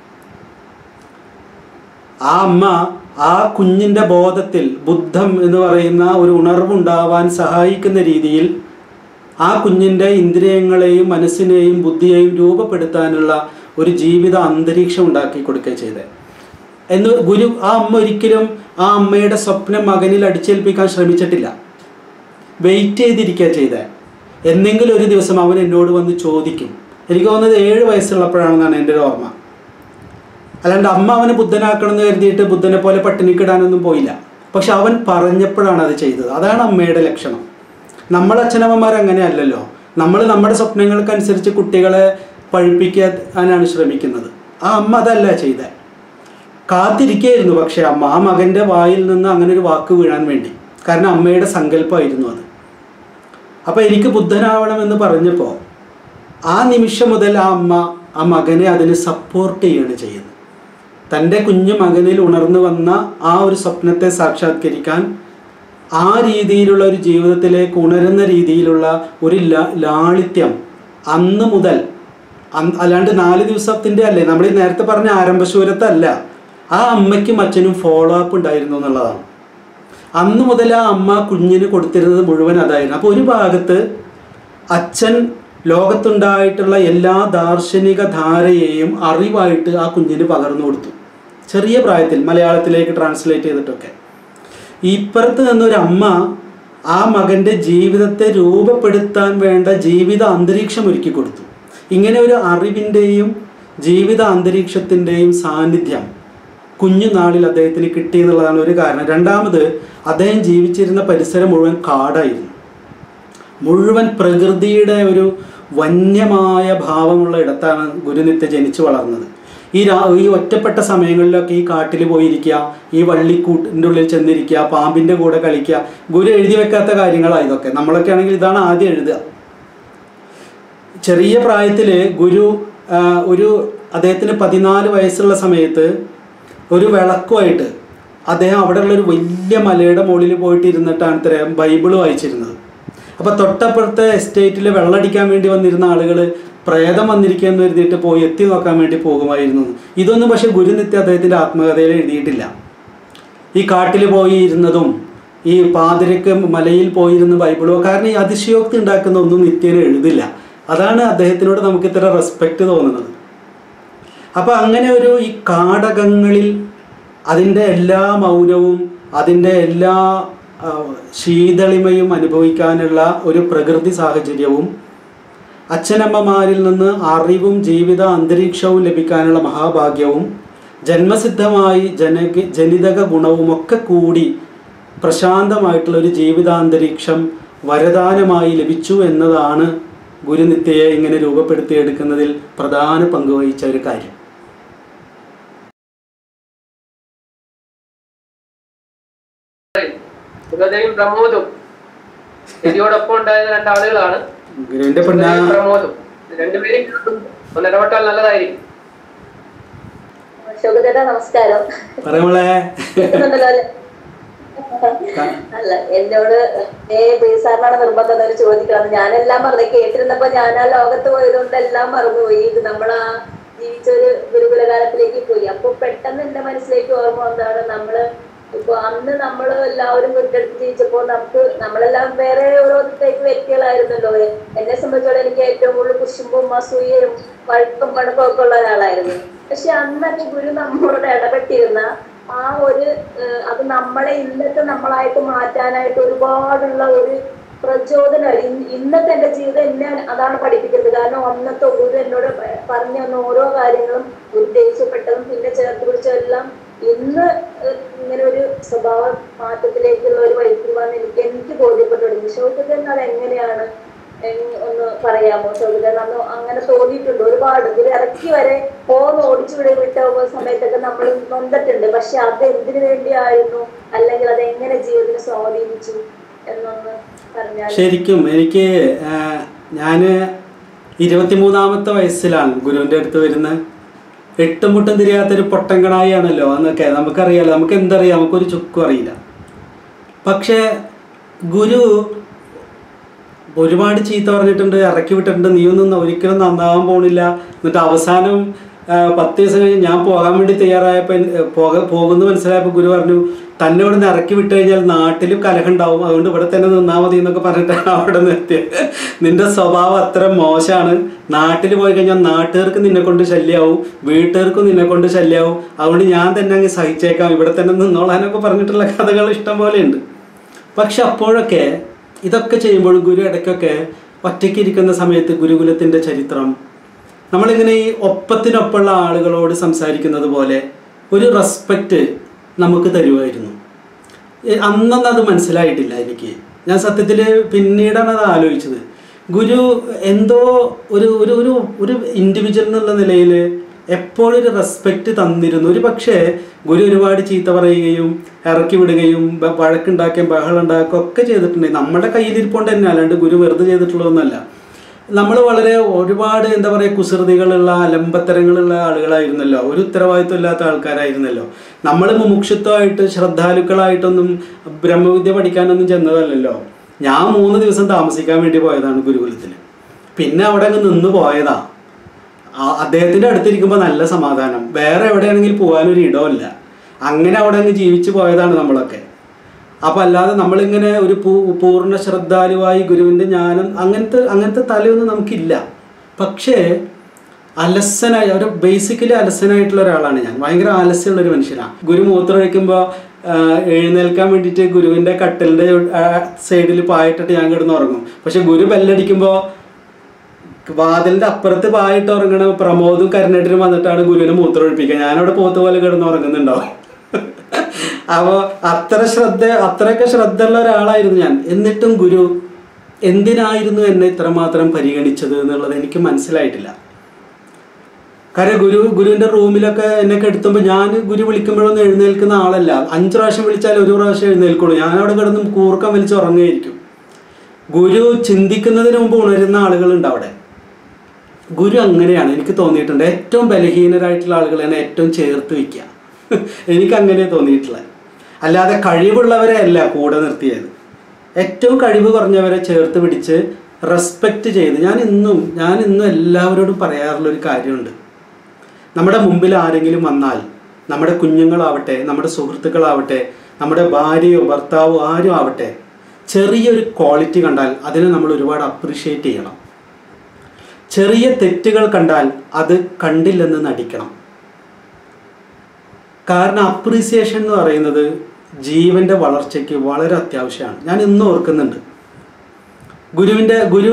ആ അമ്മ ആ കുഞ്ഞിൻ്റെ ബോധത്തിൽ ബുദ്ധം എന്ന് പറയുന്ന ഒരു ഉണർവുണ്ടാവാൻ സഹായിക്കുന്ന രീതിയിൽ ആ കുഞ്ഞിൻ്റെ ഇന്ദ്രിയങ്ങളെയും മനസ്സിനെയും ബുദ്ധിയെയും രൂപപ്പെടുത്താനുള്ള ഒരു ജീവിത അന്തരീക്ഷം ഉണ്ടാക്കി കൊടുക്കുക ചെയ്തത് എന്ന് ഗുരു. ആ അമ്മ ഒരിക്കലും ആ അമ്മയുടെ സ്വപ്നം മകനിൽ അടിച്ചേൽപ്പിക്കാൻ ശ്രമിച്ചിട്ടില്ല. വെയിറ്റ് ചെയ്തിരിക്കുക ചെയ്തത്. എന്തെങ്കിലും ഒരു ദിവസം അവൻ എന്നോട് വന്ന് ചോദിക്കും. എനിക്ക് തോന്നുന്നത് ഏഴ് വയസ്സുള്ളപ്പോഴാണെന്നാണ് എൻ്റെ ഒരു ഓർമ്മ. അല്ലാണ്ട് അമ്മ അവനെ ബുദ്ധനാക്കണം എന്ന് കരുതിയിട്ട് ബുദ്ധനെ പോലെ പട്ടിണിക്കിടാനൊന്നും പോയില്ല. പക്ഷെ അവൻ പറഞ്ഞപ്പോഴാണ് അത് ചെയ്തത്. അതാണ് അമ്മയുടെ ലക്ഷണം. നമ്മളെ അച്ഛനമ്മമാർ അങ്ങനെ അല്ലല്ലോ. നമ്മൾ നമ്മുടെ സ്വപ്നങ്ങൾക്കനുസരിച്ച് കുട്ടികളെ പഴിപ്പിക്കാനാണ് ശ്രമിക്കുന്നത്. ആ അമ്മ അതല്ല ചെയ്തത്. കാത്തിരിക്കുകയായിരുന്നു പക്ഷേ അമ്മ ആ മകൻ്റെ വായിൽ നിന്ന് അങ്ങനെ ഒരു വാക്ക് വീഴാൻ വേണ്ടി. കാരണം അമ്മയുടെ സങ്കല്പമായിരുന്നു അത്. അപ്പോൾ എനിക്ക് ബുദ്ധനാവണമെന്ന് പറഞ്ഞപ്പോൾ ആ നിമിഷം മുതൽ ആ അമ്മ ആ മകനെ അതിന് സപ്പോർട്ട് ചെയ്യുകയാണ് ചെയ്യുന്നത്. തൻ്റെ കുഞ്ഞു മകനിൽ ഉണർന്നു വന്ന ആ ഒരു സ്വപ്നത്തെ സാക്ഷാത്കരിക്കാൻ ആ രീതിയിലുള്ള ഒരു ജീവിതത്തിലേക്ക് ഉണരുന്ന രീതിയിലുള്ള ഒരു ലാളിത്യം അന്ന് മുതൽ, അല്ലാണ്ട് നാല് ദിവസത്തിൻ്റെ അല്ലേ, നമ്മൾ ഈ നേരത്തെ പറഞ്ഞ ആരംഭശൂരത്തല്ല, ആ അമ്മയ്ക്കും അച്ഛനും ഫോളോ അപ്പ് ഉണ്ടായിരുന്നു എന്നുള്ളതാണ്. അന്ന് മുതൽ ആ അമ്മ കുഞ്ഞിന് കൊടുത്തിരുന്നത് മുഴുവൻ അതായിരുന്നു. അപ്പോൾ ഒരു ഭാഗത്ത് അച്ഛൻ ലോകത്തുണ്ടായിട്ടുള്ള എല്ലാ ദാർശനിക ധാരയെയും അറിവായിട്ട് ആ കുഞ്ഞിന് പകർന്നു കൊടുത്തു, ചെറിയ പ്രായത്തിൽ മലയാളത്തിലേക്ക് ട്രാൻസ്ലേറ്റ് ചെയ്തിട്ടൊക്കെ. ഇപ്പുറത്ത് നിന്നൊരു അമ്മ ആ മകൻ്റെ ജീവിതത്തെ രൂപപ്പെടുത്താൻ വേണ്ട ജീവിത അന്തരീക്ഷം ഒരുക്കി കൊടുത്തു. ഇങ്ങനെ ഒരു അറിവിൻ്റെയും ജീവിത അന്തരീക്ഷത്തിൻ്റെയും സാന്നിധ്യം കുഞ്ഞുനാളിൽ അദ്ദേഹത്തിന് കിട്ടിയെന്നുള്ളതാണ് ഒരു കാരണം. രണ്ടാമത്, അദ്ദേഹം ജീവിച്ചിരുന്ന പരിസരം മുഴുവൻ കാടായിരുന്നു. മുഴുവൻ പ്രകൃതിയുടെ ഒരു വന്യമായ ഭാവമുള്ള ഇടത്താണ് ഗുരുനിത്യ ജനിച്ചു വളർന്നത്. ഈ രാ ഈ ഒറ്റപ്പെട്ട സമയങ്ങളിലൊക്കെ ഈ കാട്ടിൽ പോയിരിക്കുക, ഈ വള്ളിക്കൂട്ടിൻ്റെ ഉള്ളിൽ ചെന്നിരിക്കുക, പാമ്പിൻ്റെ കൂടെ കളിക്കുക. ഗുരു എഴുതി വെക്കാത്ത കാര്യങ്ങളാണ് ഇതൊക്കെ. നമ്മളൊക്കെ ആണെങ്കിൽ ഇതാണ് ആദ്യം എഴുതുക. ചെറിയ പ്രായത്തിൽ ഗുരു ഒരു അദ്ദേഹത്തിന് പതിനാല് വയസ്സുള്ള സമയത്ത് ഒരു വിളക്കുമായിട്ട് അദ്ദേഹം അവിടെയുള്ളൊരു വലിയ മലയുടെ മുകളിൽ പോയിട്ട് ഇരുന്നിട്ടാണ് ഇത്രയും ബൈബിള് വായിച്ചിരുന്നത്. അപ്പോൾ തൊട്ടപ്പുറത്തെ എസ്റ്റേറ്റിൽ വെള്ളമടിക്കാൻ വേണ്ടി വന്നിരുന്ന ആളുകൾ പ്രേതം വന്നിരിക്കുകയെന്ന് എഴുതിയിട്ട് പോയി എത്തി നോക്കാൻ വേണ്ടി പോകുമായിരുന്നു. ഇതൊന്നും പക്ഷേ ഗുരുനിത്യ അദ്ദേഹത്തിൻ്റെ ആത്മകഥയിൽ എഴുതിയിട്ടില്ല. ഈ കാട്ടിൽ പോയി ഇരുന്നതും ഈ പാതിരക്ക് മലയിൽ പോയിരുന്ന ബൈബിളോ, കാരണം ഈ അതിശയോക്തി ഉണ്ടാക്കുന്ന ഒന്നും നിത്യേന എഴുതില്ല. അതാണ് അദ്ദേഹത്തിനോട് നമുക്ക് ഇത്ര റെസ്പെക്റ്റ് തോന്നുന്നത്. അപ്പോൾ അങ്ങനെ ഒരു ഈ കാടകങ്ങളിൽ അതിൻ്റെ എല്ലാ മൗനവും അതിൻ്റെ എല്ലാ ശീതളിമയും അനുഭവിക്കാനുള്ള ഒരു പ്രകൃതി സാഹചര്യവും അച്ഛനമ്മമാരിൽ നിന്ന് അറിവും ജീവിത അന്തരീക്ഷവും ലഭിക്കാനുള്ള മഹാഭാഗ്യവും ജന്മസിദ്ധമായി ജനക ജനിതക ഗുണവുമൊക്കെ കൂടി പ്രശാന്തമായിട്ടുള്ള ഒരു ജീവിതാന്തരീക്ഷം വരദാനമായി ലഭിച്ചു എന്നതാണ് ഗുരുനിത്യയെ ഇങ്ങനെ രൂപപ്പെടുത്തിയെടുക്കുന്നതിൽ പ്രധാന പങ്കുവഹിച്ച ഒരു കാര്യം. പ്രമോദും ഇതിയോടൊപ്പം ഉണ്ടായിരുന്ന രണ്ടാളുകളാണ് ഗുരുവിന്റെ പ്രമോദും. രണ്ടുപേരും ഒന്ന് ഇടപെട്ടാൽ നല്ലതായിരിക്കും. നമസ്കാരം. അല്ല, എന്നോട് സാറിനാണ് നിർബന്ധം ചോദിക്കണം. ഞാനെല്ലാം മറന്നു കേട്ടിരുന്നപ്പോ ഞാൻ ആ ലോകത്ത് പോയതുകൊണ്ട് എല്ലാം മറന്നുപോയി. ഇത് നമ്മൾ ആ ജീവിച്ചൊരു ഗുരുകുലകാലത്തിലേക്ക് പോയി. അപ്പൊ പെട്ടെന്ന് എന്റെ മനസ്സിലേക്ക് ഓർമ്മ വന്നതാണ്, നമ്മള് ഇപ്പൊ അന്ന് നമ്മള് എല്ലാവരും വീട്ടെടുത്ത് ജീവിച്ചപ്പോ നമുക്ക് നമ്മളെല്ലാം വേറെ ഓരോ ടൈപ്പ് വ്യക്തികളായിരുന്നല്ലോ. എന്നെ സംബന്ധിച്ചോളം എനിക്ക് ഏറ്റവും കൂടുതൽ കുശുമ്പും അസൂയയും വഴക്കും പണക്കും ഒക്കെ ഉള്ള ഒരാളായിരുന്നു. പക്ഷെ അന്നൊക്കെ ഗുരു നമ്മളോട് ഇടപെട്ടിരുന്ന ആ ഒരു അത് നമ്മളെ ഇന്നത്തെ നമ്മളായിട്ട് മാറ്റാനായിട്ട് ഒരുപാടുള്ള ഒരു പ്രചോദനം ഇന്നത്തെ എന്റെ ജീവിതം എന്നെ അതാണ് പഠിപ്പിക്കുന്നത്. കാരണം അന്നത്തെ ഗുരു എന്നോട് പറഞ്ഞു തന്ന ഓരോ കാര്യങ്ങളും ഉദ്ദേശിക്കപ്പെട്ടതും പിന്നെ ചേർത്ത് പിടിച്ചതും എല്ലാം ഇന്ന് ഇങ്ങനെ ഒരു സ്വഭാവ മാറ്റത്തിലേക്കുള്ള ഒരു വഴിക്കുവാന്ന് എനിക്ക് എനിക്ക് ബോധ്യപ്പെട്ടിട്ടുണ്ട്. ശോഭിതൻ അത് എങ്ങനെയാണ് ഒന്ന് പറയാമോ? ശോഭിതൻ അന്ന് അങ്ങനെ തോന്നിയിട്ടുണ്ട് ഒരുപാട്. ഇതിൽ ഇറക്കി വരെ പോന്ന് ഓടിച്ചു വിട വിട്ട സമയത്തൊക്കെ നമ്മൾ നൊന്നിട്ടുണ്ട്. പക്ഷെ അത് എന്തിനു വേണ്ടിയായിരുന്നു, അല്ലെങ്കിൽ അത് എങ്ങനെ ജീവിതത്തിന് സ്വാധീനിച്ചു എന്നൊന്ന് പറഞ്ഞാൽ. ശരിക്കും എനിക്ക് ഞാൻ ഇരുപത്തിമൂന്നാമത്തെ വയസ്സിലാണ് ഗുരുവിൻ്റെ അടുത്ത് വരുന്നത്. എട്ടും മുട്ടും തിരിയാത്തൊരു പൊട്ടങ്കണായി ആണല്ലോ അന്നൊക്കെ. നമുക്കറിയാലോ, നമുക്ക് എന്തറിയാം, നമുക്കൊരു ചുക്കും അറിയില്ല. പക്ഷേ ഗുരു ഒരുപാട് ചീത്ത പറഞ്ഞിട്ടുണ്ട്, ഇറക്കി വിട്ടിട്ടുണ്ട്, നീയൊന്നും ഒരിക്കലും നന്നാവാൻ പോണില്ല. എന്നിട്ട് അവസാനം പത്ത് ദിവസം കഴിഞ്ഞ് ഞാൻ പോകാൻ വേണ്ടി തയ്യാറായപ്പോൾ പോക പോകുന്നു മനസ്സിലായപ്പോൾ ഗുരു പറഞ്ഞു, തന്നെ ഇവിടെ നിന്ന് ഇറക്കി വിട്ട് കഴിഞ്ഞാൽ നാട്ടിലും കലഹം ഉണ്ടാവും, അതുകൊണ്ട് ഇവിടെ തന്നെ നിന്നാൽ മതി എന്നൊക്കെ പറഞ്ഞിട്ടാണ് അവിടെ നിർത്തിയത്. നിന്റെ സ്വഭാവം അത്ര മോശമാണ്, നാട്ടിൽ പോയി കഴിഞ്ഞാൽ നാട്ടുകാർക്ക് നിന്നെ കൊണ്ട് ശല്യമാവും, വീട്ടുകാർക്കും നിന്നെ കൊണ്ട് ശല്യമാവും, അതുകൊണ്ട് ഞാൻ തന്നെ അങ്ങ് സഹിച്ചേക്കാം, ഇവിടെ തന്നെ നിന്നോളാനൊക്കെ പറഞ്ഞിട്ടുള്ള കഥകൾ ഇഷ്ടം പോലെ ഉണ്ട്. പക്ഷെ അപ്പോഴൊക്കെ ഇതൊക്കെ ചെയ്യുമ്പോൾ ഗുരു ഇടയ്ക്കൊക്കെ ഒറ്റയ്ക്ക് ഇരിക്കുന്ന സമയത്ത് ഗുരുകുലത്തിൻ്റെ ചരിത്രം നമ്മളിങ്ങനെ ഈ ഒപ്പത്തിനൊപ്പമുള്ള ആളുകളോട് സംസാരിക്കുന്നത് പോലെ ഒരു റെസ്പെക്റ്റ് നമുക്ക് തരുമായിരുന്നു. അന്നൊന്നും അത് മനസ്സിലായിട്ടില്ല എനിക്ക്. ഞാൻ സത്യത്തിൽ പിന്നീടാണ് അത് ആലോചിച്ചത്. ഗുരു എന്തോ ഒരു ഒരു ഒരു ഒരു ഇൻഡിവിജ്വൽ എന്നുള്ള നിലയിൽ എപ്പോഴും ഒരു റെസ്പെക്റ്റ് തന്നിരുന്നു. ഒരു പക്ഷേ ഗുരു ഒരുപാട് ചീത്ത പറയുകയും ഇറക്കി വിടുകയും വഴക്കുണ്ടാക്കുകയും ബഹളം ഉണ്ടാക്കുകയും ഒക്കെ ചെയ്തിട്ടുണ്ടെങ്കിൽ നമ്മുടെ കയ്യിലിരിപ്പോണ്ട് തന്നെ, അല്ലാണ്ട് ഗുരു വെറുതെ ചെയ്തിട്ടുള്ളതൊന്നുമല്ല. നമ്മൾ വളരെ ഒരുപാട് എന്താ പറയുക കുസൃതികളുള്ള അലമ്പത്തരങ്ങളുള്ള ആളുകളായിരുന്നല്ലോ, ഒരു ഉത്തരവാദിത്വം ഇല്ലാത്ത ആൾക്കാരായിരുന്നല്ലോ. നമ്മൾ മുമുക്ഷുത്വമായിട്ട് ശ്രദ്ധാലുക്കളായിട്ടൊന്നും ബ്രഹ്മവിദ്യ പഠിക്കാനൊന്നും ചെന്നതല്ലല്ലോ. ഞാൻ മൂന്ന് ദിവസം താമസിക്കാൻ വേണ്ടി പോയതാണ് ഗുരുകുലത്തിൽ. പിന്നെ അവിടെ അങ്ങ് നിന്ന് പോയതാ. അദ്ദേഹത്തിൻ്റെ അടുത്തിരിക്കുമ്പോൾ നല്ല സമാധാനം, വേറെ എവിടെയാണെങ്കിൽ പോകാനൊരു ഇടമില്ല. അങ്ങനെ അവിടെ അങ്ങ് ജീവിച്ചു പോയതാണ് നമ്മളൊക്കെ. അപ്പം അല്ലാതെ നമ്മളിങ്ങനെ ഒരു പൂ പൂർണ്ണ ശ്രദ്ധാലുവായി ഗുരുവിൻ്റെ ജ്ഞാനം അങ്ങനത്തെ അങ്ങനത്തെ തലയൊന്നും നമുക്കില്ല. പക്ഷേ അലസനായി ഒരു ബേസിക്കലി അലസനായിട്ടുള്ള ഒരാളാണ് ഞാൻ. ഭയങ്കര ആലസ്യമുള്ളൊരു മനുഷ്യനാണ്. ഗുരു മൂത്രമൊഴിക്കുമ്പോൾ എഴുന്നേൽക്കാൻ വേണ്ടിയിട്ട് ഗുരുവിൻ്റെ കട്ടലിൻ്റെ സൈഡിൽ പായിട്ടിട്ട് ഞാൻ കിടന്ന് ഉറങ്ങും. പക്ഷെ ഗുരു ബെല്ലടിക്കുമ്പോൾ വാതിലിൻ്റെ അപ്പുറത്ത് പായിട്ട് ഉറങ്ങണ പ്രമോദും കരുണേട്ടനും വന്നിട്ടാണ് ഗുരുവിനെ മൂത്രം ഒഴിപ്പിക്കുക. ഞാനവിടെ പോത്ത് പോലെ കിടന്ന് ഉറങ്ങുന്നുണ്ടാവും. അപ്പോൾ അത്ര ശ്രദ്ധ അത്രയൊക്കെ ശ്രദ്ധയുള്ള ഒരാളായിരുന്നു ഞാൻ. എന്നിട്ടും ഗുരു എന്തിനായിരുന്നു എന്നെ ഇത്രമാത്രം പരിഗണിച്ചത് എന്നുള്ളത് എനിക്ക് മനസ്സിലായിട്ടില്ല. കാരണം ഗുരു ഗുരുവിൻ്റെ റൂമിലൊക്കെ എന്നെ കെടുത്തുമ്പോൾ ഞാൻ ഗുരു വിളിക്കുമ്പോഴൊന്നും എഴുന്നേൽക്കുന്ന ആളല്ല. അഞ്ച് പ്രാവശ്യം വിളിച്ചാൽ ഒരു പ്രാവശ്യം എഴുന്നേൽക്കുള്ളൂ. ഞാനവിടെ കിടന്നും കൂർക്കം വലിച്ച് ഉറങ്ങുകയായിരിക്കും. ഗുരു ചിന്തിക്കുന്നതിന് മുമ്പ് ഉണരുന്ന ആളുകളുണ്ട് അവിടെ. ഗുരു അങ്ങനെയാണ് എനിക്ക് തോന്നിയിട്ടുണ്ട്. ഏറ്റവും ബലഹീനരായിട്ടുള്ള ആളുകളെയാണ് ഏറ്റവും ചേർത്ത് വയ്ക്കുക. എനിക്കങ്ങനെ തോന്നിയിട്ടുള്ളത്. അല്ലാതെ കഴിവുള്ളവരെ അല്ല കൂടെ നിർത്തിയത്. ഏറ്റവും കഴിവ് കുറഞ്ഞവരെ ചേർത്ത് പിടിച്ച് റെസ്പെക്റ്റ് ചെയ്ത് ഞാൻ ഇന്നും ഞാൻ ഇന്നും എല്ലാവരോടും പറയാറുള്ളൊരു കാര്യമുണ്ട്. നമ്മുടെ മുമ്പിൽ ആരെങ്കിലും വന്നാൽ, നമ്മുടെ കുഞ്ഞുങ്ങളാവട്ടെ, നമ്മുടെ സുഹൃത്തുക്കളാവട്ടെ, നമ്മുടെ ഭാര്യയോ ഭർത്താവോ ആരും ആവട്ടെ, ചെറിയൊരു ക്വാളിറ്റി കണ്ടാൽ അതിനെ നമ്മൾ ഒരുപാട് അപ്രീഷിയേറ്റ് ചെയ്യണം. ചെറിയ തെറ്റുകൾ കണ്ടാൽ അത് കണ്ടില്ലെന്ന് നടിക്കണം. കാരണം അപ്രീസിയേഷൻ എന്ന് പറയുന്നത് ജീവൻ്റെ വളർച്ചയ്ക്ക് വളരെ അത്യാവശ്യമാണ്. ഞാൻ ഇന്നും ഓർക്കുന്നുണ്ട്. ഗുരുവിൻ്റെ ഗുരു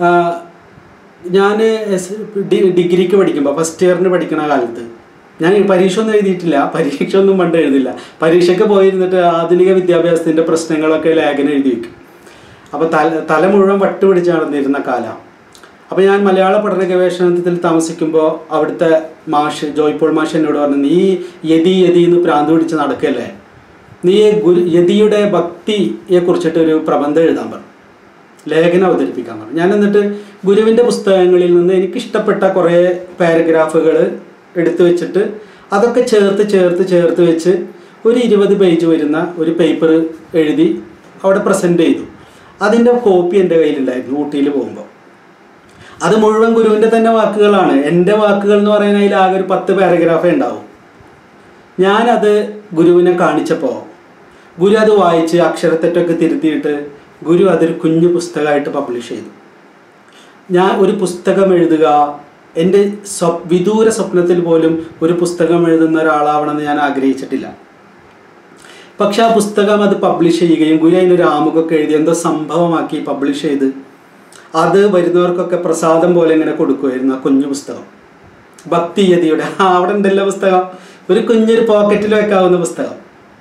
ഞാൻ എസ് ഡിഗ്രിക്ക് പഠിക്കുമ്പോൾ ഫസ്റ്റ് ഇയറിന് പഠിക്കുന്ന കാലത്ത് ഞാൻ പരീക്ഷ ഒന്നും എഴുതിയിട്ടില്ല. പരീക്ഷ ഒന്നും പണ്ട് എഴുതില്ല. പരീക്ഷയ്ക്ക് പോയിരുന്നിട്ട് ആധുനിക വിദ്യാഭ്യാസത്തിൻ്റെ പ്രശ്നങ്ങളൊക്കെ ലേഖനം എഴുതി വയ്ക്കും. അപ്പോൾ തല തല മുഴുവൻ വട്ട് പിടിച്ച് നടന്നിരുന്ന കാലം. അപ്പോൾ ഞാൻ മലയാള പഠന ഗവേഷണത്തിൽ താമസിക്കുമ്പോൾ അവിടുത്തെ മാഷ് ജോയ്പോൾ മാഷ് എന്നോട് പറഞ്ഞു, നീ യതി യതി എന്ന് പ്രാന്ത് പിടിച്ച് നടക്കല്ലേ, നീ ഗുരു യതിയുടെ ഭക്തിയെ കുറിച്ചിട്ട് ഒരു പ്രബന്ധം എഴുതാൻ പറഞ്ഞു, ലേഖനം അവതരിപ്പിക്കാൻ പറഞ്ഞു. ഞാൻ എന്നിട്ട് ഗുരുവിൻ്റെ പുസ്തകങ്ങളിൽ നിന്ന് എനിക്കിഷ്ടപ്പെട്ട കുറേ പാരഗ്രാഫുകൾ എടുത്തു വെച്ചിട്ട് അതൊക്കെ ചേർത്ത് ചേർത്ത് ചേർത്ത് വെച്ച് ഒരു ഇരുപത് പേജ് വരുന്ന ഒരു പേപ്പർ എഴുതി അവിടെ പ്രസൻറ്റ് ചെയ്തു. അതിൻ്റെ കോപ്പി എൻ്റെ കയ്യിലുണ്ടായിരുന്നു ഊട്ടിയിൽ പോകുമ്പോൾ. അത് മുഴുവൻ ഗുരുവിൻ്റെ തന്നെ വാക്കുകളാണ്. എൻ്റെ വാക്കുകൾ എന്ന് പറയുന്ന അതിൽ ആകെ ഒരു പത്ത് പാരഗ്രാഫേ ഉണ്ടാവും. ഞാനത് ഗുരുവിനെ കാണിച്ചപ്പോൾ ഗുരു അത് വായിച്ച് അക്ഷരത്തെറ്റൊക്കെ തിരുത്തിയിട്ട് ഗുരു അതൊരു കുഞ്ഞു പുസ്തകമായിട്ട് പബ്ലിഷ് ചെയ്തു. ഞാൻ ഒരു പുസ്തകം എഴുതുക, എൻ്റെ സ്വ വിദൂര സ്വപ്നത്തിൽ പോലും ഒരു പുസ്തകം എഴുതുന്ന ഒരാളാവണമെന്ന് ഞാൻ ആഗ്രഹിച്ചിട്ടില്ല. പക്ഷെ ആ പുസ്തകം അത് പബ്ലിഷ് ചെയ്യുകയും ഗുരു അതിനൊരു ആമുഖമൊക്കെ എഴുതി എന്തോ സംഭവമാക്കി പബ്ലിഷ് ചെയ്ത് അത് വരുന്നവർക്കൊക്കെ പ്രസാദം പോലെ ഇങ്ങനെ കൊടുക്കുമായിരുന്നു. ആ കുഞ്ഞു പുസ്തകം ഭക്തി യതിയുടെ അവിടെ ഉണ്ടല്ലോ പുസ്തകം, ഒരു കുഞ്ഞൊരു പോക്കറ്റിൽ വെക്കാവുന്ന പുസ്തകം.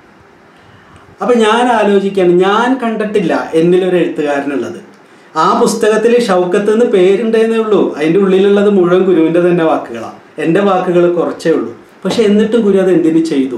അപ്പം ഞാൻ ആലോചിക്കുകയാണ്, ഞാൻ കണ്ടിട്ടില്ല എന്നിലൊരു എഴുത്തുകാരനുള്ളത്. ആ പുസ്തകത്തിൽ ഷൗക്കത്ത് നിന്ന് പേരുണ്ടെന്നേ ഉള്ളൂ, അതിൻ്റെ ഉള്ളിലുള്ളത് മുഴുവൻ ഗുരുവിൻ്റെ തന്നെ വാക്കുകളാണ്. എൻ്റെ വാക്കുകൾ കുറച്ചേ ഉള്ളൂ. പക്ഷെ എന്നിട്ടും ഗുരു അത് എന്തിനു ചെയ്തു?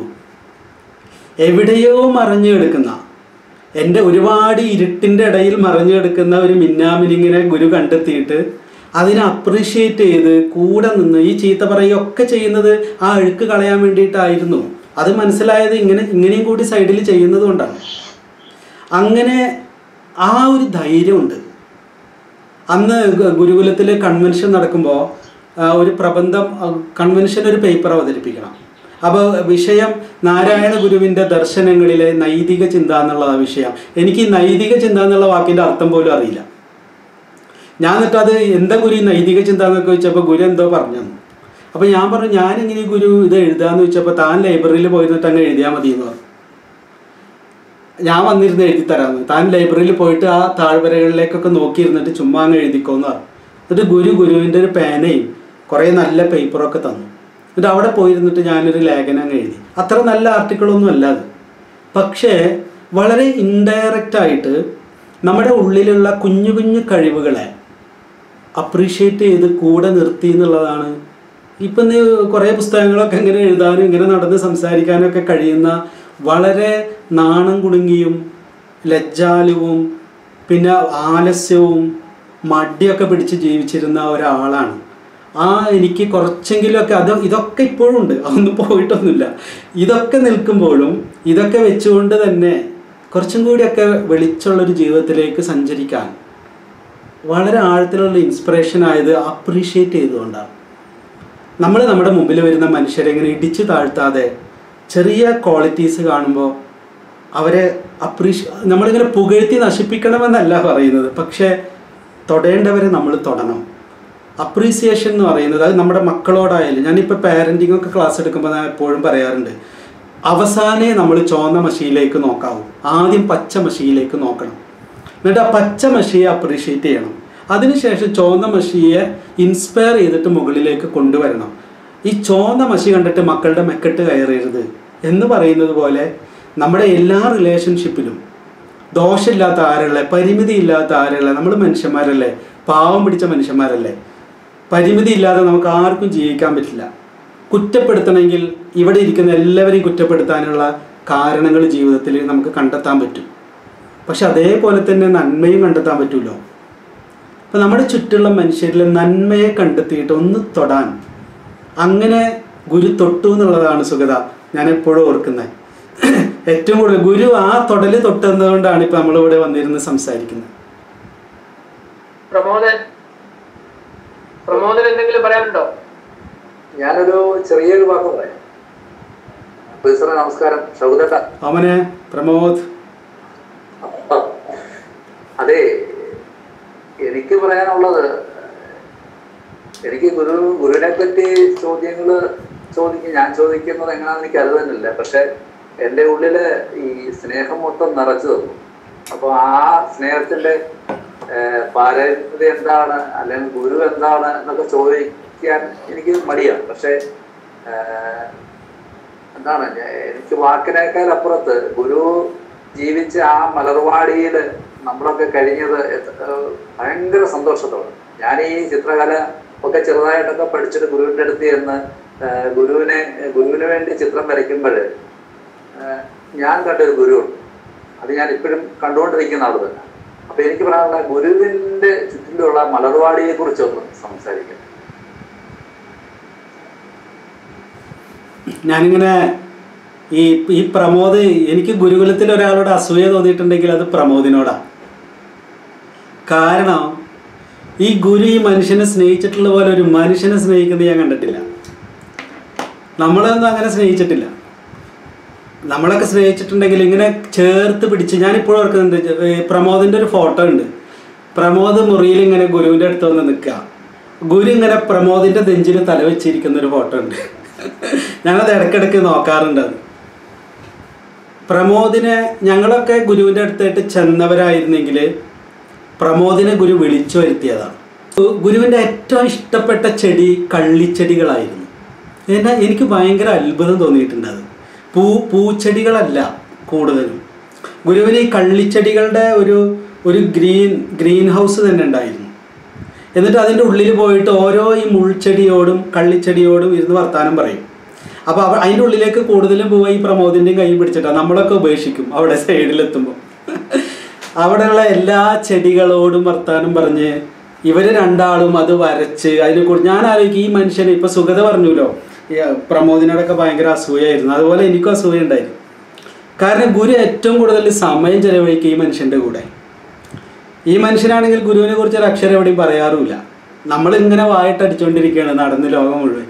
എവിടെയോ മറഞ്ഞു കിടക്കുന്ന, എൻ്റെ ഒരുപാട് ഇരുട്ടിൻ്റെ ഇടയിൽ മറഞ്ഞു കിടക്കുന്ന ഒരു മിന്നാമിനിങ്ങിനെ ഗുരു കണ്ടെത്തിയിട്ട് അതിനെ അപ്രീഷിയേറ്റ് ചെയ്ത് കൂടെ നിന്ന് ഈ ചീത്ത പറയുകയൊക്കെ ചെയ്യുന്നത് ആ അഴുക്ക് കളയാൻ വേണ്ടിയിട്ടായിരുന്നു. അത് മനസ്സിലായത് ഇങ്ങനെ ഇങ്ങനെയും കൂടി സൈഡിൽ ചെയ്യുന്നത് കൊണ്ടാണ്. അങ്ങനെ ആ ഒരു ധൈര്യമുണ്ട്. അന്ന് ഗുരുകുലത്തിൽ കൺവെൻഷൻ നടക്കുമ്പോൾ ഒരു പ്രബന്ധം കൺവെൻഷൻ ഒരു പേപ്പർ അവതരിപ്പിക്കണം. അപ്പോൾ വിഷയം നാരായണ ഗുരുവിൻ്റെ ദർശനങ്ങളിലെ നൈതിക ചിന്ത എന്നുള്ളതാണ് വിഷയം. എനിക്ക് ഈ നൈതിക ചിന്ത എന്നുള്ള വാക്കിൻ്റെ അർത്ഥം പോലും അറിയില്ല. ഞാൻ എന്നിട്ട് അത് എന്താ ഗുരു നൈതിക ചിന്ത എന്നൊക്കെ ചോദിച്ചപ്പോൾ ഗുരു എന്തോ പറഞ്ഞു. അപ്പോൾ ഞാൻ പറഞ്ഞു, ഞാനിങ്ങനെ ഗുരു ഇത് എഴുതാമെന്ന് ചോദിച്ചപ്പോൾ താൻ ലൈബ്രറിയിൽ പോയിരുന്നിട്ട് അങ്ങ് എഴുതിയാൽ മതി എന്ന് പറഞ്ഞു. ഞാൻ വന്നിരുന്ന് എഴുതി തരാമെന്ന്. താൻ ലൈബ്രറിയിൽ പോയിട്ട് ആ താഴ്വരകളിലേക്കൊക്കെ നോക്കിയിരുന്നിട്ട് ചുമ്മാ അങ്ങ് എഴുതിക്കോന്ന് പറഞ്ഞു. എന്നിട്ട് ഗുരു ഗുരുവിൻ്റെ ഒരു പേനയും കുറേ നല്ല പേപ്പറൊക്കെ തന്നു. എന്നിട്ട് അവിടെ പോയിരുന്നിട്ട് ഞാനൊരു ലേഖനം അങ്ങ് എഴുതി. അത്ര നല്ല ആർട്ടിക്കിളൊന്നും അല്ല അത്. പക്ഷേ വളരെ ഇൻഡയറക്റ്റായിട്ട് നമ്മുടെ ഉള്ളിലുള്ള കുഞ്ഞു കുഞ്ഞു കഴിവുകളെ അപ്രീഷിയേറ്റ് ചെയ്ത് കൂടെ നിർത്തി എന്നുള്ളതാണ്. ഇപ്പം നീ കുറേ പുസ്തകങ്ങളൊക്കെ ഇങ്ങനെ എഴുതാനും ഇങ്ങനെ നടന്ന് സംസാരിക്കാനും ഒക്കെ കഴിയുന്ന വളരെ നാണം കുടുങ്ങിയും ലജ്ജാലുവും പിന്നെ ആലസ്യവും മടിയൊക്കെ പിടിച്ച് ജീവിച്ചിരുന്ന ഒരാളാണ്. ആ എനിക്ക് കുറച്ചെങ്കിലുമൊക്കെ അത് ഇതൊക്കെ ഇപ്പോഴും ഉണ്ട്, അതൊന്നും പോയിട്ടൊന്നുമില്ല. ഇതൊക്കെ നിൽക്കുമ്പോഴും ഇതൊക്കെ വെച്ചുകൊണ്ട് തന്നെ കുറച്ചും കൂടിയൊക്കെ വെളിച്ചുള്ളൊരു ജീവിതത്തിലേക്ക് സഞ്ചരിക്കാൻ വളരെ ആഴത്തിലുള്ള ഇൻസ്പിറേഷൻ ആയത് അപ്രീഷിയേറ്റ് ചെയ്തുകൊണ്ടാണ്. നമ്മൾ നമ്മുടെ മുമ്പിൽ വരുന്ന മനുഷ്യരെ ഇങ്ങനെ ഇടിച്ചു താഴ്ത്താതെ ചെറിയ ക്വാളിറ്റീസ് കാണുമ്പോൾ അവരെ അപ്രീഷി നമ്മളിങ്ങനെ പുകഴ്ത്തി നശിപ്പിക്കണമെന്നല്ല പറയുന്നത്, പക്ഷേ തൊടേണ്ടവരെ നമ്മൾ തൊടണം. അപ്രീസിയേഷൻ എന്ന് പറയുന്നത് അത് നമ്മുടെ മക്കളോടായാലും, ഞാനിപ്പോൾ പാരൻറ്റിംഗ് ഒക്കെ ക്ലാസ് എടുക്കുമ്പോൾ ഞാൻ എപ്പോഴും പറയാറുണ്ട്, അവസാനേ നമ്മൾ ചുവന്ന മഷിയിലേക്ക് നോക്കാവൂ, ആദ്യം പച്ച മഷിയിലേക്ക് നോക്കണം. എന്നിട്ട് ആ പച്ച മഷിയെ അപ്രീഷിയേറ്റ് ചെയ്യണം. അതിനുശേഷം ചുവന്ന മഷിയെ ഇൻസ്പയർ ചെയ്തിട്ട് മുകളിലേക്ക് കൊണ്ടുവരണം. ഈ ചുവന്ന മഷി കണ്ടിട്ട് മക്കളുടെ മെക്കെട്ട് കയറരുത് എന്ന് പറയുന്നത് പോലെ നമ്മുടെ എല്ലാ റിലേഷൻഷിപ്പിലും ദോഷമില്ലാത്ത ആരുള്ള, പരിമിതി ഇല്ലാത്ത ആരുള്ള, നമ്മൾ മനുഷ്യന്മാരല്ലേ, പാവം പിടിച്ച മനുഷ്യന്മാരല്ലേ. പരിമിതി ഇല്ലാതെ നമുക്ക് ആർക്കും ജീവിക്കാൻ പറ്റില്ല. കുറ്റപ്പെടുത്തണമെങ്കിൽ ഇവിടെ ഇരിക്കുന്ന എല്ലാവരെയും കുറ്റപ്പെടുത്താനുള്ള കാരണങ്ങൾ ജീവിതത്തിൽ നമുക്ക് കണ്ടെത്താൻ പറ്റും. പക്ഷെ അതേപോലെ തന്നെ നന്മയും കണ്ടെത്താൻ പറ്റുമല്ലോ. അപ്പം നമ്മുടെ ചുറ്റുള്ള മനുഷ്യരിൽ നന്മയെ കണ്ടെത്തിയിട്ട് ഒന്ന് തൊടാൻ, അങ്ങനെ ഗുരു തൊട്ടു എന്നുള്ളതാണ് സുഗത ഞാൻ എപ്പോഴും ഓർക്കുന്നത്. ഏറ്റവും കൂടുതൽ ഗുരു ആ തൊടല് തൊട്ടുന്നതുകൊണ്ടാണ് ഇപ്പം നമ്മളിവിടെ വന്നിരുന്ന് സംസാരിക്കുന്നത്. പ്രമോദൻ പ്രമോദൻ എന്തെങ്കിലും പറയാനുണ്ടോ? ഞാനൊരു ചെറിയൊരു വാക്ക് പറയാം. സാറേ നമസ്കാരം. ഷൗകത അവനെ പ്രമോദ്. അതെ, എനിക്ക് പറയാനുള്ളത്, എനിക്ക് ഗുരു ഗുരുവിനെ പറ്റി ചോദ്യങ്ങൾ ചോദിക്കും ഞാൻ ചോദിക്കുന്നത് എങ്ങനെയാണെന്ന് എനിക്ക് അറിയുന്നില്ല. പക്ഷെ എൻ്റെ ഉള്ളില് ഈ സ്നേഹം മൊത്തം നിറച്ചു തന്നു. അപ്പോൾ ആ സ്നേഹത്തിന്റെ പാരമ്പര്യത എന്താണ്, അല്ലെങ്കിൽ ഗുരു എന്താണ് എന്നൊക്കെ ചോദിക്കാൻ എനിക്ക് മടിയാണ്. പക്ഷെ എന്താണ്, എനിക്ക് വാക്കിനേക്കാൾ അപ്പുറത്ത് ഗുരു ജീവിച്ച ആ മലർവാടിയിൽ നമ്മളൊക്കെ കഴിഞ്ഞത് ഭയങ്കര സന്തോഷത്തോടെ. ഞാൻ ഈ ചിത്രകല ഒക്കെ ചെറുതായിട്ടൊക്കെ പഠിച്ചിട്ട് ഗുരുവിൻ്റെ അടുത്ത് ചെന്ന് ഗുരുവിനെ ഗുരുവിന് വേണ്ടി ചിത്രം വരയ്ക്കുമ്പോൾ ഞാൻ കണ്ടൊരു ഗുരുവുണ്ട്. അത് ഞാൻ ഇപ്പോഴും കണ്ടുകൊണ്ടിരിക്കുന്ന ആൾ തന്നെ. അപ്പൊ എനിക്ക് പറയാനുള്ള ഗുരുവിന്റെ ചുറ്റിലുള്ള മലർവാടിയെ കുറിച്ചൊന്ന് സംസാരിക്കാം. ഞാനിങ്ങനെ ഈ ഈ പ്രമോദ്, എനിക്ക് ഗുരുകുലത്തിൽ ഒരാളോട് അസൂയ തോന്നിയിട്ടുണ്ടെങ്കിൽ അത് പ്രമോദിനോടാണ്. കാരണം ഈ ഗുരു ഈ മനുഷ്യനെ സ്നേഹിച്ചിട്ടുള്ള പോലെ ഒരു മനുഷ്യനെ സ്നേഹിക്കുന്നത് ഞാൻ കണ്ടിട്ടില്ല. നമ്മളൊന്നും അങ്ങനെ സ്നേഹിച്ചിട്ടില്ല. നമ്മളൊക്കെ സ്നേഹിച്ചിട്ടുണ്ടെങ്കിൽ ഇങ്ങനെ ചേർത്ത് പിടിച്ച്, ഞാനിപ്പോഴും ഓർക്കുന്നുണ്ട്, പ്രമോദിൻ്റെ ഒരു ഫോട്ടോ ഉണ്ട്. പ്രമോദ് മുറിയിൽ ഇങ്ങനെ ഗുരുവിൻ്റെ അടുത്ത് വന്ന് നിൽക്കുക, ഗുരു ഇങ്ങനെ പ്രമോദിൻ്റെ നെഞ്ചിൽ തല വെച്ചിരിക്കുന്ന ഒരു ഫോട്ടോ ഉണ്ട്. ഞാനത് ഇടയ്ക്കിടയ്ക്ക് നോക്കാറുണ്ട്. അത് പ്രമോദിനെ, ഞങ്ങളൊക്കെ ഗുരുവിൻ്റെ അടുത്തായിട്ട് ചെന്നവരായിരുന്നെങ്കിൽ പ്രമോദിനെ ഗുരു വിളിച്ചു വരുത്തിയതാണ്. ഗുരുവിൻ്റെ ഏറ്റവും ഇഷ്ടപ്പെട്ട ചെടി കള്ളിച്ചെടികളായിരുന്നു. എന്നാ എനിക്ക് ഭയങ്കര അത്ഭുതം തോന്നിയിട്ടുണ്ട്. അത് പൂ പൂച്ചെടികളല്ല കൂടുതലും. ഗുരുവിന് ഈ കള്ളിച്ചെടികളുടെ ഒരു ഒരു ഗ്രീൻ ഗ്രീൻ ഹൗസ് തന്നെ ഉണ്ടായിരുന്നു. എന്നിട്ട് അതിൻ്റെ ഉള്ളിൽ പോയിട്ട് ഓരോ ഈ മുൾച്ചെടിയോടും കള്ളിച്ചെടിയോടും ഇരുന്ന് വർത്താനം പറയും. അപ്പോൾ അവ അതിൻ്റെ ഉള്ളിലേക്ക് കൂടുതലും പോവുക ഈ പ്രമോദിൻ്റെയും കൈ പിടിച്ചിട്ടാണ്. നമ്മളൊക്കെ ഉപേക്ഷിക്കും അവിടെ സൈഡിലെത്തുമ്പോൾ. അവിടെയുള്ള എല്ലാ ചെടികളോടും വർത്താനം പറഞ്ഞ് ഇവർ രണ്ടാളും അത് വരച്ച് അതിനെക്കുറിച്ച് ഞാൻ ആലോചിക്കും, ഈ മനുഷ്യനെ ഇപ്പോൾ സുഗത പറഞ്ഞല്ലോ പ്രമോദിനോടൊക്കെ ഭയങ്കര അസൂയായിരുന്നു. അതുപോലെ എനിക്കും അസൂയ ഉണ്ടായിരുന്നു. കാരണം ഗുരു ഏറ്റവും കൂടുതൽ സമയം ചെലവഴിക്കുക ഈ മനുഷ്യൻ്റെ കൂടെ. ഈ മനുഷ്യനാണെങ്കിൽ ഗുരുവിനെ കുറിച്ച് ഒരു അക്ഷരം എവിടെയും പറയാറുമില്ല. നമ്മളിങ്ങനെ വായിട്ടടിച്ചുകൊണ്ടിരിക്കുകയാണ് നടന്ന് ലോകം മുഴുവൻ.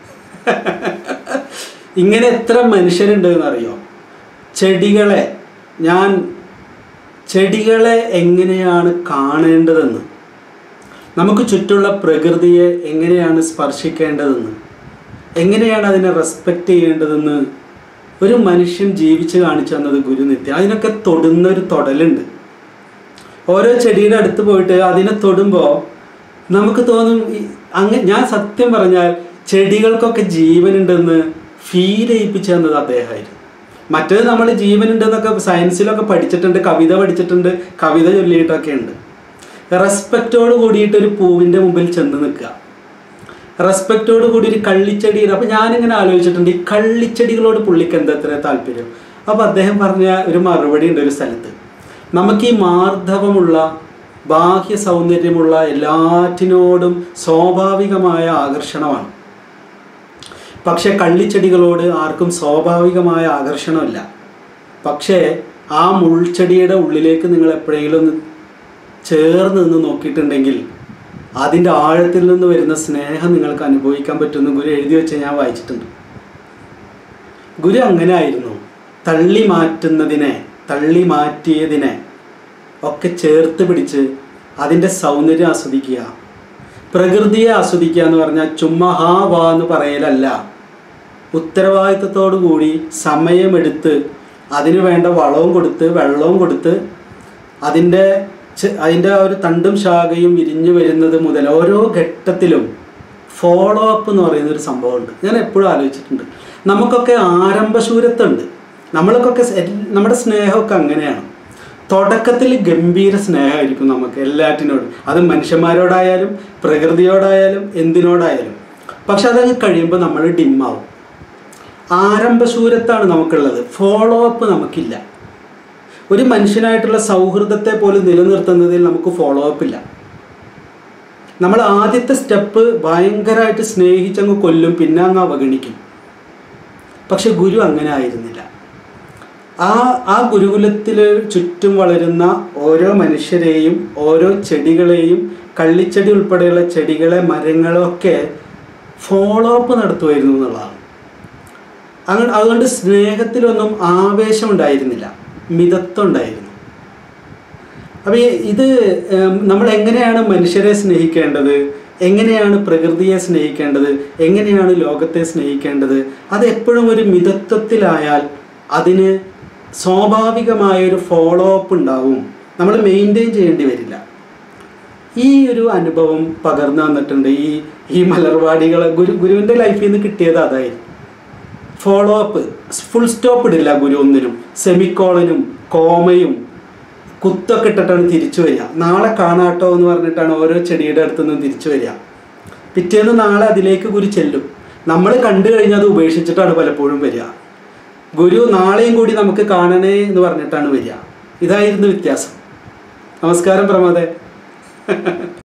ഇങ്ങനെ എത്ര മനുഷ്യരുണ്ട് എന്നറിയോ? ചെടികളെ ഞാൻ ചെടികളെ എങ്ങനെയാണ് കാണേണ്ടതെന്ന്, നമുക്ക് ചുറ്റുള്ള പ്രകൃതിയെ എങ്ങനെയാണ് സ്പർശിക്കേണ്ടതെന്ന്, എങ്ങനെയാണ് അതിനെ റെസ്പെക്റ്റ് ചെയ്യേണ്ടതെന്ന് ഒരു മനുഷ്യൻ ജീവിച്ച് കാണിച്ചു തന്നത് ഗുരുനിത്യം. അതിനൊക്കെ തൊടുന്നൊരു തൊടലുണ്ട്. ഓരോ ചെടിയുടെ അടുത്ത് പോയിട്ട് അതിനെ തൊടുമ്പോൾ നമുക്ക് തോന്നും അങ്ങ് ഞാൻ സത്യം പറഞ്ഞാൽ ചെടികൾക്കൊക്കെ ജീവനുണ്ടെന്ന് ഫീൽ ചെയ്യിപ്പിച്ചു തന്നത് അദ്ദേഹമായിരുന്നു. മറ്റേത് നമ്മൾ ജീവനുണ്ടെന്നൊക്കെ സയൻസിലൊക്കെ പഠിച്ചിട്ടുണ്ട്, കവിത പഠിച്ചിട്ടുണ്ട്, കവിത ചൊല്ലിയിട്ടൊക്കെ ഉണ്ട്. റെസ്പെക്റ്റോട് കൂടിയിട്ട് ഒരു പൂവിൻ്റെ മുമ്പിൽ ചെന്ന് നിൽക്കുക, റെസ്പെക്റ്റോട് കൂടി ഒരു കള്ളിച്ചെടിയുടെ. അപ്പോൾ ഞാനിങ്ങനെ ആലോചിച്ചിട്ടുണ്ട്, ഈ കള്ളിച്ചെടികളോട് പുള്ളിക്ക് എന്താ എത്ര താല്പര്യം. അപ്പോൾ അദ്ദേഹം പറഞ്ഞ ഒരു മറുപടി ഉണ്ട് ഒരു സ്ഥലത്ത്, നമുക്ക് ഈ മാർദ്ദവമുള്ള ബാഹ്യ സൗന്ദര്യമുള്ള എല്ലാറ്റിനോടും സ്വാഭാവികമായ ആകർഷണമാണ്. പക്ഷേ കള്ളിച്ചെടികളോട് ആർക്കും സ്വാഭാവികമായ ആകർഷണമില്ല. പക്ഷേ ആ മുൾച്ചെടിയുടെ ഉള്ളിലേക്ക് നിങ്ങൾ എപ്പോഴെങ്കിലും ഒന്ന് ചേർന്ന് നിന്ന് നോക്കിയിട്ടുണ്ടെങ്കിൽ അതിൻ്റെ ആഴത്തിൽ നിന്ന് വരുന്ന സ്നേഹം നിങ്ങൾക്ക് അനുഭവിക്കാൻ പറ്റുമെന്ന് ഗുരു എഴുതി വെച്ച് ഞാൻ വായിച്ചിട്ടുണ്ട്. ഗുരു അങ്ങനെ ആയിരുന്നു. തള്ളി മാറ്റുന്നതിനെ, തള്ളി മാറ്റിയതിനെ ഒക്കെ ചേർത്ത് പിടിച്ച് അതിൻ്റെ സൗന്ദര്യം ആസ്വദിക്കുക, പ്രകൃതിയെ ആസ്വദിക്കുക എന്ന് പറഞ്ഞാൽ ചുമ്മാ ഹാ വാ എന്ന് പറയലല്ല. ഉത്തരവാദിത്തത്തോടു കൂടി സമയമെടുത്ത് അതിന് വേണ്ട വളവും കൊടുത്ത് വെള്ളവും കൊടുത്ത് അതിൻ്റെ അതിൻ്റെ ആ ഒരു തണ്ടും ശാഖയും വിരിഞ്ഞു വരുന്നത് മുതൽ ഓരോ ഘട്ടത്തിലും ഫോളോ അപ്പ് എന്ന് പറയുന്നൊരു സംഭവമുണ്ട്. ഞാൻ എപ്പോഴും ആലോചിച്ചിട്ടുണ്ട്. നമുക്കൊക്കെ ആരംഭശൂരത്തുണ്ട്. നമ്മൾക്കൊക്കെ നമ്മുടെ സ്നേഹമൊക്കെ അങ്ങനെയാണ്. തുടക്കത്തിൽ ഗംഭീര സ്നേഹമായിരിക്കും നമുക്ക് എല്ലാറ്റിനോടും, അത് മനുഷ്യന്മാരോടായാലും പ്രകൃതിയോടായാലും എന്തിനോടായാലും. പക്ഷെ അതങ്ങ് കഴിയുമ്പോൾ നമ്മൾ ഡിമ്മാവും. ആരംഭശൂരത്താണ് നമുക്കുള്ളത്, ഫോളോ അപ്പ് നമുക്കില്ല. ഒരു മനുഷ്യനായിട്ടുള്ള സൗഹൃദത്തെ പോലും നിലനിർത്തുന്നതിൽ നമുക്ക് ഫോളോ അപ്പ് ഇല്ല. നമ്മൾ ആദ്യത്തെ സ്റ്റെപ്പ് ഭയങ്കരമായിട്ട് സ്നേഹിച്ചങ്ങ് കൊല്ലും, പിന്നെ അങ്ങ് അവഗണിക്കും. പക്ഷെ ഗുരു അങ്ങനെ ആയിരുന്നില്ല. ആ ആ ഗുരുകുലത്തിൽ ചുറ്റും വളരുന്ന ഓരോ മനുഷ്യരെയും ഓരോ ചെടികളെയും, കള്ളിച്ചെടി ഉൾപ്പെടെയുള്ള ചെടികളെ മരങ്ങളൊക്കെ ഫോളോ അപ്പ് നടത്തുമായിരുന്നു എന്നുള്ളതാണ്. അങ്ങനെ അതുകൊണ്ട് സ്നേഹത്തിലൊന്നും ആവേശം ഉണ്ടായിരുന്നില്ല, മിതത്വം ഉണ്ടായിരുന്നു. അപ്പോൾ ഇത് നമ്മൾ എങ്ങനെയാണ് മനുഷ്യരെ സ്നേഹിക്കേണ്ടത്, എങ്ങനെയാണ് പ്രകൃതിയെ സ്നേഹിക്കേണ്ടത്, എങ്ങനെയാണ് ലോകത്തെ സ്നേഹിക്കേണ്ടത്, അത് എപ്പോഴും ഒരു മിതത്വത്തിലായാൽ അതിന് സ്വാഭാവികമായൊരു ഫോളോ അപ്പ് ഉണ്ടാവും, നമ്മൾ മെയിൻറ്റെയിൻ ചെയ്യേണ്ടി വരില്ല. ഈ ഒരു അനുഭവം പകർന്നു വന്നിട്ടുണ്ട് ഈ ഈ മലർവാടികൾ. ഗുരു ഗുരുവിൻ്റെ ലൈഫിൽ നിന്ന് കിട്ടിയത് അതായിരുന്നു. ഫോളോ അപ്പ്, ഫുൾ സ്റ്റോപ്പ് ഇടില്ല ഗുരു ഒന്നിനും. സെമിക്കോളനും കോമയും കുത്തൊക്കെ ഇട്ടിട്ടാണ് തിരിച്ചു വരിക. നാളെ കാണാട്ടോ എന്ന് പറഞ്ഞിട്ടാണ് ഓരോ ചെടിയുടെ അടുത്തു നിന്നും തിരിച്ചു വരിക. പിറ്റേന്ന് നാളെ അതിലേക്ക് ഗുരു ചെല്ലും. നമ്മൾ കണ്ടു കഴിഞ്ഞാൽ അത് ഉപേക്ഷിച്ചിട്ടാണ് പലപ്പോഴും വരിക. ഗുരു നാളെയും കൂടി നമുക്ക് കാണണേ എന്ന് പറഞ്ഞിട്ടാണ് വരിക. ഇതായിരുന്നു വ്യത്യാസം. നമസ്കാരം പ്രമോദേ.